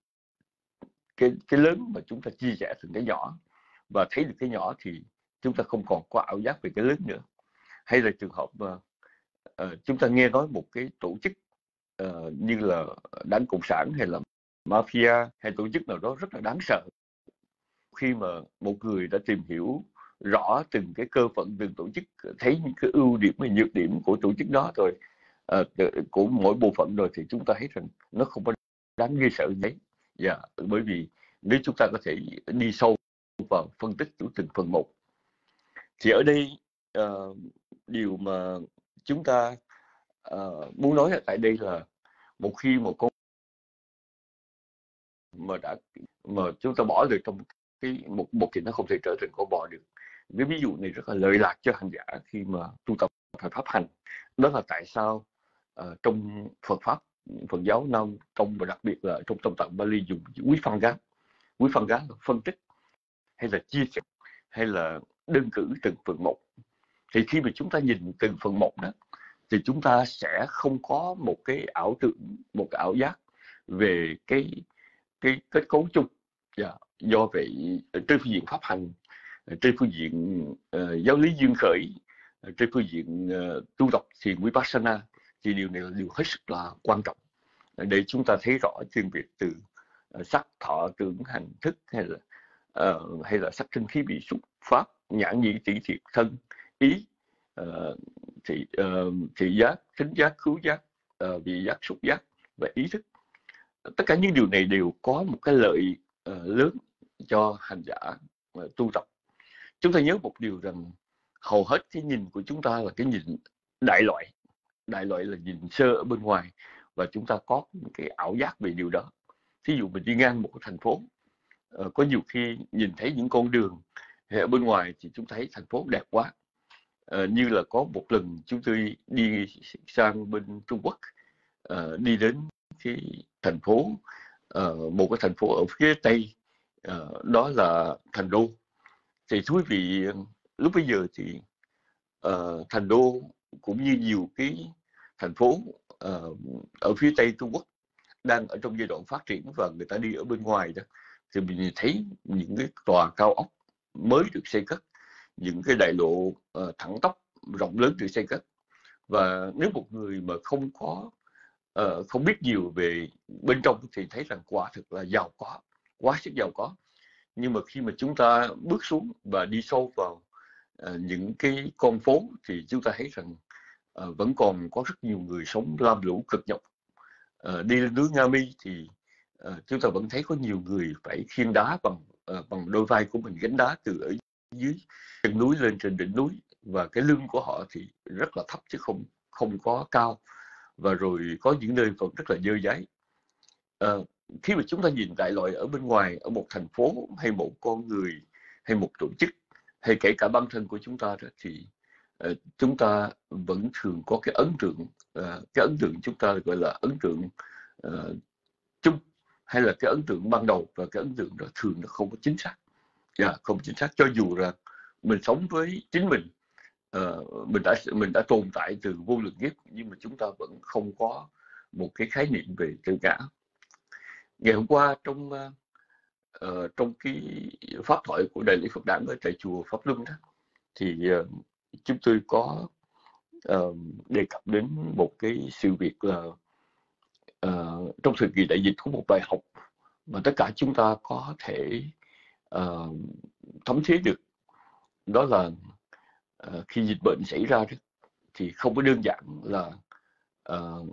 cái cái lớn mà chúng ta chia sẻ thành cái nhỏ và thấy được cái nhỏ thì chúng ta không còn có ảo giác về cái lớn nữa. Hay là trường hợp mà uh, chúng ta nghe nói một cái tổ chức uh, như là Đảng Cộng sản hay là mafia hay tổ chức nào đó rất là đáng sợ. Khi mà một người đã tìm hiểu rõ từng cái cơ phận từng tổ chức, thấy những cái ưu điểm và nhược điểm của tổ chức đó rồi, uh, của mỗi bộ phận rồi, thì chúng ta thấy rằng nó không có đáng ghê sợ đấy. Yeah, bởi vì nếu chúng ta có thể đi sâu vào phân tích của từng phần một, thì ở đây uh, điều mà chúng ta uh, muốn nói tại đây là một khi một con mà đã mà chúng ta bỏ được trong cái một một thì nó không thể trở thành con bò được. Cái ví dụ này rất là lợi lạc cho hành giả khi mà tu tập phải pháp hành. Đó là tại sao uh, trong Phật pháp Phật giáo Nam Tông và đặc biệt là trong Tâm tạng Bali dùng quý phân gán. Quý phân gán là phân tích hay là chia sẻ hay là đơn cử từng phần một. Thì khi mà chúng ta nhìn từng phần một đó thì chúng ta sẽ không có một cái ảo tưởng, một cái ảo giác về cái cái kết cấu chung. Yeah. Do vậy trên phương diện pháp hành, trên phương diện uh, giáo lý duyên khởi, trên phương diện uh, tu tập thiền vipassana thì điều này là điều hết sức là quan trọng để chúng ta thấy rõ chuyên biệt từ uh, sắc, thọ, tưởng, hành, thức hay là uh, hay là sắc, thanh, khí, vị, xúc, pháp, nhãn, nhĩ, tỷ, thiệt, thân, ý, uh, thị uh, thị giác, thính giác, khứu giác, uh, vị giác, xúc giác và ý thức. Tất cả những điều này đều có một cái lợi uh, lớn cho hành giả uh, tu tập. Chúng ta nhớ một điều rằng hầu hết cái nhìn của chúng ta là cái nhìn đại loại. Đại loại là nhìn sơ ở bên ngoài và chúng ta có cái ảo giác về điều đó. Thí dụ mình đi ngang một cái thành phố, uh, có nhiều khi nhìn thấy những con đường ở bên ngoài thì chúng ta thấy thành phố đẹp quá. Uh, như là có một lần chúng tôi đi sang bên Trung Quốc, uh, đi đến cái thành phố, uh, một cái thành phố ở phía Tây, uh, đó là Thành Đô. Thì thú vị, lúc bây giờ thì uh, Thành Đô cũng như nhiều cái thành phố uh, ở phía Tây Trung Quốc đang ở trong giai đoạn phát triển và người ta đi ở bên ngoài đó, thì mình thấy những cái tòa cao ốc mới được xây cất, những cái đại lộ uh, thẳng tắp rộng lớn được xây cất. Và nếu một người mà không có uh, không biết nhiều về bên trong thì thấy rằng quả thực là giàu có, quá sức giàu có. Nhưng mà khi mà chúng ta bước xuống và đi sâu vào uh, những cái con phố thì chúng ta thấy rằng uh, vẫn còn có rất nhiều người sống lam lũ cực nhọc. Uh, đi lên núi Nga Mi thì uh, chúng ta vẫn thấy có nhiều người phải khiêng đá bằng uh, bằng đôi vai của mình, gánh đá từ ở dưới chân núi lên trên đỉnh núi, và cái lưng của họ thì rất là thấp chứ không không có cao, và rồi có những nơi còn rất là dơ dáy. Uh, khi mà chúng ta nhìn đại loại ở bên ngoài, ở một thành phố hay một con người hay một tổ chức hay kể cả bản thân của chúng ta đó, thì uh, chúng ta vẫn thường có cái ấn tượng, uh, cái ấn tượng chúng ta gọi là ấn tượng uh, chung, hay là cái ấn tượng ban đầu, và cái ấn tượng đó thường nó không có chính xác. Yeah, không chính xác, cho dù rằng mình sống với chính mình, uh, mình đã mình đã tồn tại từ vô lượng kiếp, nhưng mà chúng ta vẫn không có một cái khái niệm về tự ngã. Ngày hôm qua trong uh, trong cái pháp thoại của Đại lễ Phật Đản ở tại chùa Pháp Luân đó, thì uh, chúng tôi có uh, đề cập đến một cái sự việc là uh, trong thời kỳ đại dịch có một bài học mà tất cả chúng ta có thể uh, thấm thía được. Đó là uh, khi dịch bệnh xảy ra đó, thì không có đơn giản là uh,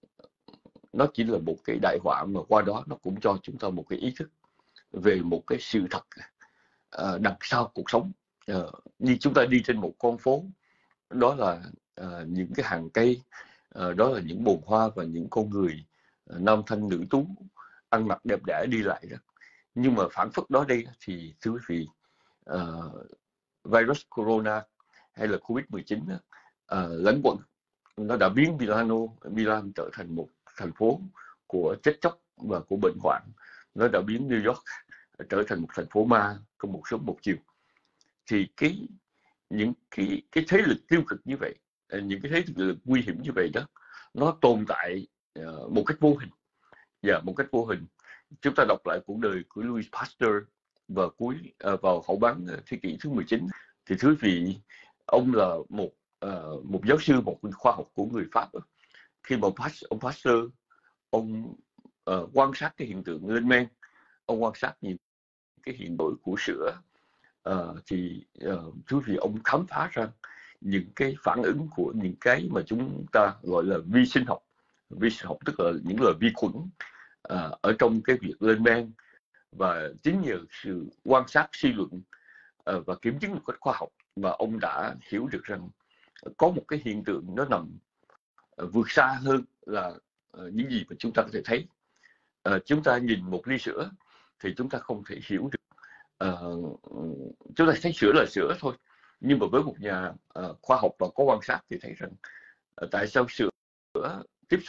nó chỉ là một cái đại họa, mà qua đó nó cũng cho chúng ta một cái ý thức về một cái sự thật uh, đằng sau cuộc sống. Uh, như chúng ta đi trên một con phố, đó là uh, những cái hàng cây, uh, đó là những bồn hoa và những con người uh, nam thanh nữ tú ăn mặc đẹp đẽ đi lại đó. Nhưng mà phản phất đó đây thì thưa quý vị, uh, virus corona hay là covid mười chín uh, lẫn quẩn, nó đã biến Milano, Milan trở thành một thành phố của chết chóc và của bệnh hoạn. Nó đã biến New York trở thành một thành phố ma, không một sớm một chiều. Thì cái những cái cái thế lực tiêu cực như vậy, những cái thế lực nguy hiểm như vậy đó, nó tồn tại uh, một cách vô hình. Và một cách vô hình, chúng ta đọc lại cuộc đời của Louis Pasteur vào cuối uh, vào hậu bán thế kỷ thứ mười chín, thì thưa quý vị, ông là một uh, một giáo sư, một khoa học của người Pháp. Khi mà ông Pasteur ông uh, quan sát cái hiện tượng lên men, ông quan sát những cái hiện đổi của sữa, uh, thì uh, thưa quý vị, ông khám phá ra những cái phản ứng của những cái mà chúng ta gọi là vi sinh học. Vi sinh học tức là những loại vi khuẩn uh, ở trong cái việc lên men. Và chính nhờ sự quan sát, suy luận uh, và kiểm chứng một cách khoa học mà ông đã hiểu được rằng có một cái hiện tượng nó nằm uh, vượt xa hơn là uh, những gì mà chúng ta có thể thấy. Uh, chúng ta nhìn một ly sữa thì chúng ta không thể hiểu được. Uh, chúng ta thấy sữa là sữa thôi, nhưng mà với một nhà uh, khoa học và có quan sát thì thấy rằng uh, tại sao sữa tiếp xúc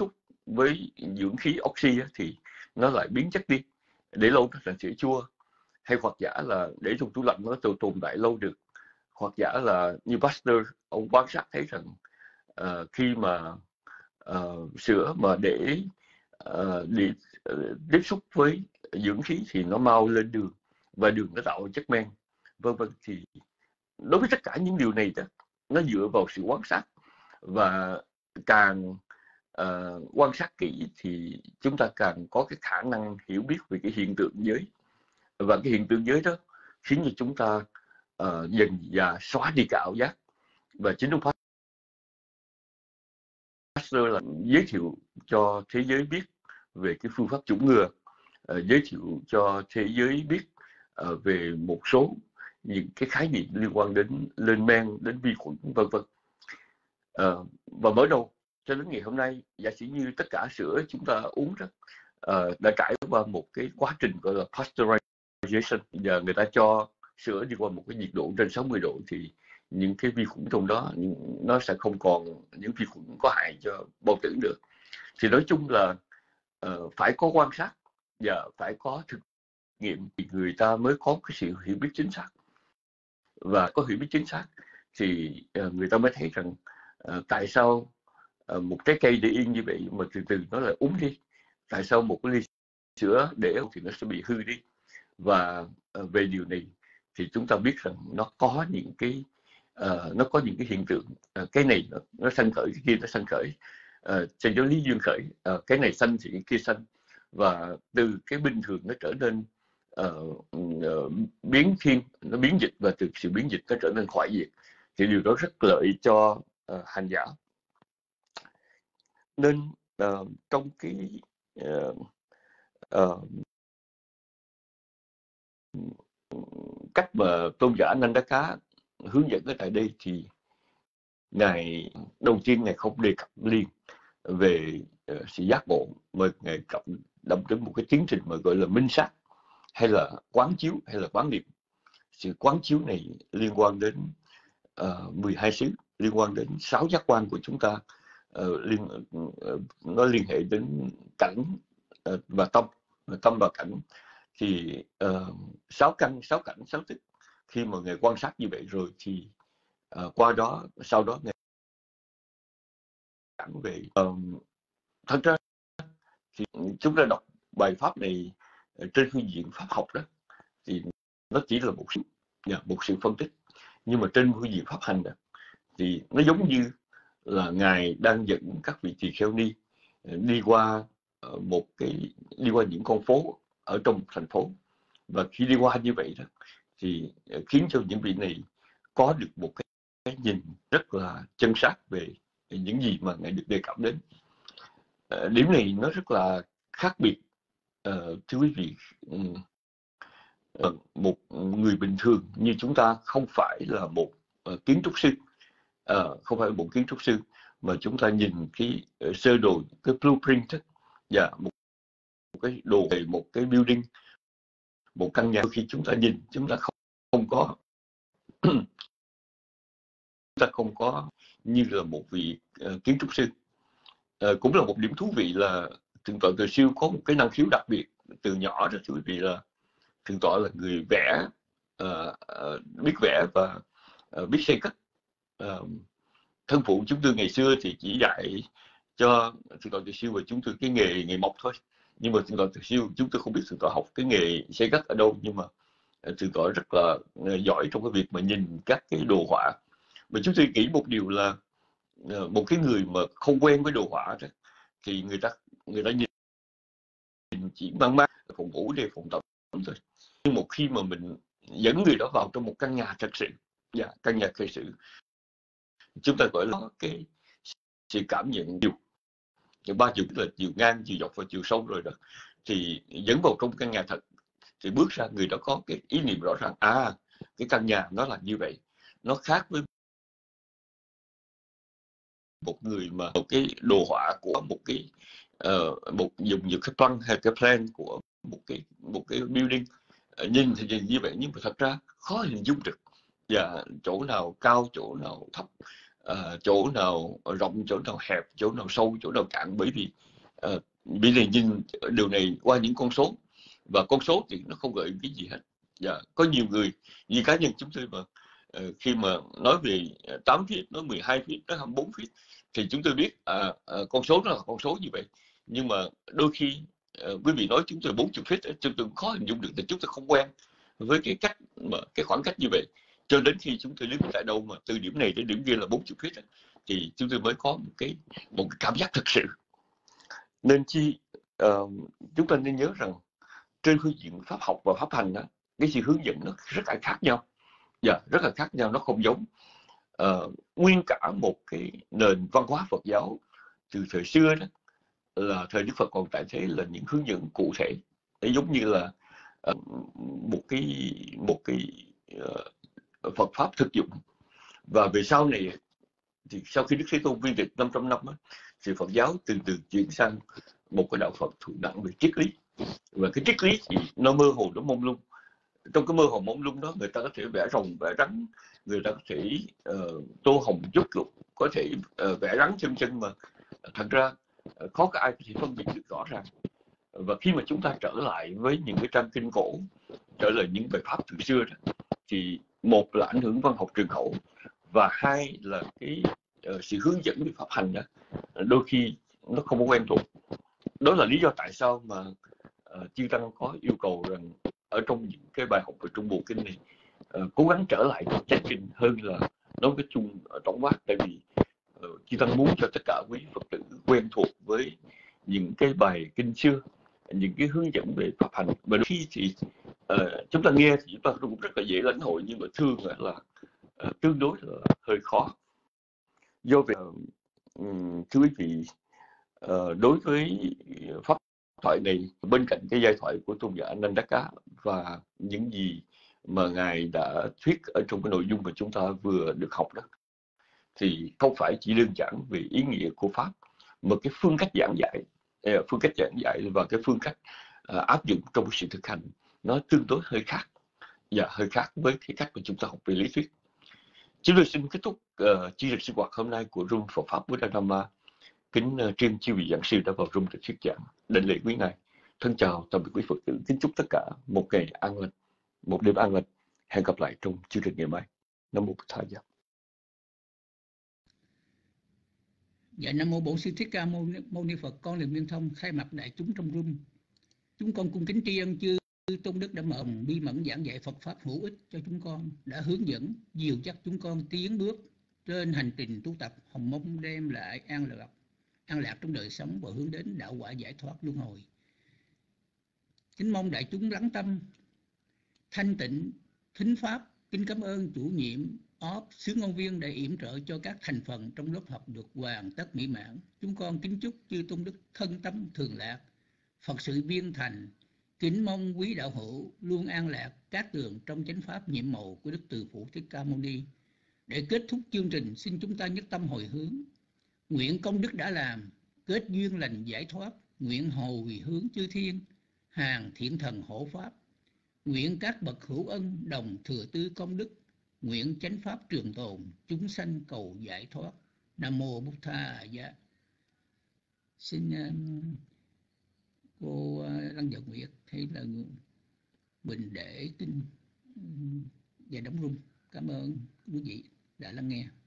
với dưỡng khí oxy thì nó lại biến chất đi, để lâu nó thành sữa chua, hay hoặc giả là để trong tủ lạnh nó tồn tồn tại lâu được, hoặc giả là như Pasteur ông quan sát thấy rằng uh, khi mà uh, sữa mà để uh, đi uh, tiếp xúc với dưỡng khí thì nó mau lên đường, và đường nó tạo chất men, vân vân. Thì đối với tất cả những điều này đó, nó dựa vào sự quan sát, và càng uh, quan sát kỹ thì chúng ta càng có cái khả năng hiểu biết về cái hiện tượng giới, và cái hiện tượng giới đó khiến cho chúng ta uh, dần dà xóa đi cả ảo giác. Và chính ông Pasteur là giới thiệu cho thế giới biết về cái phương pháp chủng ngừa, uh, giới thiệu cho thế giới biết uh, về một số những cái khái niệm liên quan đến lên men, đến vi khuẩn, vân vân. Uh, và mở đầu cho đến ngày hôm nay, giả sử như tất cả sữa chúng ta uống đó uh, đã trải qua một cái quá trình gọi là pasteurization. Giờ người ta cho sữa đi qua một cái nhiệt độ trên sáu mươi độ thì những cái vi khuẩn trong đó nó sẽ không còn những vi khuẩn có hại cho bao tử được. Thì nói chung là uh, phải có quan sát và phải có thực nghiệm thì người ta mới có cái sự hiểu biết chính xác. Và có hiểu biết chính xác thì uh, người ta mới thấy rằng uh, tại sao uh, một trái cây để yên như vậy mà từ từ nó lại úng đi, tại sao một cái ly sữa để thì nó sẽ bị hư đi. Và uh, về điều này thì chúng ta biết rằng nó có những cái uh, nó có những cái hiện tượng, uh, cái này nó, nó sanh khởi, cái kia nó sanh khởi, uh, trên giáo lý duyên khởi, uh, cái này sanh thì cái kia sanh, và từ cái bình thường nó trở nên uh, uh, biến thiên, nó biến dịch, và từ sự biến dịch nó trở nên khoại diệt. Thì điều đó rất lợi cho uh, hành giả. Nên uh, trong cái uh, uh, cách mà tôn giả Nandaka hướng dẫn ở tại đây thì ngài đầu tiên ngài không đề cập liền về uh, sự giác ngộ, mà ngài cập động đến một cái tiến trình mà gọi là minh sát, hay là quán chiếu, hay là quán niệm. Sự quán chiếu này liên quan đến uh, mười hai xứ, liên quan đến sáu giác quan của chúng ta, uh, liên, uh, nó liên hệ đến cảnh uh, và tâm, tâm và cảnh. Thì uh, sáu căn, sáu cảnh, sáu thức, khi mà ngài quan sát như vậy rồi thì uh, qua đó, sau đó ngài giảng về um, thật ra thì chúng ta đọc bài pháp này trên phương diện pháp học đó thì nó chỉ là một sự, một sự phân tích, nhưng mà trên phương diện pháp hành đó, thì nó giống như là ngài đang dẫn các vị tỳ kheo ni đi qua một cái đi qua những con phố ở trong một thành phố, và khi đi qua như vậy đó thì khiến cho những vị này có được một cái, cái nhìn rất là chân xác về những gì mà ngài được đề cập đến. À, điểm này nó rất là khác biệt, uh, thưa quý vị. Uh, một người bình thường như chúng ta không phải là một uh, kiến trúc sư, uh, không phải một kiến trúc sư mà chúng ta nhìn cái uh, sơ đồ, cái blueprint và yeah, một, một cái đồ về một cái building, một căn nhà, khi chúng ta nhìn chúng ta không, không có chúng ta không có như là một vị uh, kiến trúc sư. Uh, cũng là một điểm thú vị là thượng tọa Từ Siêu có một cái năng khiếu đặc biệt từ nhỏ đó, thưa quý vị, là thượng tọa là người vẽ, uh, uh, biết vẽ và uh, biết xây cất. Uh, thân phụ chúng tôi ngày xưa thì chỉ dạy cho thượng tọa Từ Siêu và chúng tôi cái nghề nghề mộc thôi, nhưng mà thượng tọa Từ Siêu chúng tôi không biết thượng tọa học cái nghề xây cất ở đâu, nhưng mà uh, thượng tọa rất là uh, giỏi trong cái việc mà nhìn các cái đồ họa. Mà chúng tôi nghĩ một điều là uh, một cái người mà không quen với đồ họa đó, thì người ta người ta nhìn chỉ mang mát phòng ngủ để phòng tập thôi. Nhưng một khi mà mình dẫn người đó vào trong một căn nhà thật sự, yeah, căn nhà thật sự, chúng ta gọi là cái sự cảm nhận chiều, những ba chiều, tức là chiều ngang, chiều dọc và chiều sâu rồi đó, thì dẫn vào trong căn nhà thật thì bước ra người đó có cái ý niệm rõ ràng, à cái căn nhà nó là như vậy, nó khác với một người mà một cái đồ họa của một cái uh, một dùng những cái plan hay cái plan của một cái một cái building, uh, nhìn thì nhìn như vậy nhưng mà thật ra khó hình dung được, và chỗ nào cao, chỗ nào thấp, uh, chỗ nào rộng, chỗ nào hẹp, chỗ nào sâu, chỗ nào cạn, bởi vì uh, vì này nhìn điều này qua những con số, và con số thì nó không gợi cái gì hết. Dạ, có nhiều người như cá nhân chúng tôi mà uh, khi mà nói về tám feet, nói mười hai feet, nói hai mươi bốn feet thì chúng tôi biết à, à, con số nó là con số như vậy, nhưng mà đôi khi uh, quý vị nói chúng tôi bốn mươi feet, chúng tôi khó hình dung được, thì chúng tôi không quen với cái cách mà cái khoảng cách như vậy, cho đến khi chúng tôi đứng tại đâu mà từ điểm này đến điểm kia là bốn mươi feet thì chúng tôi mới có một cái một cái cảm giác thực sự. Nên chi uh, chúng ta nên nhớ rằng trên phương diện pháp học và pháp hành đó, cái sự hướng dẫn nó rất là khác nhau. Dạ, yeah, rất là khác nhau, nó không giống. Uh, nguyên cả một cái nền văn hóa Phật giáo từ thời xưa đó, là thời Đức Phật còn tại thế, là những hướng dẫn cụ thể, để giống như là uh, một cái một cái uh, Phật pháp thực dụng. Và về sau này thì sau khi Đức Thế Tôn viên tịch năm trăm năm đó, thì Phật giáo từ từ chuyển sang một cái đạo Phật thuộc đẳng về triết lý, và cái triết lý thì nó mơ hồ, nó mông lung. Trong cái mơ hồ mông lung đó, người ta có thể vẽ rồng vẽ rắn, người ta có thể uh, tô hồng chút lục, có thể uh, vẽ rắn chân chân, mà thật ra uh, khó có ai có thể phân biệt được rõ ràng. Và khi mà chúng ta trở lại với những cái trang kinh cổ, trở lại những bài pháp từ xưa đó, thì một là ảnh hưởng văn học truyền khẩu, và hai là cái uh, sự hướng dẫn về pháp hành đó, đôi khi nó không có quen thuộc. Đó là lý do tại sao mà uh, chư tăng có yêu cầu rằng ở trong những cái bài học về Trung Bộ Kinh này uh, cố gắng trở lại trong chánh kinh hơn là nói cái chung ở tổng quát, tại vì uh, chư tăng muốn cho tất cả quý Phật tử quen thuộc với những cái bài kinh xưa, những cái hướng dẫn về pháp hành. Và đôi khi thì uh, chúng ta nghe thì chúng ta cũng rất là dễ lãnh hội, nhưng mà thường là uh, tương đối là hơi khó. Do vậy um, thưa quý vị, uh, đối với pháp thoại này, bên cạnh cái giai thoại của tôn giả Anandaka và những gì mà ngài đã thuyết ở trong cái nội dung mà chúng ta vừa được học đó, thì không phải chỉ đơn giản về ý nghĩa của pháp, mà cái phương cách giảng dạy, phương cách giảng dạy và cái phương cách uh, áp dụng trong sự thực hành nó tương đối hơi khác, và hơi khác với cái cách mà chúng ta học về lý thuyết. Chúng tôi xin kết thúc uh, chi tiết sinh hoạt hôm nay của Room Phật pháp Buddha Dhamma. Kính uh, tri chư vị giảng sư đã vào room để thuyết giảng. Đảnh lễ quý ngài. Thân chào tạm biệt quý Phật tử. Kính chúc tất cả một ngày an lành, một đêm an lành. Hẹn gặp lại trong chương trình ngày mai. Nam mô Bổn Thầy. Dạ, Nam mô Bổn Sư Thích Ca Mâu Ni Phật. Con Liền Liên Thông thay mặt đại chúng trong room, chúng con cung kính tri ân chư Tôn Đức đã mở ồng bi mẫn giảng dạy Phật pháp hữu ích cho chúng con, đã hướng dẫn dìu dắt chúng con tiến bước trên hành trình tu tập, hồng mong đem lại an lạc, an lạc trong đời sống và hướng đến đạo quả giải thoát luân hồi. Kính mong đại chúng lắng tâm, thanh tịnh, thính pháp. Kính cảm ơn chủ nhiệm ốp xứ ngôn viên đã yểm trợ cho các thành phần trong lớp học được hoàn tất mỹ mãn. Chúng con kính chúc chư Tôn Đức thân tâm thường lạc, Phật sự viên thành. Kính mong quý đạo hữu luôn an lạc các tường trong chánh pháp nhiệm màu của Đức Từ Phụ Thích Ca Mâu Ni. Để kết thúc chương trình, xin chúng ta nhất tâm hồi hướng, nguyện công đức đã làm kết duyên lành giải thoát, nguyện hồi hướng chư thiên hàng thiện thần hộ pháp, nguyện các bậc hữu ân đồng thừa tư công đức, nguyện chánh pháp trường tồn, chúng sanh cầu giải thoát. Nam mô Bụt Tha Dạ. Xin um, cô uh, Lăng Dật Nguyệt hay là Bình để tin um, và đóng room. Cảm ơn quý vị đã lắng nghe.